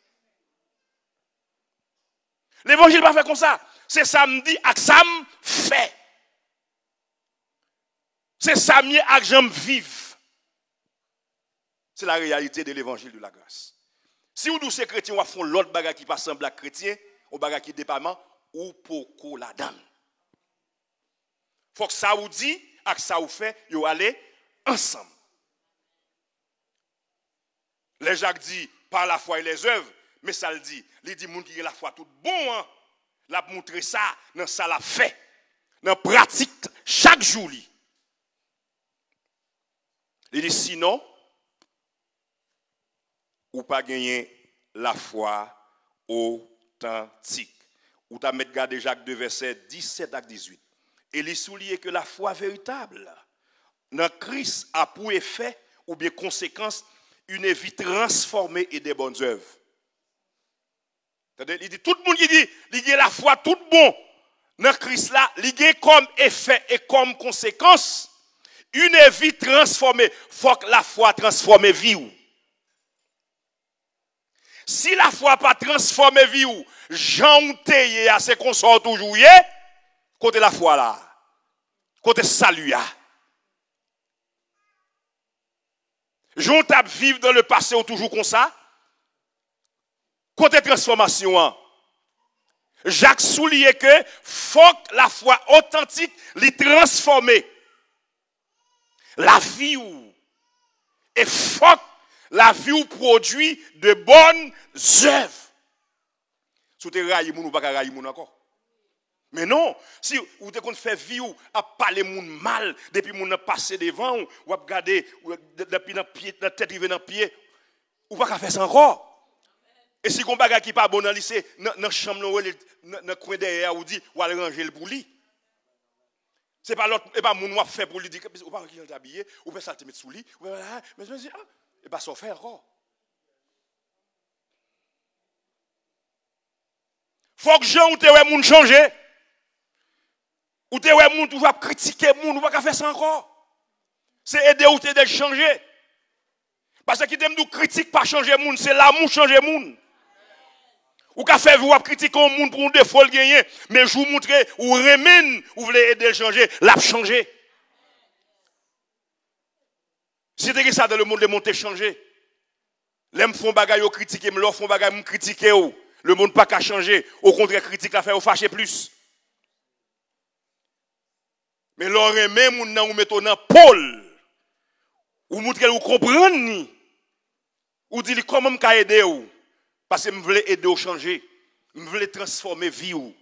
L'évangile pas fait comme ça. C'est samedi ak sam fait. C'est samedi ak jambe vive. C'est la réalité de l'évangile de la grâce. Si vous doucez chrétien, vous font l'autre bagarre qui pas semble à chrétien, ou bagarre qui dépendant ou pour la dame. Faut que ça vous dit, ak ça vous fait, vous allez ensemble. Les Jacques dit par la foi et les œuvres, mais ça le dit, il dit moun qui a la foi tout bon, hein, l'a montré ça dans ça la fait, dans pratique chaque jour. Il dit sinon, ou pas gagner la foi authentique. Ou ta mettre garder Jacques deux versets dix-sept à dix-huit. Et il souligne que la foi véritable dans Christ a pour effet ou bien conséquence une vie transformée et des bonnes œuvres. Il dit tout le monde qui dit il y a la foi tout bon dans Christ là, il y a comme effet et comme conséquence une vie transformée. Faut que la foi transforme vie ou. Si la foi pas transforme vie ou, Jean Teye à ses consorts toujours côté la foi là. Côté salut là. Jean tape vivre dans le passé ou toujours comme ça. Côté transformation. Jacques souligne que faut que la foi authentique les transformer. La vie ou et faut la vie ou produit de bonnes œuvres. Si vous avez moun ou pas railler moun encore. Mais non, si vous avez fait vie ou à parler moun mal depuis moun a passé devant ou à regarder depuis dans pied dans tête rive dans pied ou pas faire ça encore. Et si vous bagage qui pas bon dans lycée dans chambre dans coin derrière ou dit ou aller ranger le pour lui. C'est pas l'autre et pas moun ou fait pour lui dire ou pas qui habillé ou faire ça te mettre sous lit ou mais je me dis ah et pas ça faire encore. Faut que gens ou te ouais moun changer. Ou te ouais moun toujours critiquer moun ou pas faire ça encore. C'est aider ou te de changer. Parce que qui t'aime nous critique pas changer moun, c'est l'amour changer moun. Ou ka fait vous critiquer un moun pour un défaut le gagner, mais je vous montrer ou remène ou voulez aider le changer, l'a changer. Si tu ça dans le monde, le monde est changé. Les font bagay yo critiquer, mais leur font bagay me critiquer ou. Le monde pas qu'à changer, au contraire critique la faire ou fâcher plus. Mais leur même moun nan ou metto nan Paul. Ou montrer ou comprendre ni. Ou dit comment me ka aider ou parce que me voulais aider ou changer, me voulais transformer vie ou.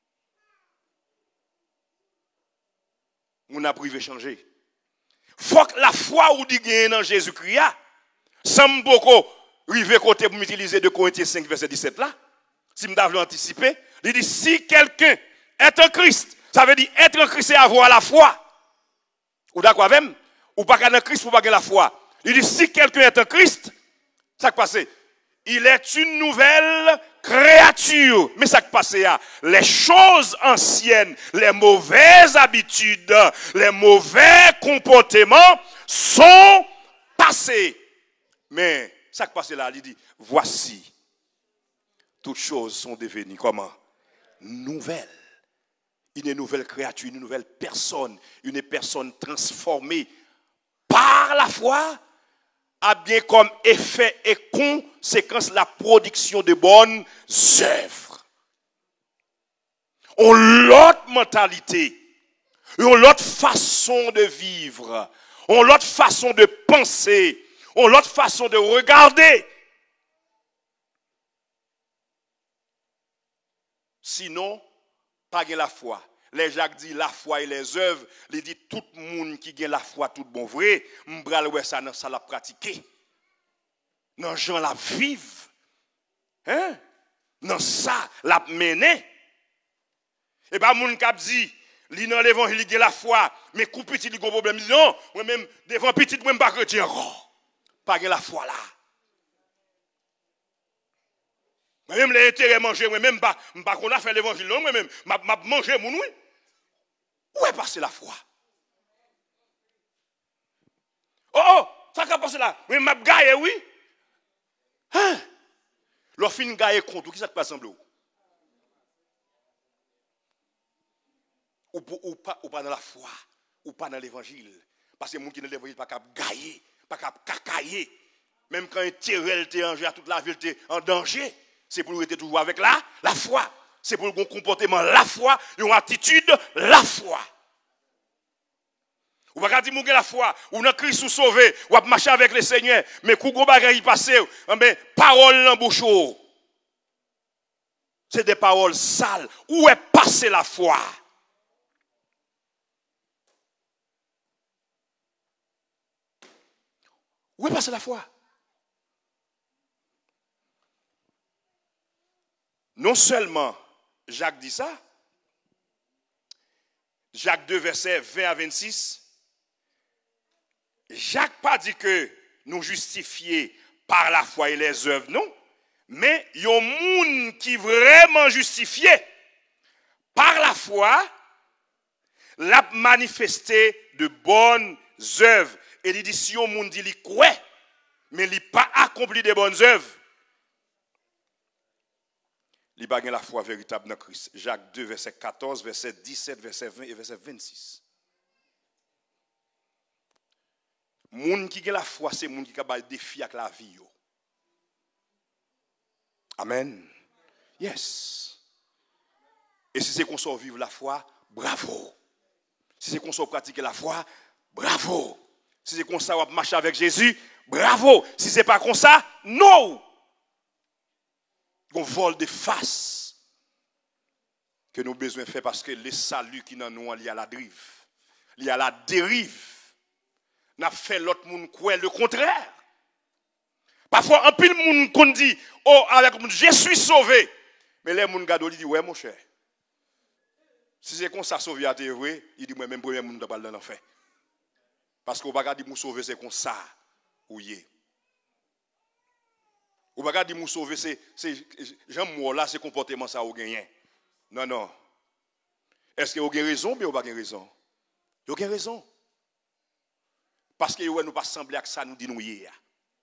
Moun a privé changer. Faut que la foi ou dit gagne dans Jésus-Christ, sans beaucoup river côté pour m'utiliser de Corinthiens cinq verset dix-sept là. Si me d'avais anticipé, il dit si quelqu'un est en Christ, ça veut dire être en Christ c'est avoir la foi. Ou d'accord avec même ou pas qu'en Christ pour pas gagner la foi. Il dit si quelqu'un est en Christ, ça qui passe, il est une nouvelle créature. Mais ça qui passe là, les choses anciennes, les mauvaises habitudes, les mauvais comportements sont passés. Mais ça qui passe là, il dit voici toutes choses sont devenues comment? Nouvelles. Une nouvelle créature, une nouvelle personne, une personne transformée par la foi a bien comme effet et conséquence la production de bonnes œuvres. On l'autre mentalité, ont l'autre façon de vivre, ont l'autre façon de penser, ont l'autre façon de regarder. Sinon, pas de la foi. Les Jacques dit la foi et les œuvres, il dit tout le monde qui a la foi, tout bon vrai, m'bral ouais ça dans ça la pratiquer. Dans gens la vivre. Hein? Dans ça la mener. Et pas moun k'ap dit li dans l'évangile il a la foi, mais coup petit il a un problème non, moi même devant petit moi pas chrétien encore. Pas la foi là. Moi même les intérêts manger, moi même pas pas qu'on a fait l'évangile non, moi même m'a m'a manger moun oui. Où est passé la foi? Oh oh, ça qu'a passé là? Mais m'a gaillé oui. Hein? Leur fin gaillé contre qui ça te passe semble ou? Ou, ou, pas, ou pas dans la foi, ou pas dans l'évangile. Parce que les gens qui dans l'évangile pas capable gailler, pas capable cacailler. Même quand un terrel est en danger, toute la ville est en danger, c'est pour être toujours avec la, la foi. C'est pour un comportement la foi, une attitude la foi. Ou pas dire que la foi, ou dans Christ ou sauvé, ou à marcher avec le Seigneur, mais quand vous avez passé, mais parole dans bouche. C'est des paroles sales. Où est passée la foi? Où est passée la foi? Non seulement Jacques dit ça, Jacques deux, versets vingt à vingt-six, Jacques pas dit que nous justifiés par la foi et les œuvres, non, mais il y a un monde qui vraiment justifié par la foi, l'a manifesté de bonnes œuvres. Et il dit si un monde dit qu'il croit, mais il n'a pas accompli de bonnes œuvres, il n'a pas la foi véritable dans Christ. Jacques deux, verset quatorze, verset dix-sept, verset vingt et verset vingt-six. Moun qui a la foi, c'est moun qui a des défis avec la vie. Amen. Yes. Et si c'est qu'on sort vivre la foi, bravo. Si c'est qu'on sort pratiquer la foi, bravo. Si c'est comme ça, on marcher avec Jésus, bravo. Si ce n'est pas comme ça, non. On vole de face que nous avons besoin de faire parce que le salut qui dans nous, il y a la dérive. Il y a la dérive. N'a fait l'autre monde quoi le contraire. Parfois, un pile monde qu'on dit, oh, avec je suis sauvé. Mais les gens gado dit, ouais, mon cher. Si c'est comme ça, sauvé à vrai, il dit, moi, même premier monde dans l'enfer. Parce qu'on va pas dire que sauver c'est comme ça. Oui. On va pas dire que sauver c'est j'aime moi là c'est comportement ça ou gagner. Non non. Est-ce que vous avez raison ou vous n'avez pas raison? Vous avez raison. Parce que nous pas sembler à ça nous dit nous hier.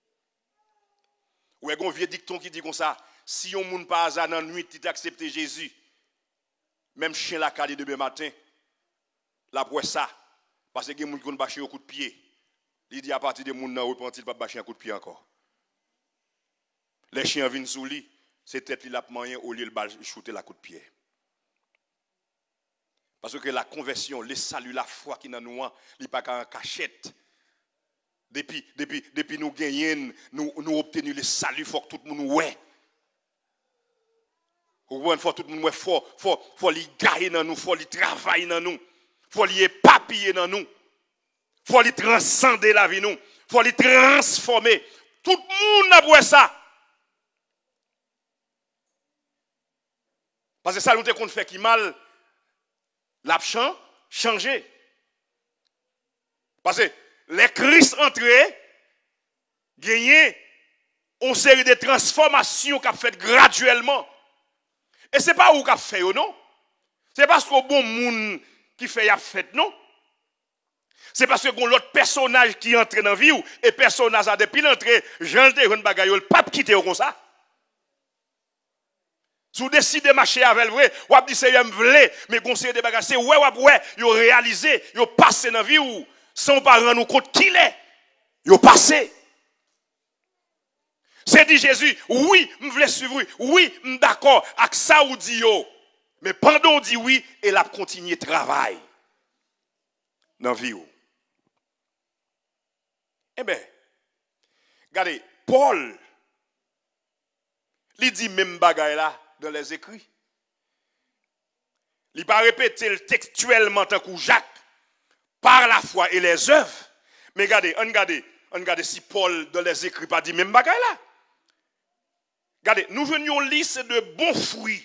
Ou est-ce qu'on vieux dicton qui dit comme ça, si on monde pas hasard dans nuit qui accepte Jésus, même chien la calé demain matin, la pour ça. Parce que les gens qui ont bâché au coup de pied, il dit à partir de gens qui ont repenti, il ne pas bâcher un coup de pied encore. Les chiens viennent sous lui, c'est peut-être qu'il a moyen au lieu de shooter la coup de pied. Parce que la conversion, le salut, la foi qui est dans nous, il n'est pas qu'en cachette. Depuis, depuis, depuis nous gagnons, nous, nous obtenons le salut, il faut que tout le monde ouais. Il faut que tout le monde faut, faut, faut lui gagner dans nous, il faut lui travailler dans nous. Il faut lui papiller dans nous. Il faut lui transcender la vie nous. Il faut lui transformer. Tout le monde a besoin ça. Parce que ça nous qu'on fait qui mal, l'absent changer. Parce que les Christ entrés, gagné une série de transformations qu'a fait graduellement. Et ce n'est pas où qu'a fait, non? Ce n'est pas parce qu'au bon monde qui fait y a fait, non? C'est parce que l'autre personnage qui entre dans la vie, et personnage a depuis l'entrée, Jean de Ron Bagay, le pape quitte comme ça. Si vous décidez de marcher avec le vrai, vous avez dit c'est un vrai, mais conseiller de bagages, c'est ouais, ouais, ouais, vous réalisez, vous passez dans la vie où, sans pas rendre compte qui il est, vous passez. C'est dit Jésus, oui, je veux suivre, oui, je suis d'accord avec ça ou dit yo. Mais pendant on dit oui, et la continuer travail. dans la vie. Eh bien, regardez, Paul, il dit même bagaille là dans les écrits. Il va répéter textuellement tant que Jacques, par la foi et les œuvres. Mais regardez, regardez, regardez si Paul dans les écrits pas dit même bagaille là. Regardez, nous venions liste de bons fruits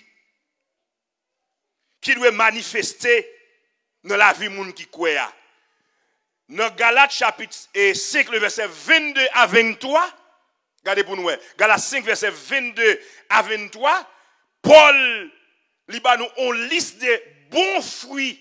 qui doivent manifester dans la vie moun qui croit. Dans Galates chapitre cinq, le verset vingt-deux à vingt-trois, regardez pour nous, Galates cinq, verset vingt-deux à vingt-trois, Paul, il nous on liste de bons fruits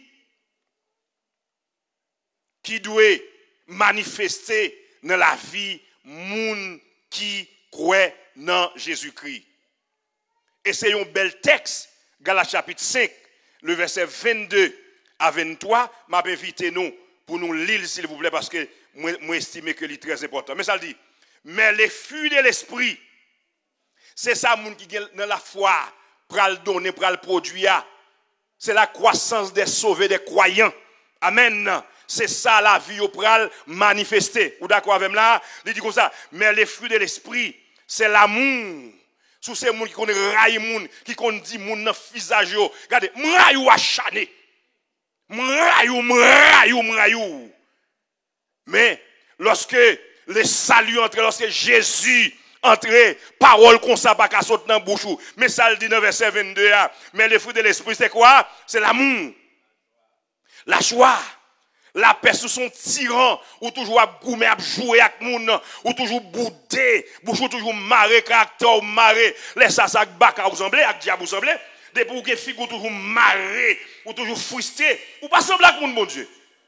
qui doivent manifester dans la vie moun qui croit dans Jésus-Christ. Et c'est un bel texte, Galates chapitre cinq, le verset vingt-deux à vingt-trois, m'a invité nous pour nous lire s'il vous plaît parce que moi estime que c'est très important. Mais ça le dit, mais les fruits de l'esprit, c'est ça moun qui dans la foi, pral donner, pral produire. C'est la croissance des sauvés, des croyants. Amen. C'est ça la vie au pral manifester. Vous d'accord avec moi? Il dit comme ça, mais les fruits de l'esprit, c'est l'amour. Sous ces gens qui connaissent raï moun, qui connaissent dit moun dans visage yo. Regardez, m'rayou a chané. M'rayou, m'rayou, m'rayou. Mais lorsque le salut entre, lorsque Jésus entre, parole comme ça pas qu'à sauter dans bouche. Mais ça le dit dans verset vingt-deux. Mais les fruits de l'esprit c'est quoi? C'est l'amour, la joie, la paix sous son tyran, ou toujours à goumer, à jouer avec moun, ou toujours bouder, ou toujours marrer, caractère marrer, laisse ça ça baka vous semblez, avec diable vous semblez, des pour que figure toujours marrer, ou toujours frustré, ou pas sembler avec moun bon Dieu.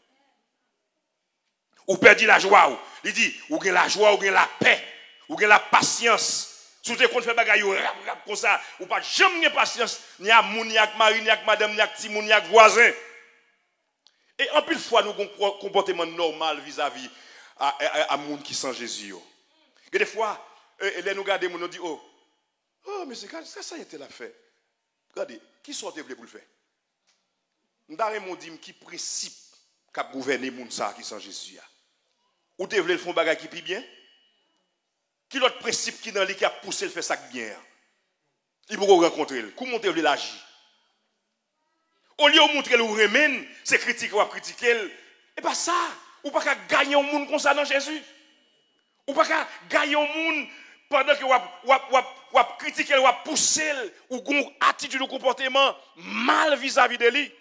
Ou perdu la joie, il dit, ou gen la joie, ou gen la paix, ou gen la patience. Si vous te compte faire bagay rap rap comme ça, ou pas jamais patience, ni à moun, ni à mari, ni à madame, ni à petit moun, ni à voisin. Et en plus fois nous avons un comportement normal vis-à-vis à, à, à monde qui sans Jésus. Et des fois, les nous regardons, nous disons, oh, oh, mais c'est ça, ça a été la fait. Regardez, qui sont pour le faire? Nous avons dit qui principe qui a gouverné les gens qui sans Jésus. Ou tu veux le faire bagage qui bien? Qui l'autre principe qui dans lui qui a poussé le faire ça bien? Il faut rencontrer. Comment tu veux l'agir? Au lieu de montrer le remède, c'est critiquer ou critiquer. Et pas ça. Ou pas qu'à gagner un monde comme ça dans Jésus. Ou pas qu'à gagner un monde pendant que vous critiquez, vous poussez, ou une attitude ou comportement mal vis-à-vis de lui.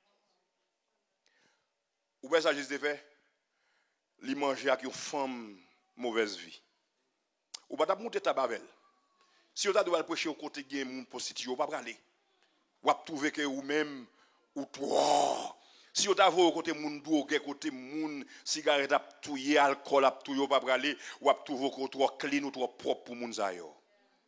Ou bien ça, Jésus fait, il mange avec une femme mauvaise vie. Ou pas monter ta bavel. Si vous avez prêcher au côté de monde positif, vous ne pouvez pas aller. Vous trouver que vous-même ou toi, si vous avez au côté moun drogue, côté moun cigarette à touyer, alcool à touyer, pas aller, ou à trouver que trop clean ou trop propre pour moun sa yo.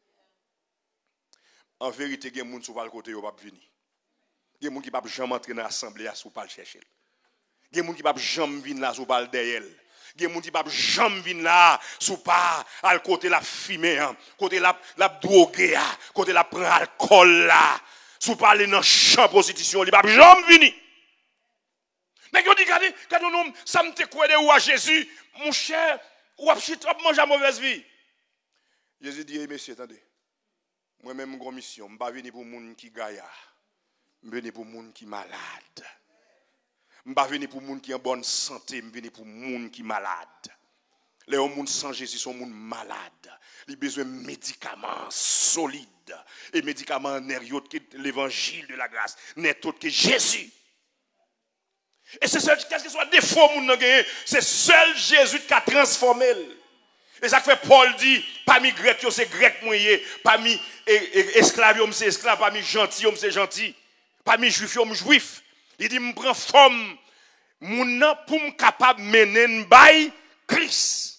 En vérité, gen moun sou pas le côté yo pas venir. Gen moun qui pas jamais entrer dans l'assemblée sou pas chercher. Gen moun qui pas jamais venir là sou pas derrière. Gen moun qui pas jamais venir là sou pas al côté la fumer, côté la la droguer, côté la prendre alcool là. Si vous parlez dans le champ de prostitution, il ne va jamais venir. Mais quand on dit, regardez, quand on dit, ça me te croit ou à Jésus, mon cher, ou à manger à mauvaise vie. Jésus dit, messieurs, attendez. Moi-même, j'ai une mission. Je ne vais pas venir pour les gens qui gaillent. Je vais venir pour les gens qui sont malades. Je ne vais pas venir pour les gens qui sont en bonne santé. Je vais venir pour les gens qui sont malades. Les gens sans Jésus sont malades. Ils ont besoin de médicaments solides. Et médicaments n'est rien que l'évangile de la grâce. N'est autre que Jésus. Et c'est seul, qu'est-ce que soit défaut, c'est seul Jésus qui a transformé. Et ça fait Paul dit, parmi grec, c'est grec moyen, parmi esclaves, c'est esclave, parmi gentil, c'est gentil, parmi juif, c'est juif. Il dit, je prends forme, mon pour me capable de mener by Christ.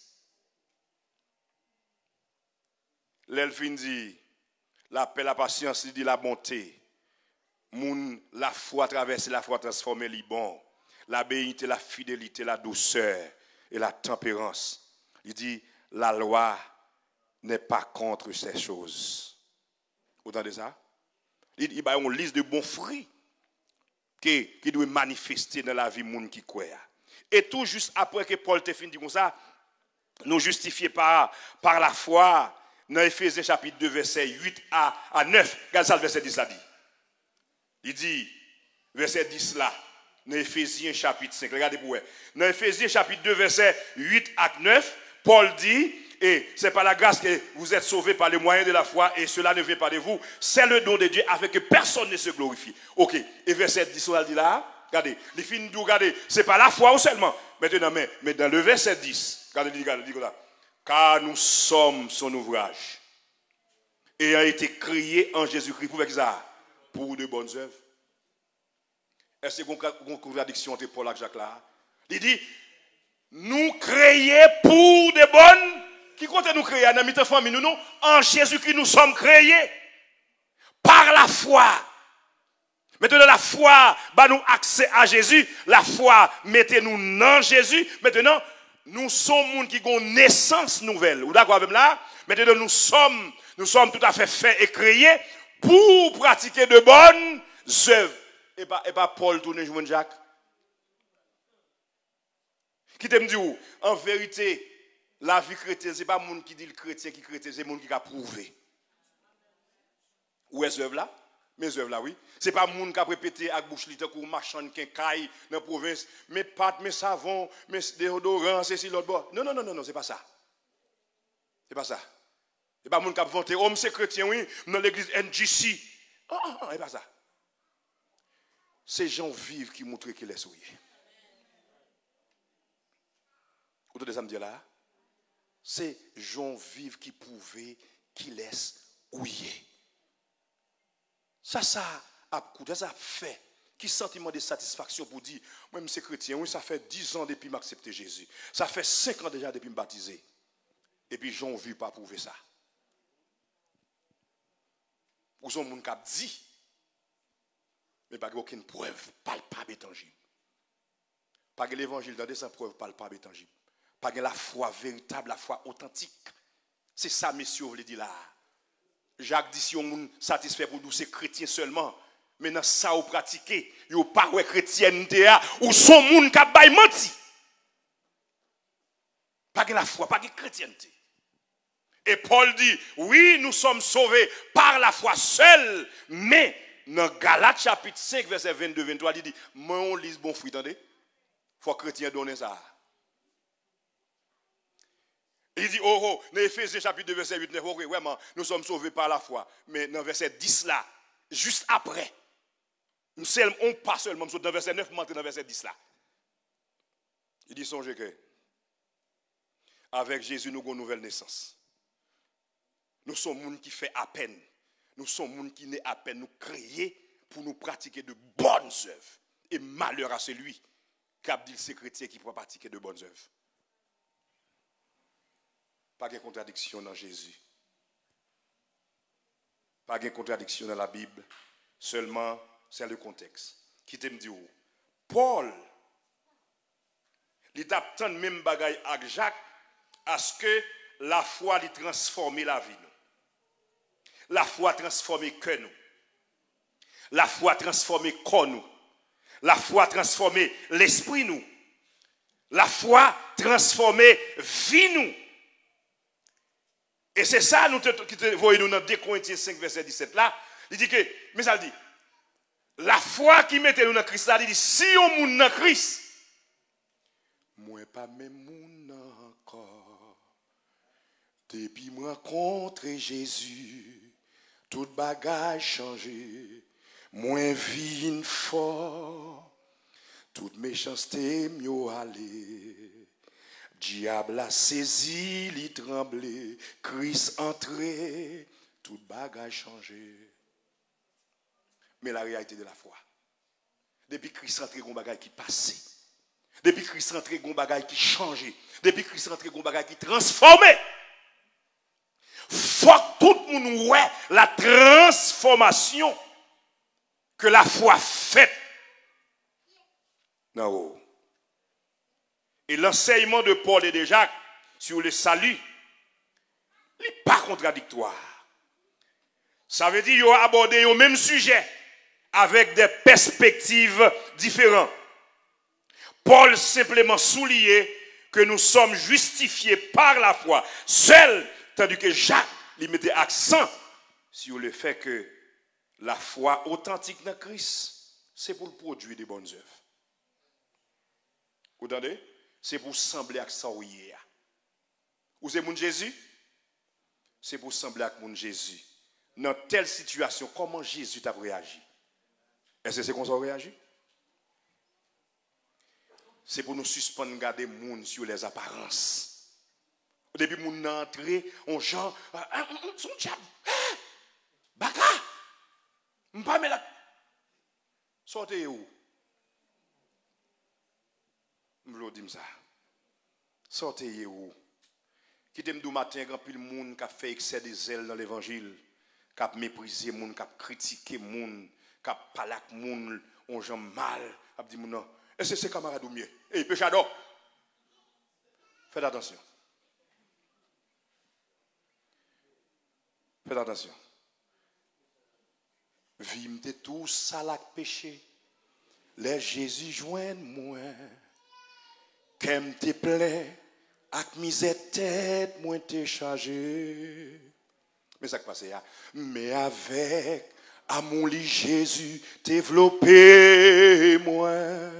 L'elfine dit, la paix, la patience, il dit la bonté. Moun, la foi traverse, la foi transforme les bon. La bénité, la fidélité, la douceur et la tempérance. Il dit, la loi n'est pas contre ces choses. Vous entendez ça? Il y a une liste de bons fruits qui, qui doit manifester dans la vie moun qui croit. Et tout juste après que Paul te fini comme ça, nous justifiés par, par la foi, dans Éphésiens chapitre deux, verset huit à, à neuf. Regardez ça, le verset dix là dit. Il dit, verset dix là, dans Éphésiens chapitre cinq, regardez pour vous. Dans Éphésiens chapitre deux, verset huit à neuf, Paul dit, et c'est par la grâce que vous êtes sauvés par le moyen de la foi, et cela ne vient pas de vous, c'est le don de Dieu avec que personne ne se glorifie. Ok, et verset dix, on dit là, regardez, les filles nous regardez, c'est pas la foi ou seulement. Maintenant, mais, mais dans le verset dix, regardez, regardez, regardez là, car nous sommes son ouvrage, ayant été créés en Jésus-Christ pour faire ça, pour de bonnes œuvres. Est-ce qu'il y a une contradiction entre Paul et Jacques là? Il dit, nous créés pour de bonnes. Qui compte nous créer dans notre famille, nous, nous, en Jésus-Christ, nous sommes créés par la foi. Maintenant, la foi, bah, nous accès à Jésus. La foi, mettez-nous dans Jésus. Maintenant, nous sommes gens qui ont une naissance nouvelle. Vous d'accord avec là? Maintenant, nous sommes, nous sommes tout à fait faits et créés pour pratiquer de bonnes œuvres. Et pas, et pas Paul tourner jouer Jacques. Qui t'aime dire où? En vérité, la vie chrétienne, ce n'est pas le monde qui dit le chrétien qui est chrétien, c'est le monde qui a prouvé. Où est ce œuvre là? Mes œuvres là, oui. Ce n'est pas le monde qui a répété avec bouche litre ou marchand qui caille dans la province, mes pâtes, mes savons, mes déodorants, c'est si l'autre bord. Non, non, non, non, non, ce n'est pas ça. Ce n'est pas ça. Ce n'est pas le monde qui a vanté, homme c'est chrétien, oui, dans l'église N G C. Oh, oh, oh, ce n'est pas ça. Ces gens vivent qui montrent qu'ils laissent ouiller. Vous entendez ça me dire là? Ces gens vivent qui prouvent qui laissent ouiller. Ça, ça a coûté, ça a fait. Qui sentiment de satisfaction pour dire, moi, je suis chrétien, oui, ça fait dix ans depuis que m'accepter Jésus. Ça fait cinq ans déjà depuis me baptiser. Et puis, j'en vis pas prouver ça. Vous avez mon cap dit, mais pas aucune preuve palpable et tangible. Pas que l'évangile dans sans preuve palpable et tangible. Pas que la foi véritable, la foi authentique. C'est ça, messieurs, vous voulez dire là. Jacques dit si on est satisfait pour nous, c'est chrétien seulement. Mais dans ça, vous pratiquez, vous n'avez pas de chrétienté, ou son monde qui a menti. Pas que la foi, pas que la chrétienté. Et Paul dit, oui, nous sommes sauvés par la foi seule, mais dans Galates chapitre cinq, verset vingt-deux vingt-trois, il dit, moi on lit bon fruit, attendez. Il faut que chrétien donne ça. Il dit, oh, oh, dans Éphésiens chapitre deux, verset huit neuf, oh, vraiment, nous sommes sauvés par la foi. Mais dans verset dix là, juste après, on passe seulement, dans verset neuf, on entre dans verset dix là. Il dit, songez que, avec Jésus, nous avons une nouvelle naissance. Nous sommes gens qui fait à peine. Nous sommes gens qui naît à peine. Nous créés pour nous pratiquer de bonnes œuvres. Et malheur à celui qui a dit le chrétien qui peut pratiquer de bonnes œuvres. Pas de contradiction dans Jésus. Pas de contradiction dans la Bible. Seulement, c'est le contexte. Qui te me dit où? Paul, il t'a tant même bagaille avec Jacques, à ce que la foi lui transforme la vie. La foi transforme que nous. La foi transforme corps nous. La foi transforme l'esprit nous. La foi transforme vie nous. Et c'est ça nous qui te voyons dans deux Corinthiens cinq verset dix-sept là, il dit que mais ça dit la foi qui mette nous dans Christ là, il dit si on moun dans Christ moi pas même moun encore depuis moi rencontré Jésus tout bagage changé moins vin fort toute méchanceté mieux aller. Diable a saisi, il tremblé, Christ entré, tout bagage changé. Mais la réalité de la foi, depuis Christ rentré, il y a un bagage qui passe. Depuis Christ rentré, il y a un bagage qui change. Depuis Christ rentré, il y a un bagage qui transformé. Faut que tout le monde voit la transformation que la foi fait. Non. Et l'enseignement de Paul et de Jacques sur le salut n'est pas contradictoire. Ça veut dire qu'ils ont abordé le même sujet avec des perspectives différentes. Paul simplement soulignait que nous sommes justifiés par la foi. Seul, tandis que Jacques lui mettait accent sur le fait que la foi authentique dans Christ, c'est pour produire des bonnes œuvres. Vous entendez? C'est pour sembler à ça où il est. Ou c'est mon Jésus? C'est pour sembler à mon Jésus. Dans telle situation, comment Jésus t'a réagi? Est-ce que c'est comme ça qu'on réagit? C'est pour nous suspendre, garder le monde sur les apparences. Au début, mon entrée, on genre, son diable, baka, m'pas mais là, sortez où? M'vlo dit ça. Sortez où? Qui t'aime du matin, quand puis le monde qui a fait excès de zèle dans l'évangile, qui a méprisé le monde, qui a critiqué le monde, qui a parlé avec le monde, on gens mal, a dit non. Et c'est ses camarades ou mieux. Et péchador. Faites attention. Faites attention. Vimte tout ça la péché. Les Jésus joignent moi. Qu'aime te plaît. Ak misère tête moi te chargé. Mais ça qui passe là. Mais avec amour li Jésus développé moi.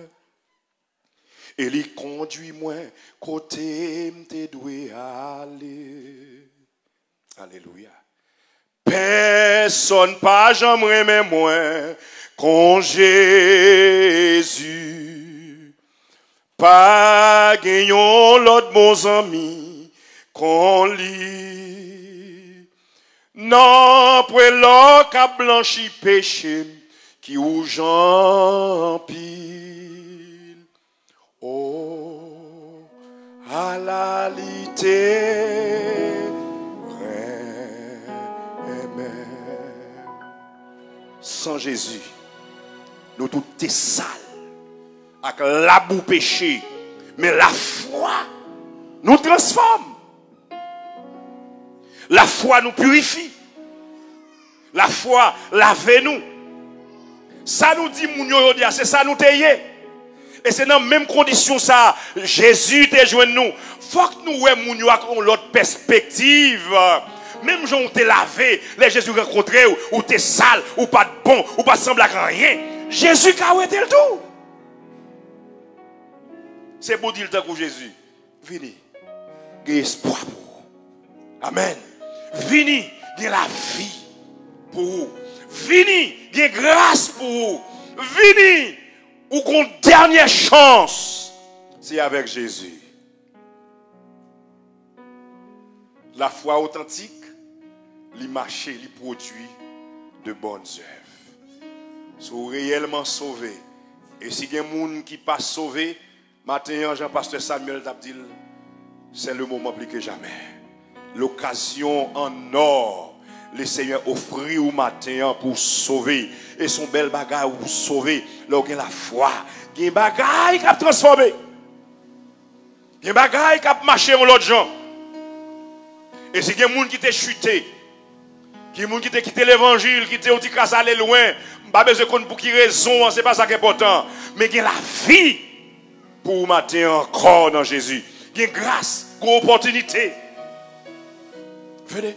Et il conduit moi côté m'te doué aller. Alléluia. Personne pas jamais mais moi con Jésus. Pas gagnons l'autre mon ami qu'on lit. Non, pour l'eau qu'a blanchi péché qui ou j'en pile. Oh, à la lité, sans Jésus, nous tout est sale. Avec la boue péché, mais la foi nous transforme. La foi nous purifie. La foi lave nous. Ça nous dit mounio yodia, c'est ça nous tailler. Et c'est dans la même condition ça, Jésus te joint nous. Faut que nous ouais mounio avec l'autre perspective. Même gens où t'es lavé, les Jésus rencontré ou t'es sale ou pas de bon ou pas semble à rien. Jésus a arrêté le tout. C'est pour dire le temps pour Jésus. Vini, il y a espoir pour vous. Amen. Vini, il y a la vie pour vous. Vini, il y a grâce pour vous. Vini, ou qu'on dernière chance, c'est avec Jésus. La foi authentique, il marche, il produit de bonnes œuvres. Sont réellement sauvés. Et si il y a des gens qui ne sont pas sauvés, maintenant, Jean-Pasteur Samuel Dabdil, c'est le moment plus que jamais. L'occasion en or, le Seigneur offrit au matin pour sauver. Et son bel bagage pour sauver. Là, il y a la foi. Il y a un bagage qui a transformé. Il y a un bagage qui a marché dans l'autre gens. Et si il y a des gens qui ont chuté, qui ont quitté l'évangile, qui ont dit qu'à aller loin, pas besoin de pour qui raison, c'est pas ça qui est important. Mais il y a la vie pour matin encore dans Jésus. Il y a grâce, une opportunité. Venez.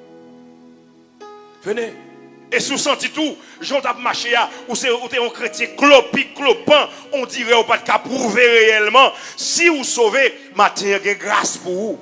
Venez. Et si vous sentez tout, j'en ai marché ou c'est un chrétien clopi, clopant, on dirait ou pas de cas prouver réellement. Si vous sauvez, matin, il y a grâce pour vous.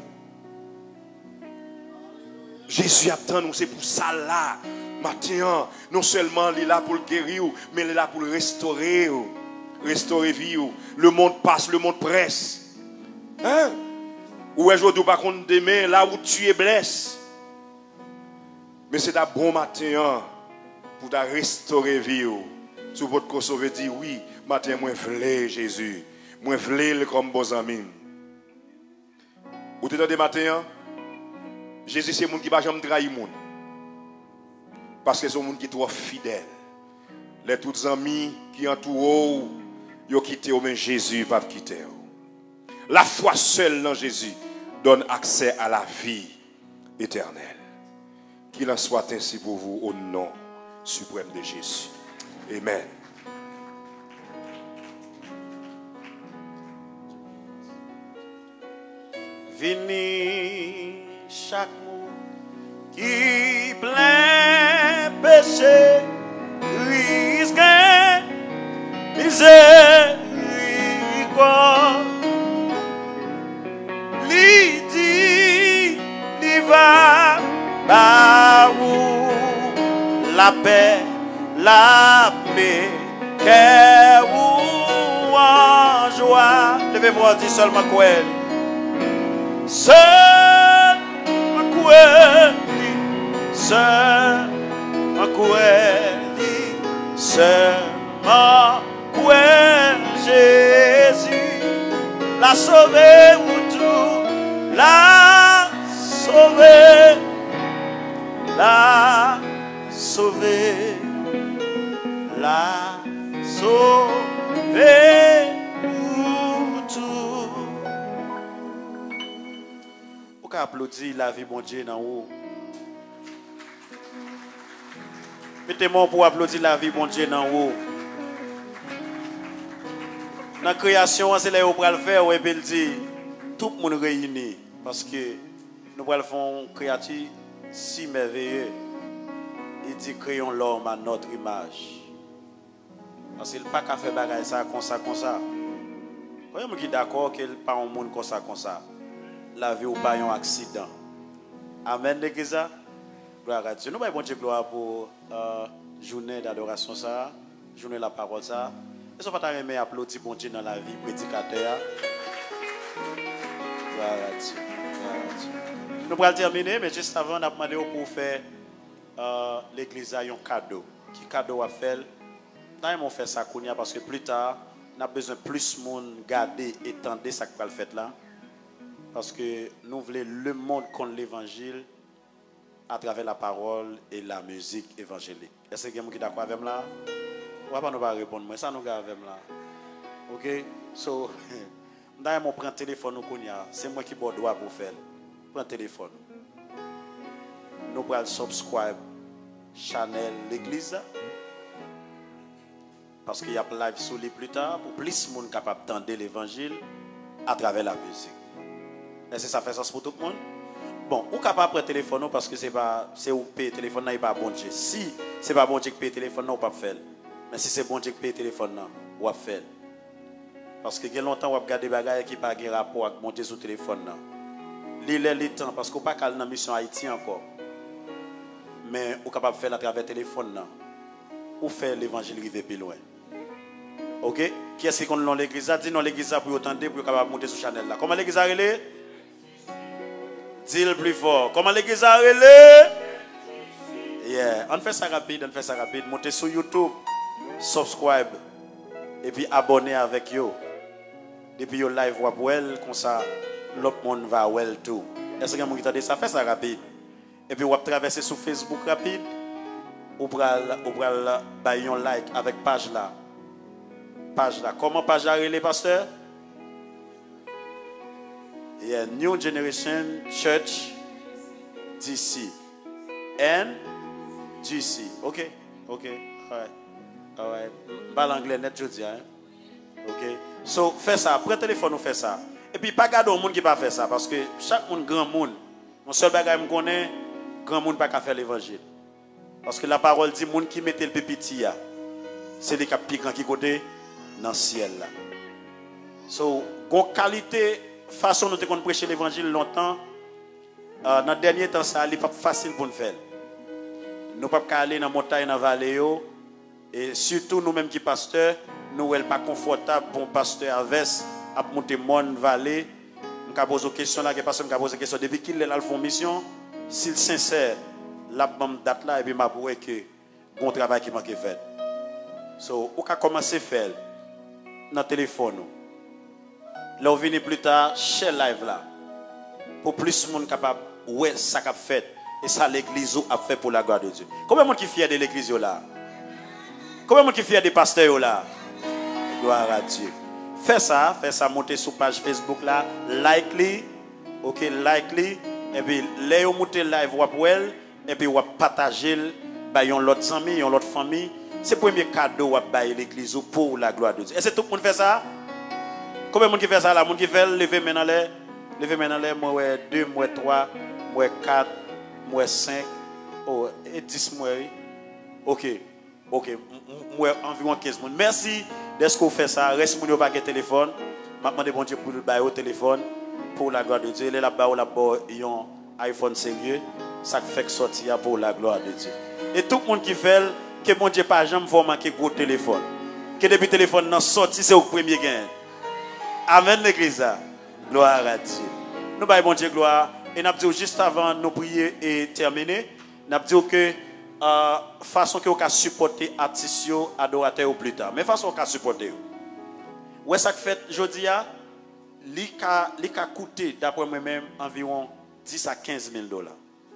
Jésus attend nous, c'est pour ça là. Matin, non seulement il est là pour le guérir, mais il est là pour le restaurer. Restaurer vie. Le monde passe, le monde presse. Hein? Ou est-ce pas contre demain, là où tu es blessé. Mais c'est un bon matin pour ta restaurer vie. Si votre sauver dit oui, matin, moi je veux Jésus. Moi je veux comme bon ami. Ou tu des matin, Jésus c'est le monde qui ne va jamais trahir le monde. Parce que c'est un monde qui est trop fidèle. Les tous amis qui entourent, ils ont quitté, mais Jésus pas quitter. La foi seule dans Jésus donne accès à la vie éternelle. Qu'il en soit ainsi pour vous au nom suprême de Jésus. Amen. Vini chaque mot qui plein péché, risque, miséricorde. Li dit, li va, ba ou la paix, la paix, que ou en joie. Levez-vous, dit seulement quoi. Seul ma coueli, seul ma coueli, seul ma coueli, Jésus l'a sauvé pour tout, l'a sauvé, l'a sauvé, l'a sauvé pour tout. Applaudir la vie, mon Dieu, dans haut. Mettez-moi pour applaudir la vie, mon Dieu, dans haut. Dans la création, c'est là où on va le faire, et puis il dit, tout le monde réuni. Parce que nous allons faire une créature si merveilleuse. Il dit, créons l'homme à notre image. Parce qu'il n'y a pas qu'à faire bagaille ça, comme ça, comme ça. Vous voyez, je suis d'accord qu'il n'y a pas un monde comme ça, comme ça. La vie ou pas un accident. Amen, l'église. Gloire à Dieu. Nous avons bon Dieu gloire pour la euh, journée d'adoration, ça, journée de la parole. Ça. Et ce n'est pas aimer applaudir bon Dieu dans la vie prédicateur. Gloire à Dieu. Gloire à Dieu. Nous allons terminer, mais juste avant, on a demandé pour faire euh, l'église un cadeau. Qui cadeau à faire? Nous allons faire ça parce que plus tard, on a besoin de plus de monde garder et tendre ça qu'on va le faire là. Parce que nous voulons le monde contre l'évangile à travers la parole et la musique évangélique. Est-ce que vous êtes d'accord avec moi? On va pas nous répondre, mais ça nous avec là. Ok? So, d'ailleurs, je prends le téléphone, c'est moi qui dois pour faire. Prends le téléphone. Nous allons subscribe channel l'église. Parce qu'il y a live sur lui plus tard pour plus de monde capable d'entendre l'évangile à travers la musique. Est-ce que ça fait sens pour tout le monde? Bon, ou capable de prendre le téléphone parce que c'est pas c'est ou payer le téléphone n'est pas bon Dieu. Si c'est pas bon Dieu qui paye le téléphone, on pas faire. Mais si c'est bon Dieu qui paye le téléphone, on va faire. Parce que il y a longtemps on va regarder des choses qui pas de rapport avec mon Dieu sur le téléphone. Lire les temps parce qu'on pas calme dans mission Haïti encore. Mais on capable de faire à travers le téléphone ou faire l'évangile arriver plus loin. OK? Qui est-ce qu'on dans l'église? Dis non l'église pour entendre pour capable monter sur channel là. Comment l'église a relé? Dis le plus fort. Comment l'église a relé? Yeah, on fait ça rapide, on fait ça rapide. Montez sur YouTube, subscribe et puis abonnez avec yo. Depuis yo live wap well comme ça l'autre monde va well tout. Est-ce que vous entendez ça? Fait ça rapide. Et puis wap traverser sur Facebook rapide. Ou pral ou pral bay un like avec page là. Page là. Comment page là relé pasteur? Yeah, New Generation Church D C. N G C. OK. OK. All right. All right. Pas l'anglais net je dis hein. OK. So fais ça, prends téléphone ou fais ça. Et puis pas garder au monde qui pas faire ça parce que chaque monde grand monde. Mon seul bagage me connaît, grand monde pas qu'à faire l'évangile. Parce que la parole dit monde qui mettait le petit c'est les cap piquant qui côté dans le ciel là. So, gon qualité façon nous te qu'on prêcher l'évangile longtemps euh, dans dernier temps ça n'est pas facile pour nous faire. Nous pas aller dans montagne dans vallée yo et surtout nous mêmes qui pasteurs, nous elle pas confortable pour pasteur avec à monter mon vallée. On ka poser question là que pasteur me poser question depuis qu'il là font mission, s'il sincère la bonne date là et puis m'a prouvé que bon travail qui manque fait. So, on ka commencer faire dans téléphone. Là on vient plus tard chez live là. Pour plus de monde capable ouais ça qu'a fait et ça l'église a fait pour la gloire de Dieu. Combien de monde qui fier de l'église là? Combien de monde qui fier des pasteurs là? Gloire à Dieu. Fais ça, fais ça monter sur page Facebook là, like li, OK, like li et puis les vous monter live wap well et puis wap partager ba yon l'autre ami, yon l'autre famille. C'est le premier cadeau wap ba l'église pour la gloire de Dieu. Est-ce que tout le monde fait ça? Combien de monde qui fait ça là? Monde qui fait lever maintenant les Levez maintenant les moi deux, moi trois, moi quatre, moi cinq, oh, et dix moi. OK. OK, moi environ quinze personnes. Merci d'être qu'on fait ça. Reste mon pas de téléphone. Je demande bon Dieu pour le bail au téléphone pour la gloire de Dieu. Il est là-bas ou là-bas un iPhone sérieux, ça fait sortir pour la gloire de Dieu. Et tout le monde qui fait que mon Dieu pas jamais faut manquer gros téléphone. Que depuis téléphone non sorti c'est au premier gain. Amen l'église. Gloire à Dieu. Nous baillons bon Dieu gloire et n'a dit juste avant nous prier et terminer, n'a dit que euh, façon que vous pouvez supporter artistes, adorateurs ou plus tard. Mais façon que vous supporter. Ouais ça fait jodi a li ka li ka coûter d'après moi-même environ dix à quinze mille dollars.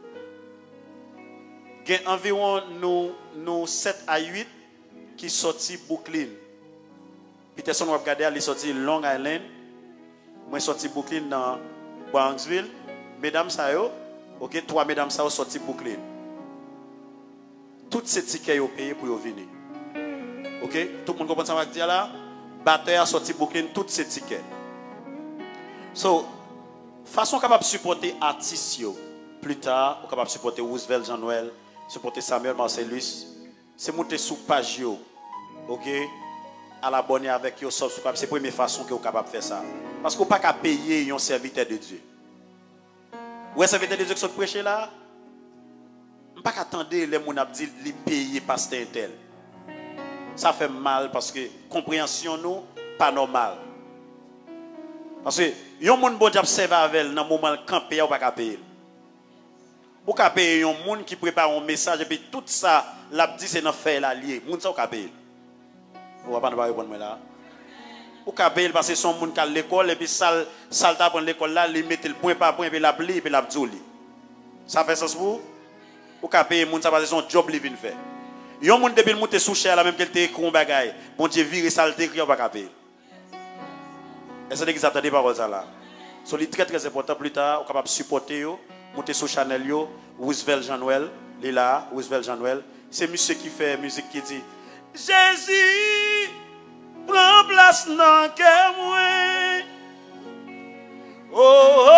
Gen environ nous nous sept à huit qui sorti Brooklyn. Peterson va regarder ali sorti Long Island. Moi sorti Brooklyn dans Bronxville. Mesdames ça yo, OK, trois mesdames ça sorti Brooklyn. Toutes ces tickets yo payé pour yo venir. OK, tout le monde comprend ça va dire là. Batteur a sorti Brooklyn toutes ces tickets. So, façon capable de supporter artistes plus tard, ou capable de supporter Roosevelt Jean-Noël, supporter Samuel Marcellus, c'est monter sous page yo. OK, à l'abonner avec yo subscribe, c'est la première façon que vous capable de faire ça. Parce qu'on pas qu'à payer un serviteur de Dieu. Ouais, serviteur de Dieu qui sont prêché là, on pas qu'attendre les gens qui dit payer pasteur tel. Ça fait mal parce que compréhension nous pas normal. Parce que yon moun bon diable serve avec dans moment camper ou pas ka payer. Ou ka payer yon moun qui prépare un message et puis tout ça l'a dit c'est dans faire la lié. Moun ça ou ka payer. On va pas nous répondre moi là. Ou ka payer parce que son moun qui à l'école et puis sal sal ta prendre l'école là, il mettre le point par point et puis l'appli et puis l'abdoli. Ça fait sens pour? Ou ka payer moun ça parce que son job li vinn faire. Yon moun depuis monter sous cher la même qu'elle te écrit un bagay. Bon Dieu vire ça le écrit on pas payer. Est-ce que vous attendez parole ça là? So c'est très très important plus tard, on capable de supporter yo, monter sur channel yo, Roosevelt Jean-Noël, il est là, Roosevelt Jean-Noël. C'est monsieur qui fait musique qui dit Jésus prend place dans cœur moi. Oh oh,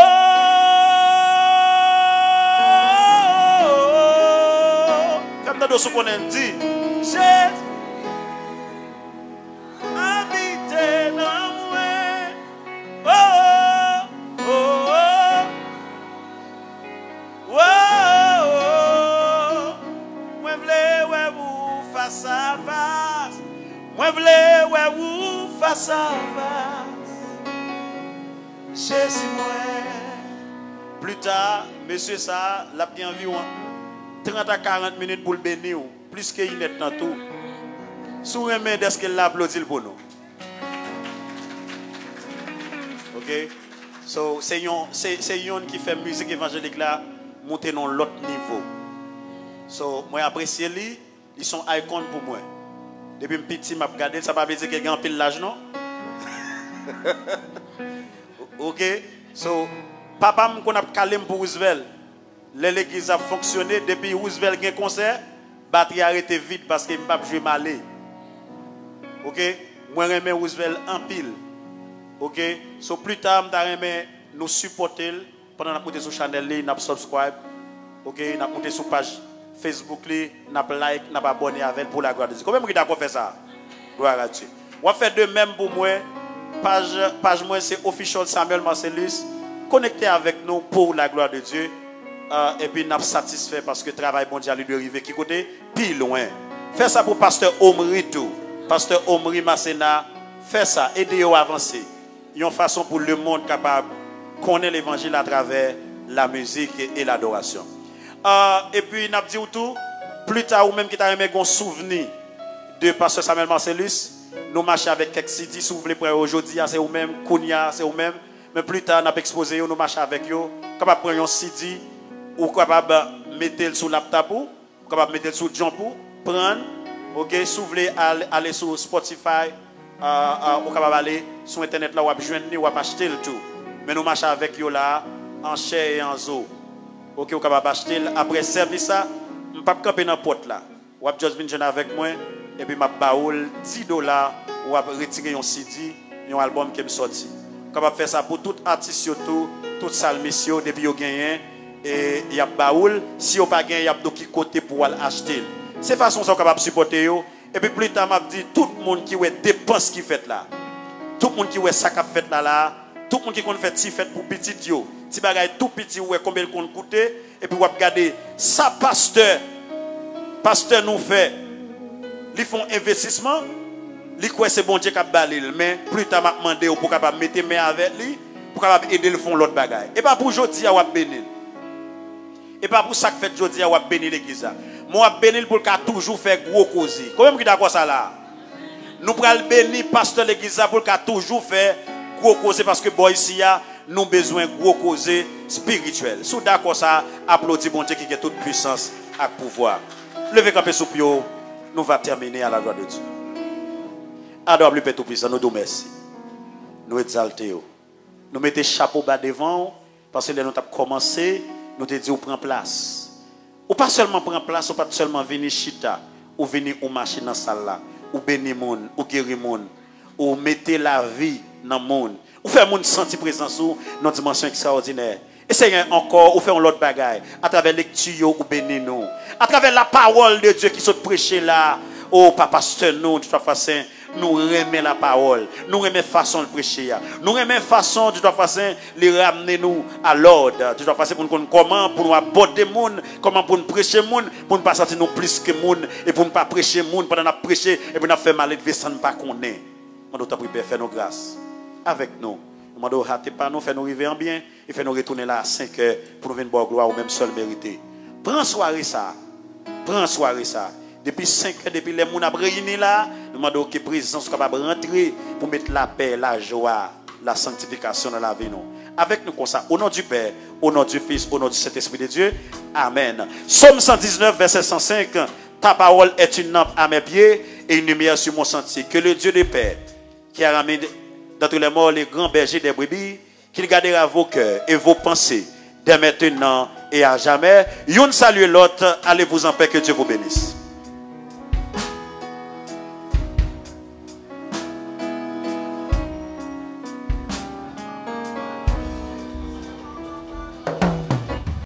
oh, oh. Comme dans ce qu'on dit Jésus habite dans moi. Oh, oh, oh, oh, oh. Moi vle ouais vous face à face. Moi vle ouais vous face à face. Jésus moi. Plus tard, monsieur ça, l'a bien vu trente à quarante minutes pour le bénir, plus qu'il est dans tout. Sous remède est-ce qu'il l'applaudit pour nous? OK? So, c'est yon, c'est, c'est yon qui fait musique évangélique là, monter dans l'autre niveau. So, moi apprécier lui, ils sont icônes pour moi. Depuis petit, m'a regardé, ça pas veut dire qu'il y a un pile l'âge non? OK? So, papa me qu'on a calé pour Roosevelt. L'église a fonctionné depuis Roosevelt a un concert, batterie arrêté vite parce qu'il m'a joué malé. OK? Moi j'aime Roosevelt en pile. OK, so plus tard m'ta nous supporter pendant n'a monter sur channel li, n'a subscribe. OK, n'a monter sur page Facebook li, n'a like, n'a abonné avec pour la gloire de Dieu. Combien qui d'accord faire ça? Gloire à Dieu. On fait de même pour moi. Page page moi c'est official Samuel Marcellus. Connectez avec nous pour la gloire de Dieu. Euh, et puis n'a satisfait parce que le travail mondial est arrivé qui côté plus loin. Fais ça pour pasteur Omri tout. Pasteur Omri Masséna, fais ça, aidez-vous à avancer. Il y a une façon pour le monde capable de connaître l'évangile à travers la musique et, et l'adoration. Euh, et puis, n'a dit tout, plus tard, ou même qui t'a aimé un souvenir de pasteur Samuel Marcellus, nous marchons avec quelques C D, si vous voulez, pour aujourd'hui, c'est vous-même, Kounia, c'est vous-même, mais plus tard, nous avons exposé, nous marchons avec eux, capable de prendre un C D, ou capable de mettre sur laptop, ou capable de mettre sur John pour prendre, ok, si vous voulez aller sur Spotify, Uh, uh, ou capable aller sur internet là ou joindre ou acheter le tout mais nous marchons avec yo là en chair et en os. OK ou capable acheter après service ça on pas camper dans porte là ou just venir avec moi et puis m'a baoul dix dollars ou retirer un C D un album qui me sorti capable faire ça pour tout artiste surtout toute salle mission depuis yo gagné et y a baoul si yo pas gagné y a qui côté pour aller acheter. C'est façon ça capable supporter yo et puis plus tard m'a dit tout le monde qui ouais dépense qui fait là. Tout le monde qui ouais ça qu'a fait là là, tout le monde qui qu'on fait si fait pour petit yo. Si bagay tout petit ouais combien il compte coûter et puis on va regarder ça pasteur pasteur nous fait ils font investissement, ils croient c'est bon Dieu qui a balil mais plus tard m'a demandé pour capable mettre main avec lui pour capable aider le font l'autre bagaille. Et pas pour jodi a bénir. Et pas pour ça que fait jodi a bénir l'église. Moi bénir pour qu'a toujours faire gros cause. Comment qui d'accord ça là? Nous pral bénir pasteur l'église pour qu'a toujours faire gros cause parce que boy ici a nous besoin gros cause spirituel. Sous d'accord ça, applaudis bon Dieu qui a toute puissance et pouvoir. Levez camper sous pio, nous va terminer à la gloire de Dieu. Adore le Père tout-puissant, nous nous merci. Nous exaltons. Nous mettons chapeau bas devant parce que nous avons commencé, nous te dit ou prend place. Ou pas seulement prendre place, ou pas seulement venir chita, ou venir ou marcher dans salle là, ou bénir monde, ou guérir monde, ou mettre la vie dans monde. Ou faire monde sentir présence ou dans dimension extraordinaire. Essayez encore ou faire un autre bagaille à travers lecture ou bénir nous. À travers la parole de Dieu qui sont prêchée là. Oh papa pasteur nous de toute façon nous remet la parole, nous remet façon de prêcher, nous remet façon de toute façon les ramener nous à l'ordre, de toute façon pour nous connaître comment pour nous aborder monde, comment pour nous prêcher monde, pour ne pas sentir nous plus que monde et pour ne pas prêcher monde pendant nous prêcher et pour nous faire mal et sans ne pas connaître. On doit prier faire nos grâces avec nous. On doit rater pas nous, faire nous arriver en bien et faire nous retourner là à cinq heures pour nous venir boire gloire ou même seul mérité. Prends soirée ça. Prends soirée ça. Depuis cinq heures, depuis les gens réunis là, nous demandons que la présence soit capable de rentrer pour mettre la paix, la joie, la sanctification dans la vie. Nous. Avec nous comme ça, au nom du Père, au nom du Fils, au nom du Saint-Esprit de Dieu. Amen. Psaume cent dix-neuf, verset cent cinq. Ta parole est une lampe à mes pieds et une lumière sur mon sentier. Que le Dieu de paix, qui a ramené d'entre les morts les grands bergers des brebis, qu'il gardera vos cœurs et vos pensées dès maintenant et à jamais. Youn salue l'autre. Allez-vous en paix, que Dieu vous bénisse.